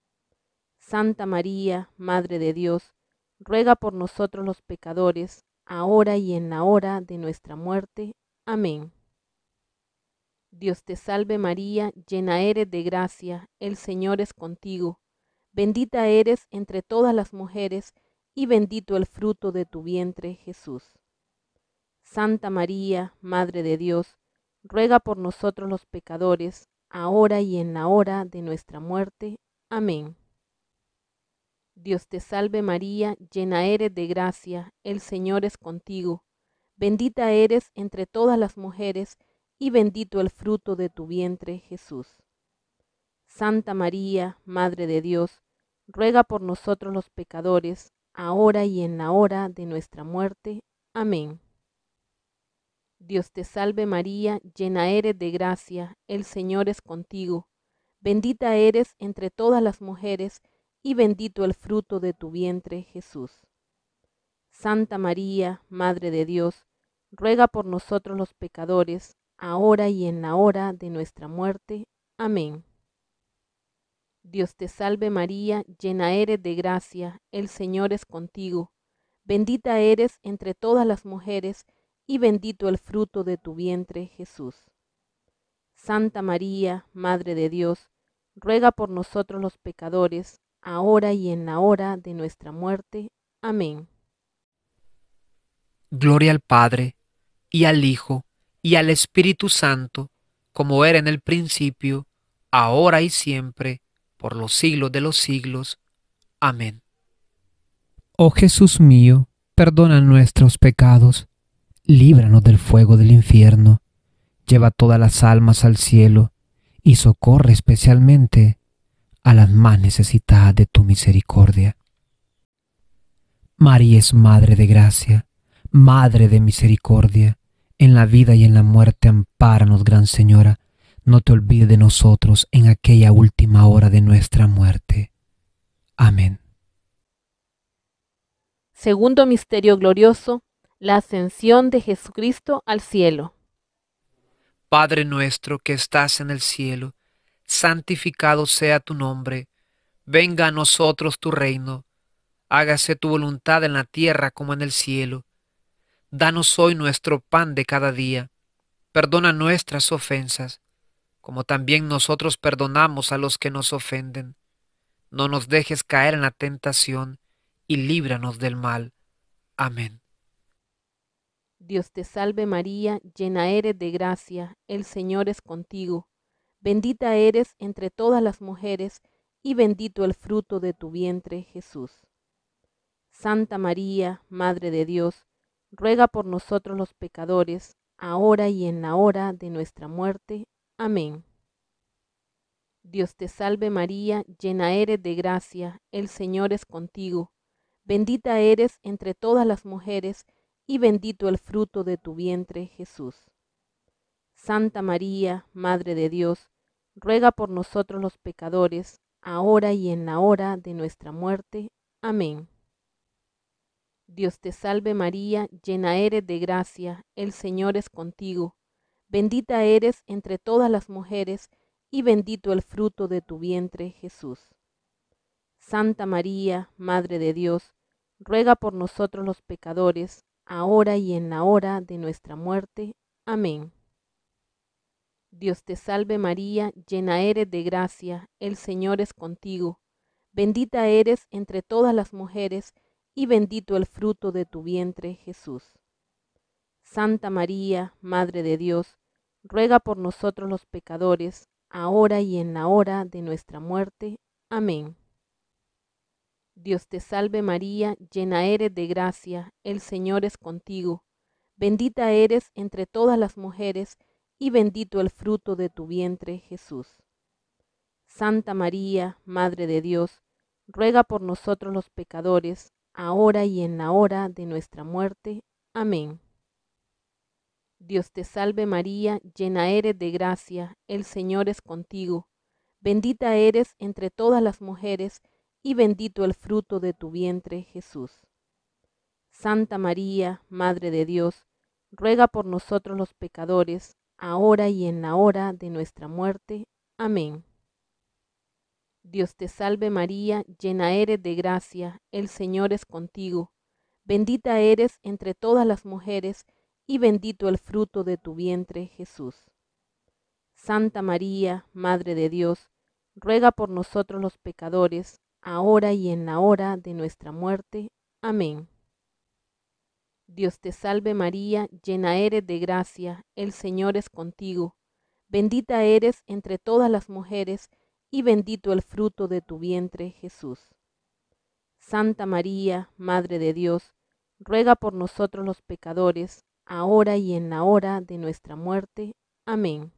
Santa María, Madre de Dios, ruega por nosotros los pecadores, ahora y en la hora de nuestra muerte. Amén. Dios te salve María, llena eres de gracia, el Señor es contigo. Bendita eres entre todas las mujeres, y bendito el fruto de tu vientre, Jesús. Santa María, Madre de Dios, ruega por nosotros los pecadores, ahora y en la hora de nuestra muerte. Amén. Dios te salve María, llena eres de gracia, el Señor es contigo. Bendita eres entre todas las mujeres, y bendito el fruto de tu vientre, Jesús. Santa María, Madre de Dios, ruega por nosotros los pecadores, ahora y en la hora de nuestra muerte. Amén. Dios te salve María, llena eres de gracia, el Señor es contigo. Bendita eres entre todas las mujeres, y bendito el fruto de tu vientre, Jesús. Santa María, Madre de Dios, ruega por nosotros los pecadores, ahora y en la hora de nuestra muerte. Amén. Dios te salve María, llena eres de gracia, el Señor es contigo. Bendita eres entre todas las mujeres, y bendito el fruto de tu vientre, Jesús. Santa María, Madre de Dios, ruega por nosotros los pecadores, ahora y en la hora de nuestra muerte. Amén. Gloria al Padre, y al Hijo, y al Espíritu Santo, como era en el principio, ahora y siempre, por los siglos de los siglos. Amén. Oh Jesús mío, perdona nuestros pecados, líbranos del fuego del infierno, lleva todas las almas al cielo, y socorre especialmente a las más necesitadas de tu misericordia. María es Madre de gracia, Madre de misericordia, en la vida y en la muerte ampáranos, Gran Señora, no te olvides de nosotros en aquella última hora de nuestra muerte. Amén. Segundo misterio glorioso, la ascensión de Jesucristo al cielo. Padre nuestro que estás en el cielo, santificado sea tu nombre. Venga a nosotros tu reino. Hágase tu voluntad en la tierra como en el cielo. Danos hoy nuestro pan de cada día. Perdona nuestras ofensas, como también nosotros perdonamos a los que nos ofenden. No nos dejes caer en la tentación, y líbranos del mal. Amén. Dios te salve María, llena eres de gracia, el Señor es contigo. Bendita eres entre todas las mujeres, y bendito el fruto de tu vientre, Jesús. Santa María, Madre de Dios, ruega por nosotros los pecadores, ahora y en la hora de nuestra muerte. Amén. Dios te salve María, llena eres de gracia, el Señor es contigo. Bendita eres entre todas las mujeres, y bendito el fruto de tu vientre, Jesús. Santa María, Madre de Dios, ruega por nosotros los pecadores, ahora y en la hora de nuestra muerte. Amén. Dios te salve María, llena eres de gracia, el Señor es contigo. Bendita eres entre todas las mujeres, y bendito el fruto de tu vientre, Jesús. Santa María, Madre de Dios, ruega por nosotros los pecadores, ahora y en la hora de nuestra muerte. Amén. Dios te salve María, llena eres de gracia, el Señor es contigo. Bendita eres entre todas las mujeres, y bendito el fruto de tu vientre, Jesús. Santa María, Madre de Dios, ruega por nosotros los pecadores, ahora y en la hora de nuestra muerte. Amén. Dios te salve María, llena eres de gracia, el Señor es contigo. Bendita eres entre todas las mujeres, y bendito el fruto de tu vientre, Jesús. Santa María, Madre de Dios, ruega por nosotros los pecadores, ahora y en la hora de nuestra muerte. Amén. Dios te salve María, llena eres de gracia, el Señor es contigo. Bendita eres entre todas las mujeres, y bendito el fruto de tu vientre, Jesús. Santa María, Madre de Dios, ruega por nosotros los pecadores, ahora y en la hora de nuestra muerte. Amén. Dios te salve María, llena eres de gracia, el Señor es contigo. Bendita eres entre todas las mujeres, y bendito el fruto de tu vientre, Jesús. Santa María, Madre de Dios, ruega por nosotros los pecadores, ahora y en la hora de nuestra muerte. Amén. Dios te salve María, llena eres de gracia, el Señor es contigo. Bendita eres entre todas las mujeres, y bendito el fruto de tu vientre, Jesús. Santa María, Madre de Dios, ruega por nosotros los pecadores, ahora y en la hora de nuestra muerte. Amén.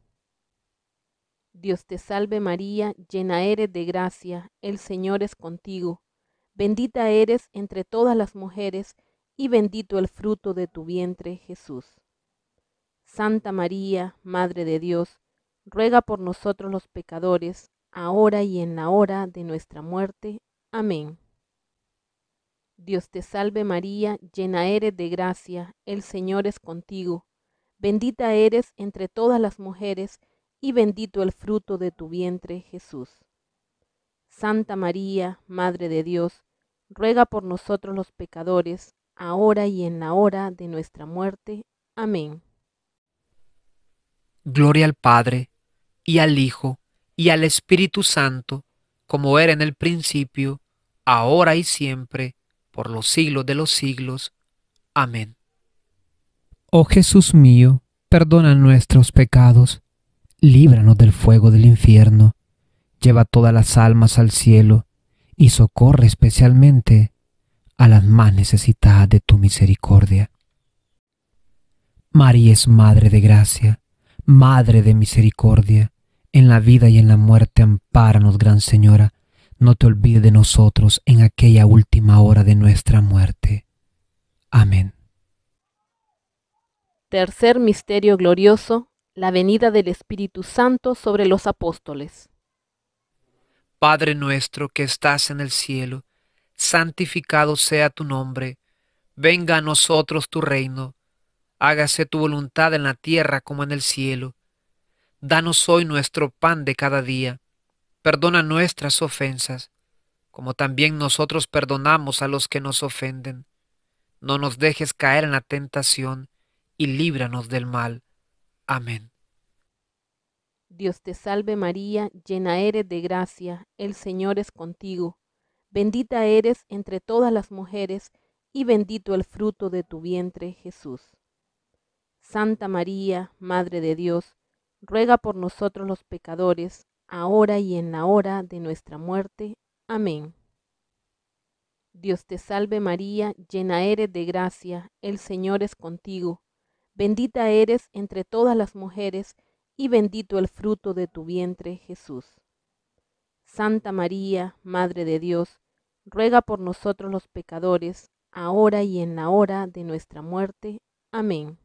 Dios te salve María, llena eres de gracia, el Señor es contigo. Bendita eres entre todas las mujeres, y bendito el fruto de tu vientre, Jesús. Santa María, Madre de Dios, ruega por nosotros los pecadores, ahora y en la hora de nuestra muerte. Amén. Dios te salve María, llena eres de gracia, el Señor es contigo. Bendita eres entre todas las mujeres, y bendito el fruto de tu vientre, Jesús. Santa María, Madre de Dios, ruega por nosotros los pecadores, ahora y en la hora de nuestra muerte. Amén. Gloria al Padre, y al Hijo, y al Espíritu Santo, como era en el principio, ahora y siempre, por los siglos de los siglos. Amén. Oh Jesús mío, perdona nuestros pecados, líbranos del fuego del infierno, lleva todas las almas al cielo, y socorre especialmente a las más necesitadas de tu misericordia. María es Madre de gracia, Madre de misericordia, en la vida y en la muerte ampáranos, Gran Señora, no te olvides de nosotros en aquella última hora de nuestra muerte. Amén. Tercer misterio glorioso, la venida del Espíritu Santo sobre los apóstoles. Padre nuestro que estás en el cielo, santificado sea tu nombre. Venga a nosotros tu reino. Hágase tu voluntad en la tierra como en el cielo. Danos hoy nuestro pan de cada día. Perdona nuestras ofensas, como también nosotros perdonamos a los que nos ofenden. No nos dejes caer en la tentación, y líbranos del mal. Amén. Dios te salve María, llena eres de gracia, el Señor es contigo. Bendita eres entre todas las mujeres, y bendito el fruto de tu vientre, Jesús. Santa María, Madre de Dios, ruega por nosotros los pecadores, ahora y en la hora de nuestra muerte. Amén. Dios te salve María, llena eres de gracia, el Señor es contigo. Bendita eres entre todas las mujeres, y bendito el fruto de tu vientre, Jesús. Santa María, Madre de Dios, ruega por nosotros los pecadores, ahora y en la hora de nuestra muerte. Amén.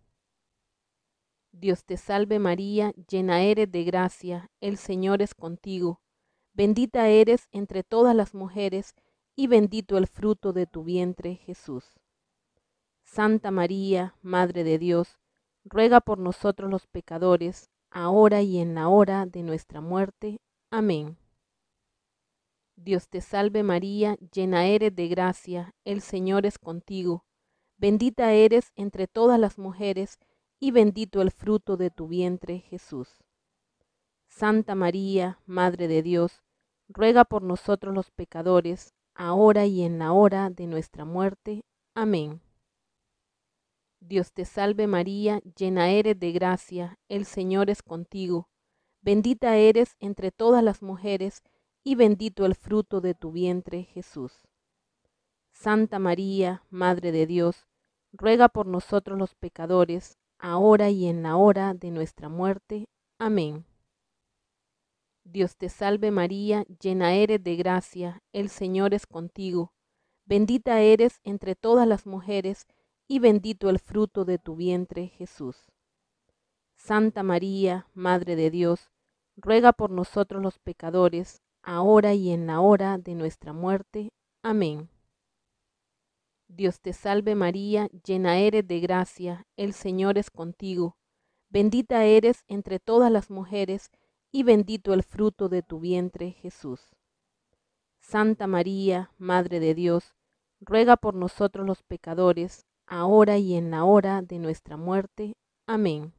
Dios te salve María, llena eres de gracia, el Señor es contigo. Bendita eres entre todas las mujeres, y bendito el fruto de tu vientre, Jesús. Santa María, Madre de Dios, ruega por nosotros los pecadores, ahora y en la hora de nuestra muerte. Amén. Dios te salve María, llena eres de gracia, el Señor es contigo. Bendita eres entre todas las mujeres, y bendito el fruto de tu vientre, Jesús. Santa María, Madre de Dios, ruega por nosotros los pecadores, ahora y en la hora de nuestra muerte. Amén. Dios te salve María, llena eres de gracia, el Señor es contigo. Bendita eres entre todas las mujeres, y bendito el fruto de tu vientre, Jesús. Santa María, Madre de Dios, ruega por nosotros los pecadores, ahora y en la hora de nuestra muerte. Amén. Dios te salve María, llena eres de gracia, el Señor es contigo. Bendita eres entre todas las mujeres, y bendito el fruto de tu vientre, Jesús. Santa María, Madre de Dios, ruega por nosotros los pecadores, ahora y en la hora de nuestra muerte. Amén. Dios te salve María, llena eres de gracia, el Señor es contigo. Bendita eres entre todas las mujeres, y bendito el fruto de tu vientre, Jesús. Santa María, Madre de Dios, ruega por nosotros los pecadores, ahora y en la hora de nuestra muerte. Amén.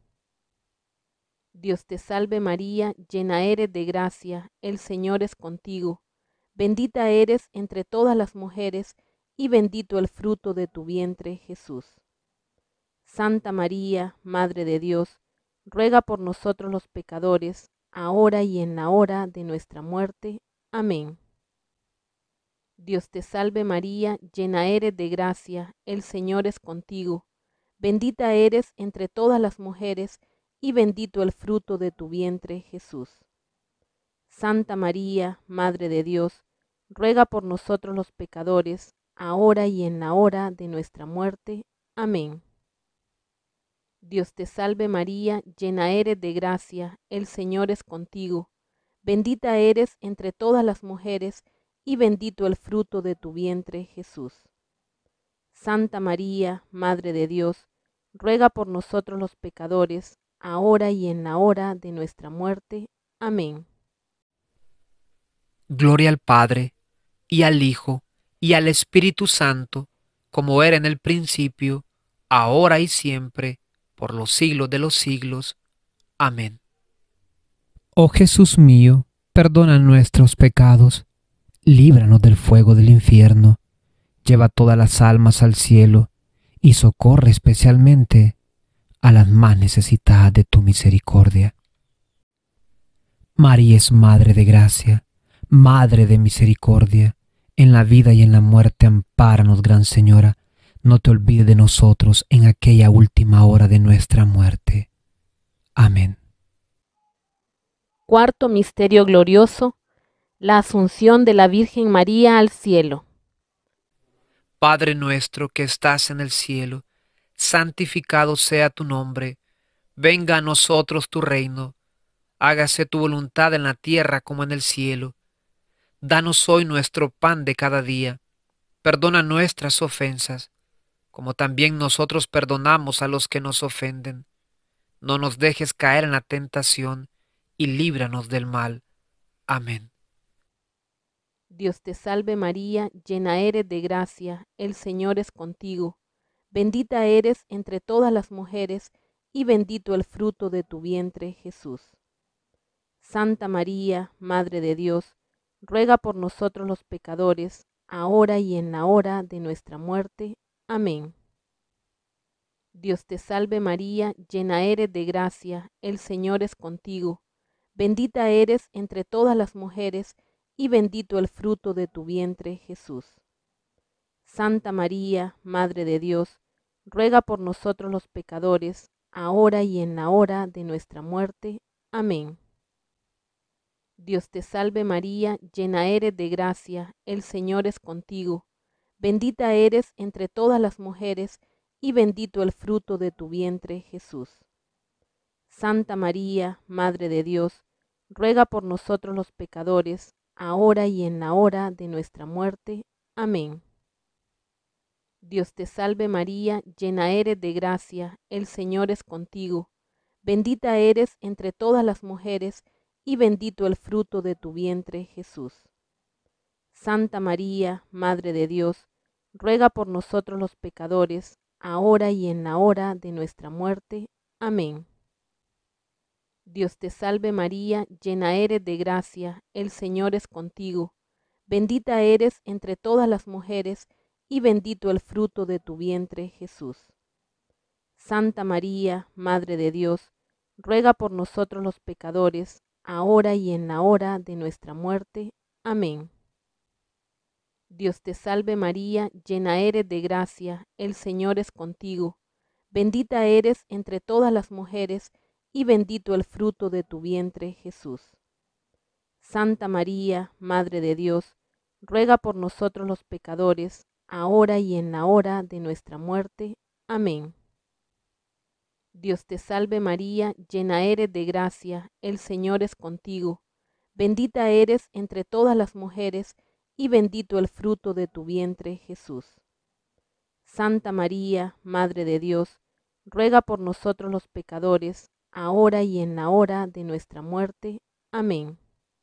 Dios te salve María, llena eres de gracia, el Señor es contigo. Bendita eres entre todas las mujeres, y bendito el fruto de tu vientre, Jesús. Santa María, Madre de Dios, ruega por nosotros los pecadores, ahora y en la hora de nuestra muerte. Amén. Dios te salve María, llena eres de gracia, el Señor es contigo. Bendita eres entre todas las mujeres, y bendito el fruto de tu vientre, Jesús. Santa María, Madre de Dios, ruega por nosotros los pecadores, ahora y en la hora de nuestra muerte. Amén. Dios te salve María, llena eres de gracia, el Señor es contigo. Bendita eres entre todas las mujeres, y bendito el fruto de tu vientre, Jesús. Santa María, Madre de Dios, ruega por nosotros los pecadores, ahora y en la hora de nuestra muerte. Amén. Gloria al Padre, y al Hijo, y al Espíritu Santo, como era en el principio, ahora y siempre, por los siglos de los siglos. Amén. Oh Jesús mío, perdona nuestros pecados, líbranos del fuego del infierno, lleva todas las almas al cielo, y socorre especialmente a las más necesitadas de tu misericordia. María es Madre de gracia, Madre de misericordia, en la vida y en la muerte ampáranos, Gran Señora, no te olvides de nosotros en aquella última hora de nuestra muerte. Amén. Cuarto misterio glorioso, la Asunción de la Virgen María al cielo. Padre nuestro que estás en el cielo, santificado sea tu nombre. Venga a nosotros tu reino. Hágase tu voluntad en la tierra como en el cielo. Danos hoy nuestro pan de cada día. Perdona nuestras ofensas, como también nosotros perdonamos a los que nos ofenden. No nos dejes caer en la tentación, y líbranos del mal. Amén. Dios te salve María, llena eres de gracia, el Señor es contigo. Bendita eres entre todas las mujeres, y bendito el fruto de tu vientre, Jesús. Santa María, Madre de Dios, ruega por nosotros los pecadores, ahora y en la hora de nuestra muerte. Amén. Dios te salve María, llena eres de gracia, el Señor es contigo. Bendita eres entre todas las mujeres, y bendito el fruto de tu vientre, Jesús. Santa María, Madre de Dios, ruega por nosotros los pecadores, ahora y en la hora de nuestra muerte. Amén. Dios te salve María, llena eres de gracia, el Señor es contigo. Bendita eres entre todas las mujeres, y bendito el fruto de tu vientre, Jesús. Santa María, Madre de Dios, ruega por nosotros los pecadores, ahora y en la hora de nuestra muerte. Amén. Dios te salve María, llena eres de gracia, el Señor es contigo. Bendita eres entre todas las mujeres, y bendito el fruto de tu vientre, Jesús. Santa María, Madre de Dios, ruega por nosotros los pecadores, ahora y en la hora de nuestra muerte. Amén. Dios te salve María, llena eres de gracia, el Señor es contigo. Bendita eres entre todas las mujeres, y bendito el fruto de tu vientre, Jesús. Santa María, Madre de Dios, ruega por nosotros los pecadores, ahora y en la hora de nuestra muerte. Amén. Dios te salve María, llena eres de gracia, el Señor es contigo. Bendita eres entre todas las mujeres, y bendito el fruto de tu vientre, Jesús. Santa María, Madre de Dios, ruega por nosotros los pecadores, ahora y en la hora de nuestra muerte. Amén. Dios te salve María, llena eres de gracia, el Señor es contigo. Bendita eres entre todas las mujeres, y bendito el fruto de tu vientre, Jesús. Santa María, Madre de Dios, ruega por nosotros los pecadores, ahora y en la hora de nuestra muerte. Amén.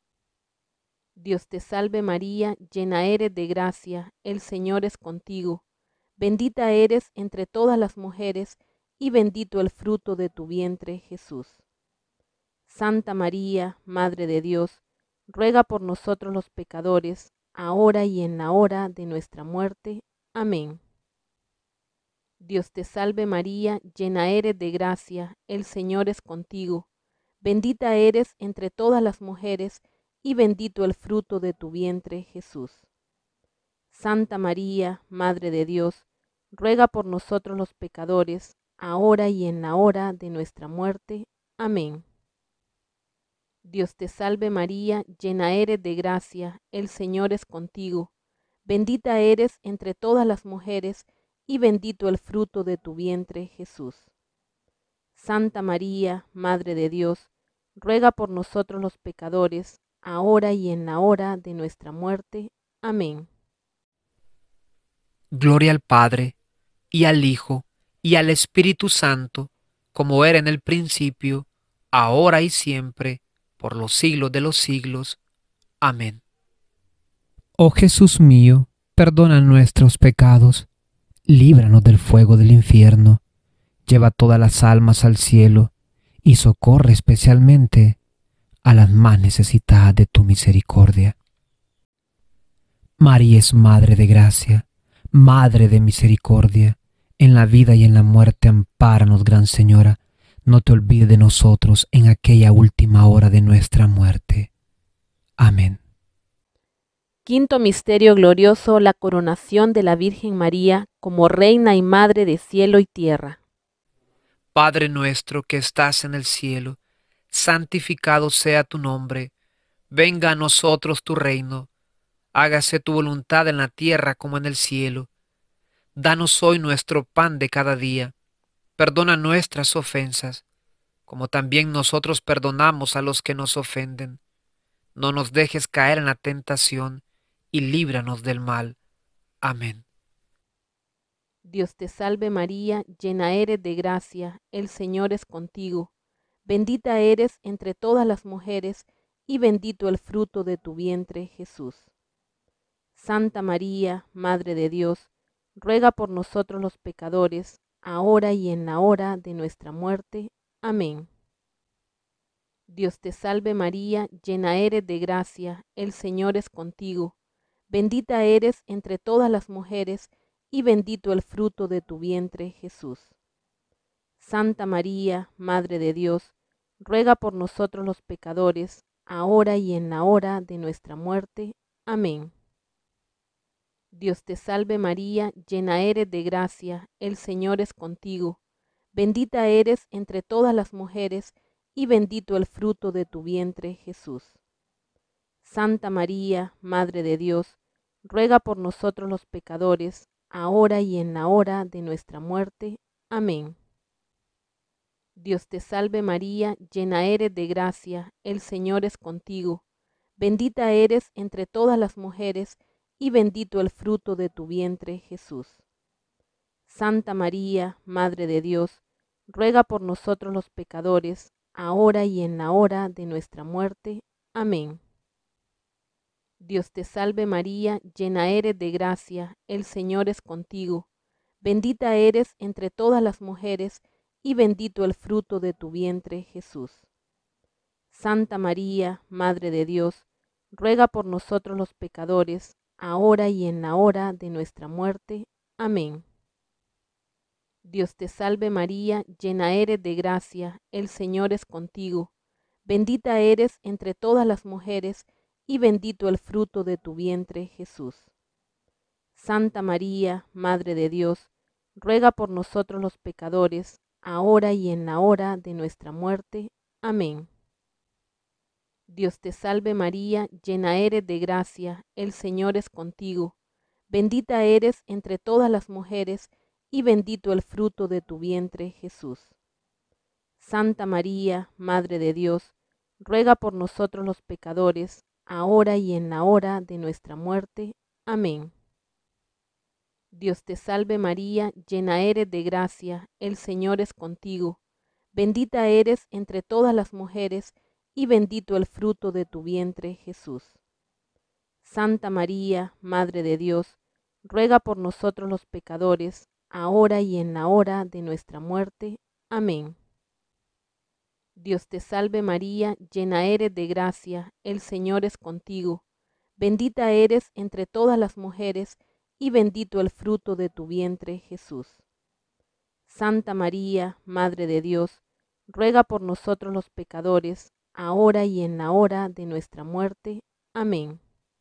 Dios te salve María, llena eres de gracia, el Señor es contigo. Bendita eres entre todas las mujeres, y bendito el fruto de tu vientre, Jesús. Santa María, Madre de Dios, ruega por nosotros los pecadores, ahora y en la hora de nuestra muerte. Amén. Dios te salve María, llena eres de gracia, el Señor es contigo. Bendita eres entre todas las mujeres, y bendito el fruto de tu vientre, Jesús. Santa María, Madre de Dios, ruega por nosotros los pecadores, ahora y en la hora de nuestra muerte. Amén. Dios te salve María, llena eres de gracia, el Señor es contigo. Bendita eres entre todas las mujeres, y bendito el fruto de tu vientre, Jesús. Santa María, Madre de Dios, ruega por nosotros los pecadores, ahora y en la hora de nuestra muerte. Amén. Gloria al Padre, y al Hijo, y al Espíritu Santo, como era en el principio, ahora y siempre, por los siglos de los siglos. Amén. Oh Jesús mío, perdona nuestros pecados, líbranos del fuego del infierno, lleva todas las almas al cielo, y socorre especialmente a las más necesitadas de tu misericordia. María es Madre de gracia, Madre de misericordia, en la vida y en la muerte ampáranos, Gran Señora, no te olvides de nosotros en aquella última hora de nuestra muerte. Amén. Quinto misterio glorioso, la coronación de la Virgen María como Reina y Madre de cielo y tierra. Padre nuestro que estás en el cielo, santificado sea tu nombre. Venga a nosotros tu reino. Hágase tu voluntad en la tierra como en el cielo. Danos hoy nuestro pan de cada día. Perdona nuestras ofensas, como también nosotros perdonamos a los que nos ofenden. No nos dejes caer en la tentación, y líbranos del mal. Amén. Dios te salve María, llena eres de gracia, el Señor es contigo. Bendita eres entre todas las mujeres, y bendito el fruto de tu vientre, Jesús. Santa María, Madre de Dios, ruega por nosotros los pecadores, ahora y en la hora de nuestra muerte. Amén. Dios te salve María, llena eres de gracia, el Señor es contigo. Bendita eres entre todas las mujeres, y bendito el fruto de tu vientre, Jesús. Santa María, Madre de Dios, ruega por nosotros los pecadores, ahora y en la hora de nuestra muerte. Amén. Dios te salve María, llena eres de gracia, el Señor es contigo. Bendita eres entre todas las mujeres, y bendito el fruto de tu vientre, Jesús. Santa María, Madre de Dios, ruega por nosotros los pecadores, ahora y en la hora de nuestra muerte. Amén. Dios te salve María, llena eres de gracia, el Señor es contigo. Bendita eres entre todas las mujeres, y bendito el fruto de tu vientre, Jesús. Santa María, Madre de Dios, ruega por nosotros los pecadores, ahora y en la hora de nuestra muerte. Amén. Dios te salve María, llena eres de gracia, el Señor es contigo. Bendita eres entre todas las mujeres, y bendito el fruto de tu vientre, Jesús. Santa María, Madre de Dios, ruega por nosotros los pecadores, ahora y en la hora de nuestra muerte. Amén. Dios te salve María, llena eres de gracia, el Señor es contigo. Bendita eres entre todas las mujeres, y bendito el fruto de tu vientre, Jesús. Santa María, Madre de Dios, ruega por nosotros los pecadores, ahora y en la hora de nuestra muerte. Amén. Dios te salve María, llena eres de gracia, el Señor es contigo. Bendita eres entre todas las mujeres, y bendito el fruto de tu vientre, Jesús. Santa María, Madre de Dios, ruega por nosotros los pecadores, ahora y en la hora de nuestra muerte. Amén. Dios te salve María, llena eres de gracia, el Señor es contigo. Bendita eres entre todas las mujeres, y bendito el fruto de tu vientre, Jesús. Santa María, Madre de Dios, ruega por nosotros los pecadores, ahora y en la hora de nuestra muerte. Amén. Dios te salve María, llena eres de gracia, el Señor es contigo. Bendita eres entre todas las mujeres, y bendito el fruto de tu vientre, Jesús. Santa María, Madre de Dios, ruega por nosotros los pecadores, ahora y en la hora de nuestra muerte. Amén.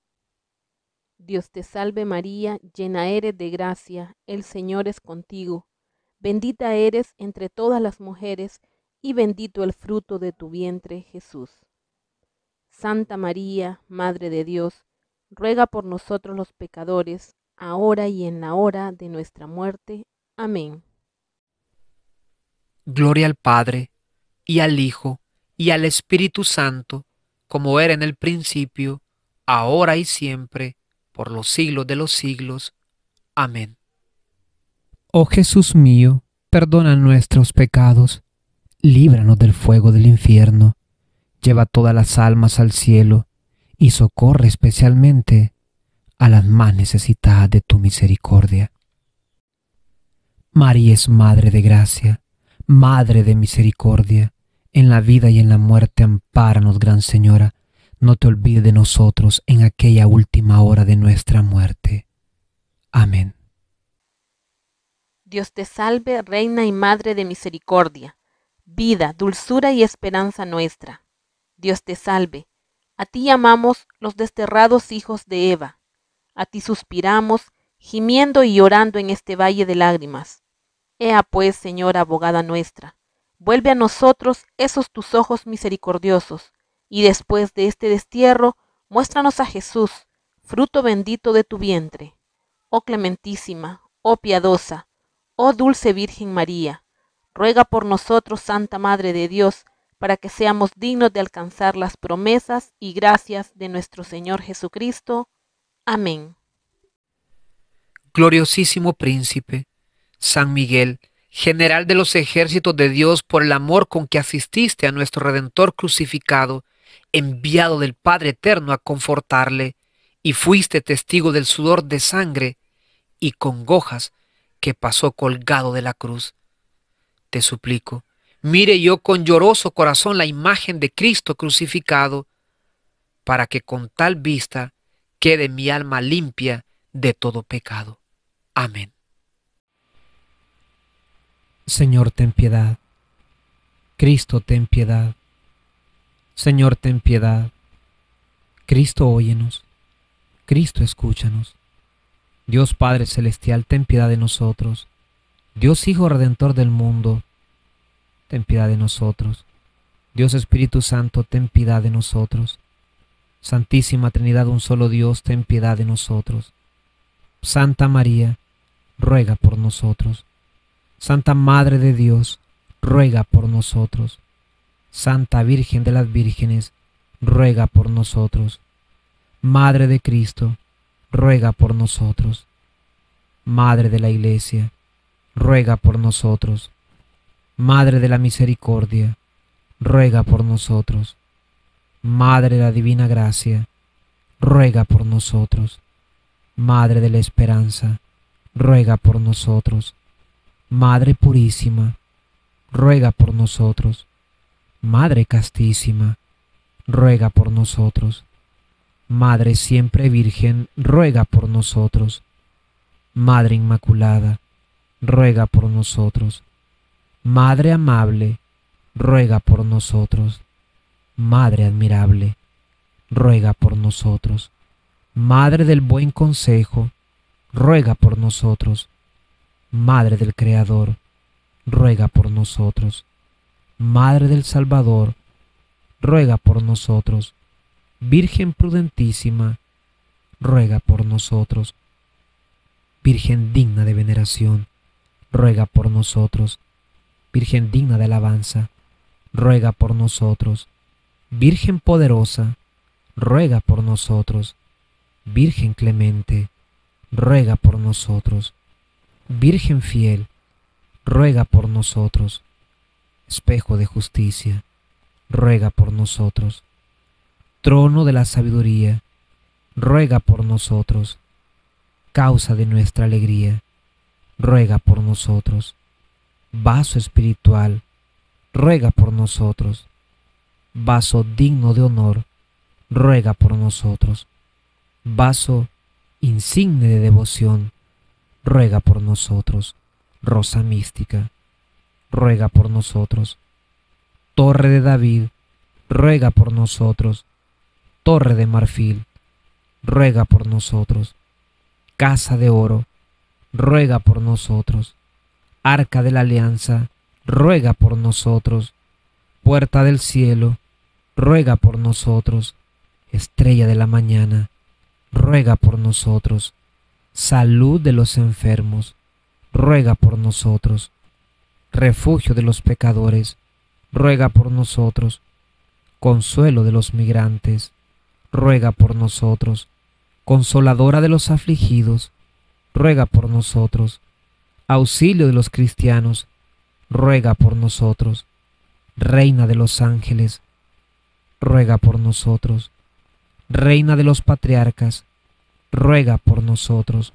Dios te salve María, llena eres de gracia, el Señor es contigo. Bendita eres entre todas las mujeres, y bendito el fruto de tu vientre, Jesús. Santa María, Madre de Dios, ruega por nosotros los pecadores, ahora y en la hora de nuestra muerte. Amén. Gloria al Padre, y al Hijo, y al Espíritu Santo, como era en el principio, ahora y siempre, por los siglos de los siglos. Amén. Oh Jesús mío, perdona nuestros pecados, líbranos del fuego del infierno, lleva todas las almas al cielo, y socorre especialmente a las más necesitadas de tu misericordia. María es Madre de gracia, Madre de misericordia, en la vida y en la muerte ampáranos, Gran Señora, no te olvides de nosotros en aquella última hora de nuestra muerte. Amén. Dios te salve, Reina y Madre de misericordia, vida, dulzura y esperanza nuestra. Dios te salve, a ti llamamos los desterrados hijos de Eva, a ti suspiramos, gimiendo y llorando en este valle de lágrimas. Ea pues, Señora abogada nuestra, vuelve a nosotros esos tus ojos misericordiosos, y después de este destierro, muéstranos a Jesús, fruto bendito de tu vientre. Oh clementísima, oh piadosa, oh dulce Virgen María, ruega por nosotros, Santa Madre de Dios, para que seamos dignos de alcanzar las promesas y gracias de nuestro Señor Jesucristo. Amén. Gloriosísimo Príncipe, San Miguel, general de los ejércitos de Dios, por el amor con que asististe a nuestro Redentor crucificado, enviado del Padre Eterno a confortarle, y fuiste testigo del sudor de sangre y congojas que pasó colgado de la cruz. Te suplico, mire yo con lloroso corazón la imagen de Cristo crucificado, para que con tal vista quede mi alma limpia de todo pecado. Amén. Señor, ten piedad. Cristo, ten piedad. Señor, ten piedad. Cristo, óyenos. Cristo, escúchanos. Dios Padre Celestial, ten piedad de nosotros. Dios Hijo Redentor del mundo, ten piedad de nosotros. Dios Espíritu Santo, ten piedad de nosotros. Santísima Trinidad, un solo Dios, ten piedad de nosotros. Santa María, ruega por nosotros. Santa Madre de Dios, ruega por nosotros. Santa Virgen de las Vírgenes, ruega por nosotros. Madre de Cristo, ruega por nosotros. Madre de la Iglesia, ruega por nosotros. Madre de la Misericordia, ruega por nosotros. Madre de la Divina Gracia, ruega por nosotros. Madre de la Esperanza, ruega por nosotros. Madre Purísima, ruega por nosotros. Madre Castísima, ruega por nosotros. Madre Siempre Virgen, ruega por nosotros. Madre Inmaculada, ruega por nosotros. Madre Amable, ruega por nosotros. Madre Admirable, ruega por nosotros. Madre del Buen Consejo, ruega por nosotros. Madre del Creador, ruega por nosotros. Madre del Salvador, ruega por nosotros. Virgen prudentísima, ruega por nosotros. Virgen digna de veneración, ruega por nosotros. Virgen digna de alabanza, ruega por nosotros. Virgen poderosa, ruega por nosotros. Virgen clemente, ruega por nosotros. Virgen fiel, ruega por nosotros. Espejo de justicia, ruega por nosotros. Trono de la sabiduría, ruega por nosotros. Causa de nuestra alegría, ruega por nosotros. Vaso espiritual, ruega por nosotros. Vaso digno de honor, ruega por nosotros. Vaso insigne de devoción, ruega por nosotros. Rosa mística, ruega por nosotros. Torre de David, ruega por nosotros. Torre de marfil, ruega por nosotros. Casa de oro, ruega por nosotros. Arca de la Alianza, ruega por nosotros. Puerta del cielo, ruega por nosotros. Estrella de la mañana, ruega por nosotros. Salud de los enfermos, ruega por nosotros. Refugio de los pecadores, ruega por nosotros. Consuelo de los migrantes, ruega por nosotros. Consoladora de los afligidos, ruega por nosotros. Auxilio de los cristianos, ruega por nosotros. Reina de los ángeles, ruega por nosotros. Reina de los patriarcas, ruega por nosotros.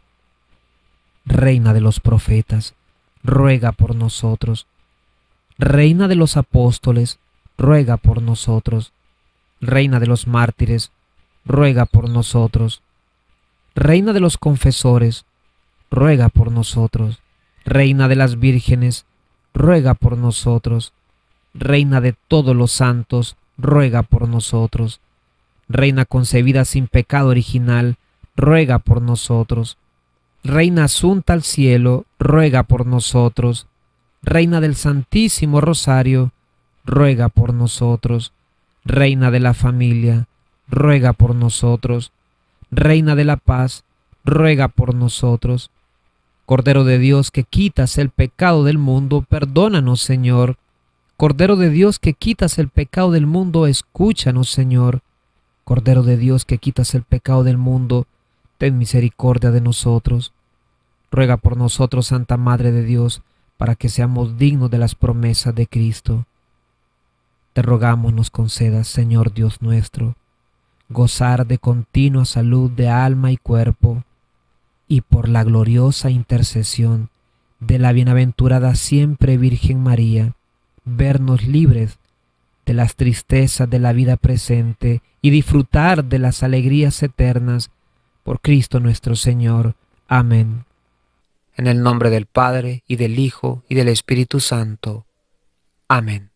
Reina de los profetas, ruega por nosotros. Reina de los apóstoles, ruega por nosotros. Reina de los mártires, ruega por nosotros. Reina de los confesores, ruega por nosotros. Reina de las vírgenes, ruega por nosotros. Reina de todos los santos, ruega por nosotros. Reina concebida sin pecado original, ruega por nosotros. Reina asunta al cielo, ruega por nosotros. Reina del Santísimo Rosario, ruega por nosotros. Reina de la familia, ruega por nosotros. Reina de la paz, ruega por nosotros. Cordero de Dios que quitas el pecado del mundo, perdónanos, Señor. Cordero de Dios que quitas el pecado del mundo, escúchanos, Señor. Cordero de Dios que quitas el pecado del mundo, ten misericordia de nosotros. Ruega por nosotros, Santa Madre de Dios, para que seamos dignos de las promesas de Cristo. Te rogamos nos concedas, Señor Dios nuestro, gozar de continua salud de alma y cuerpo, y por la gloriosa intercesión de la bienaventurada siempre Virgen María, vernos libres de las tristezas de la vida presente y disfrutar de las alegrías eternas por Cristo nuestro Señor. Amén. En el nombre del Padre, y del Hijo, y del Espíritu Santo. Amén.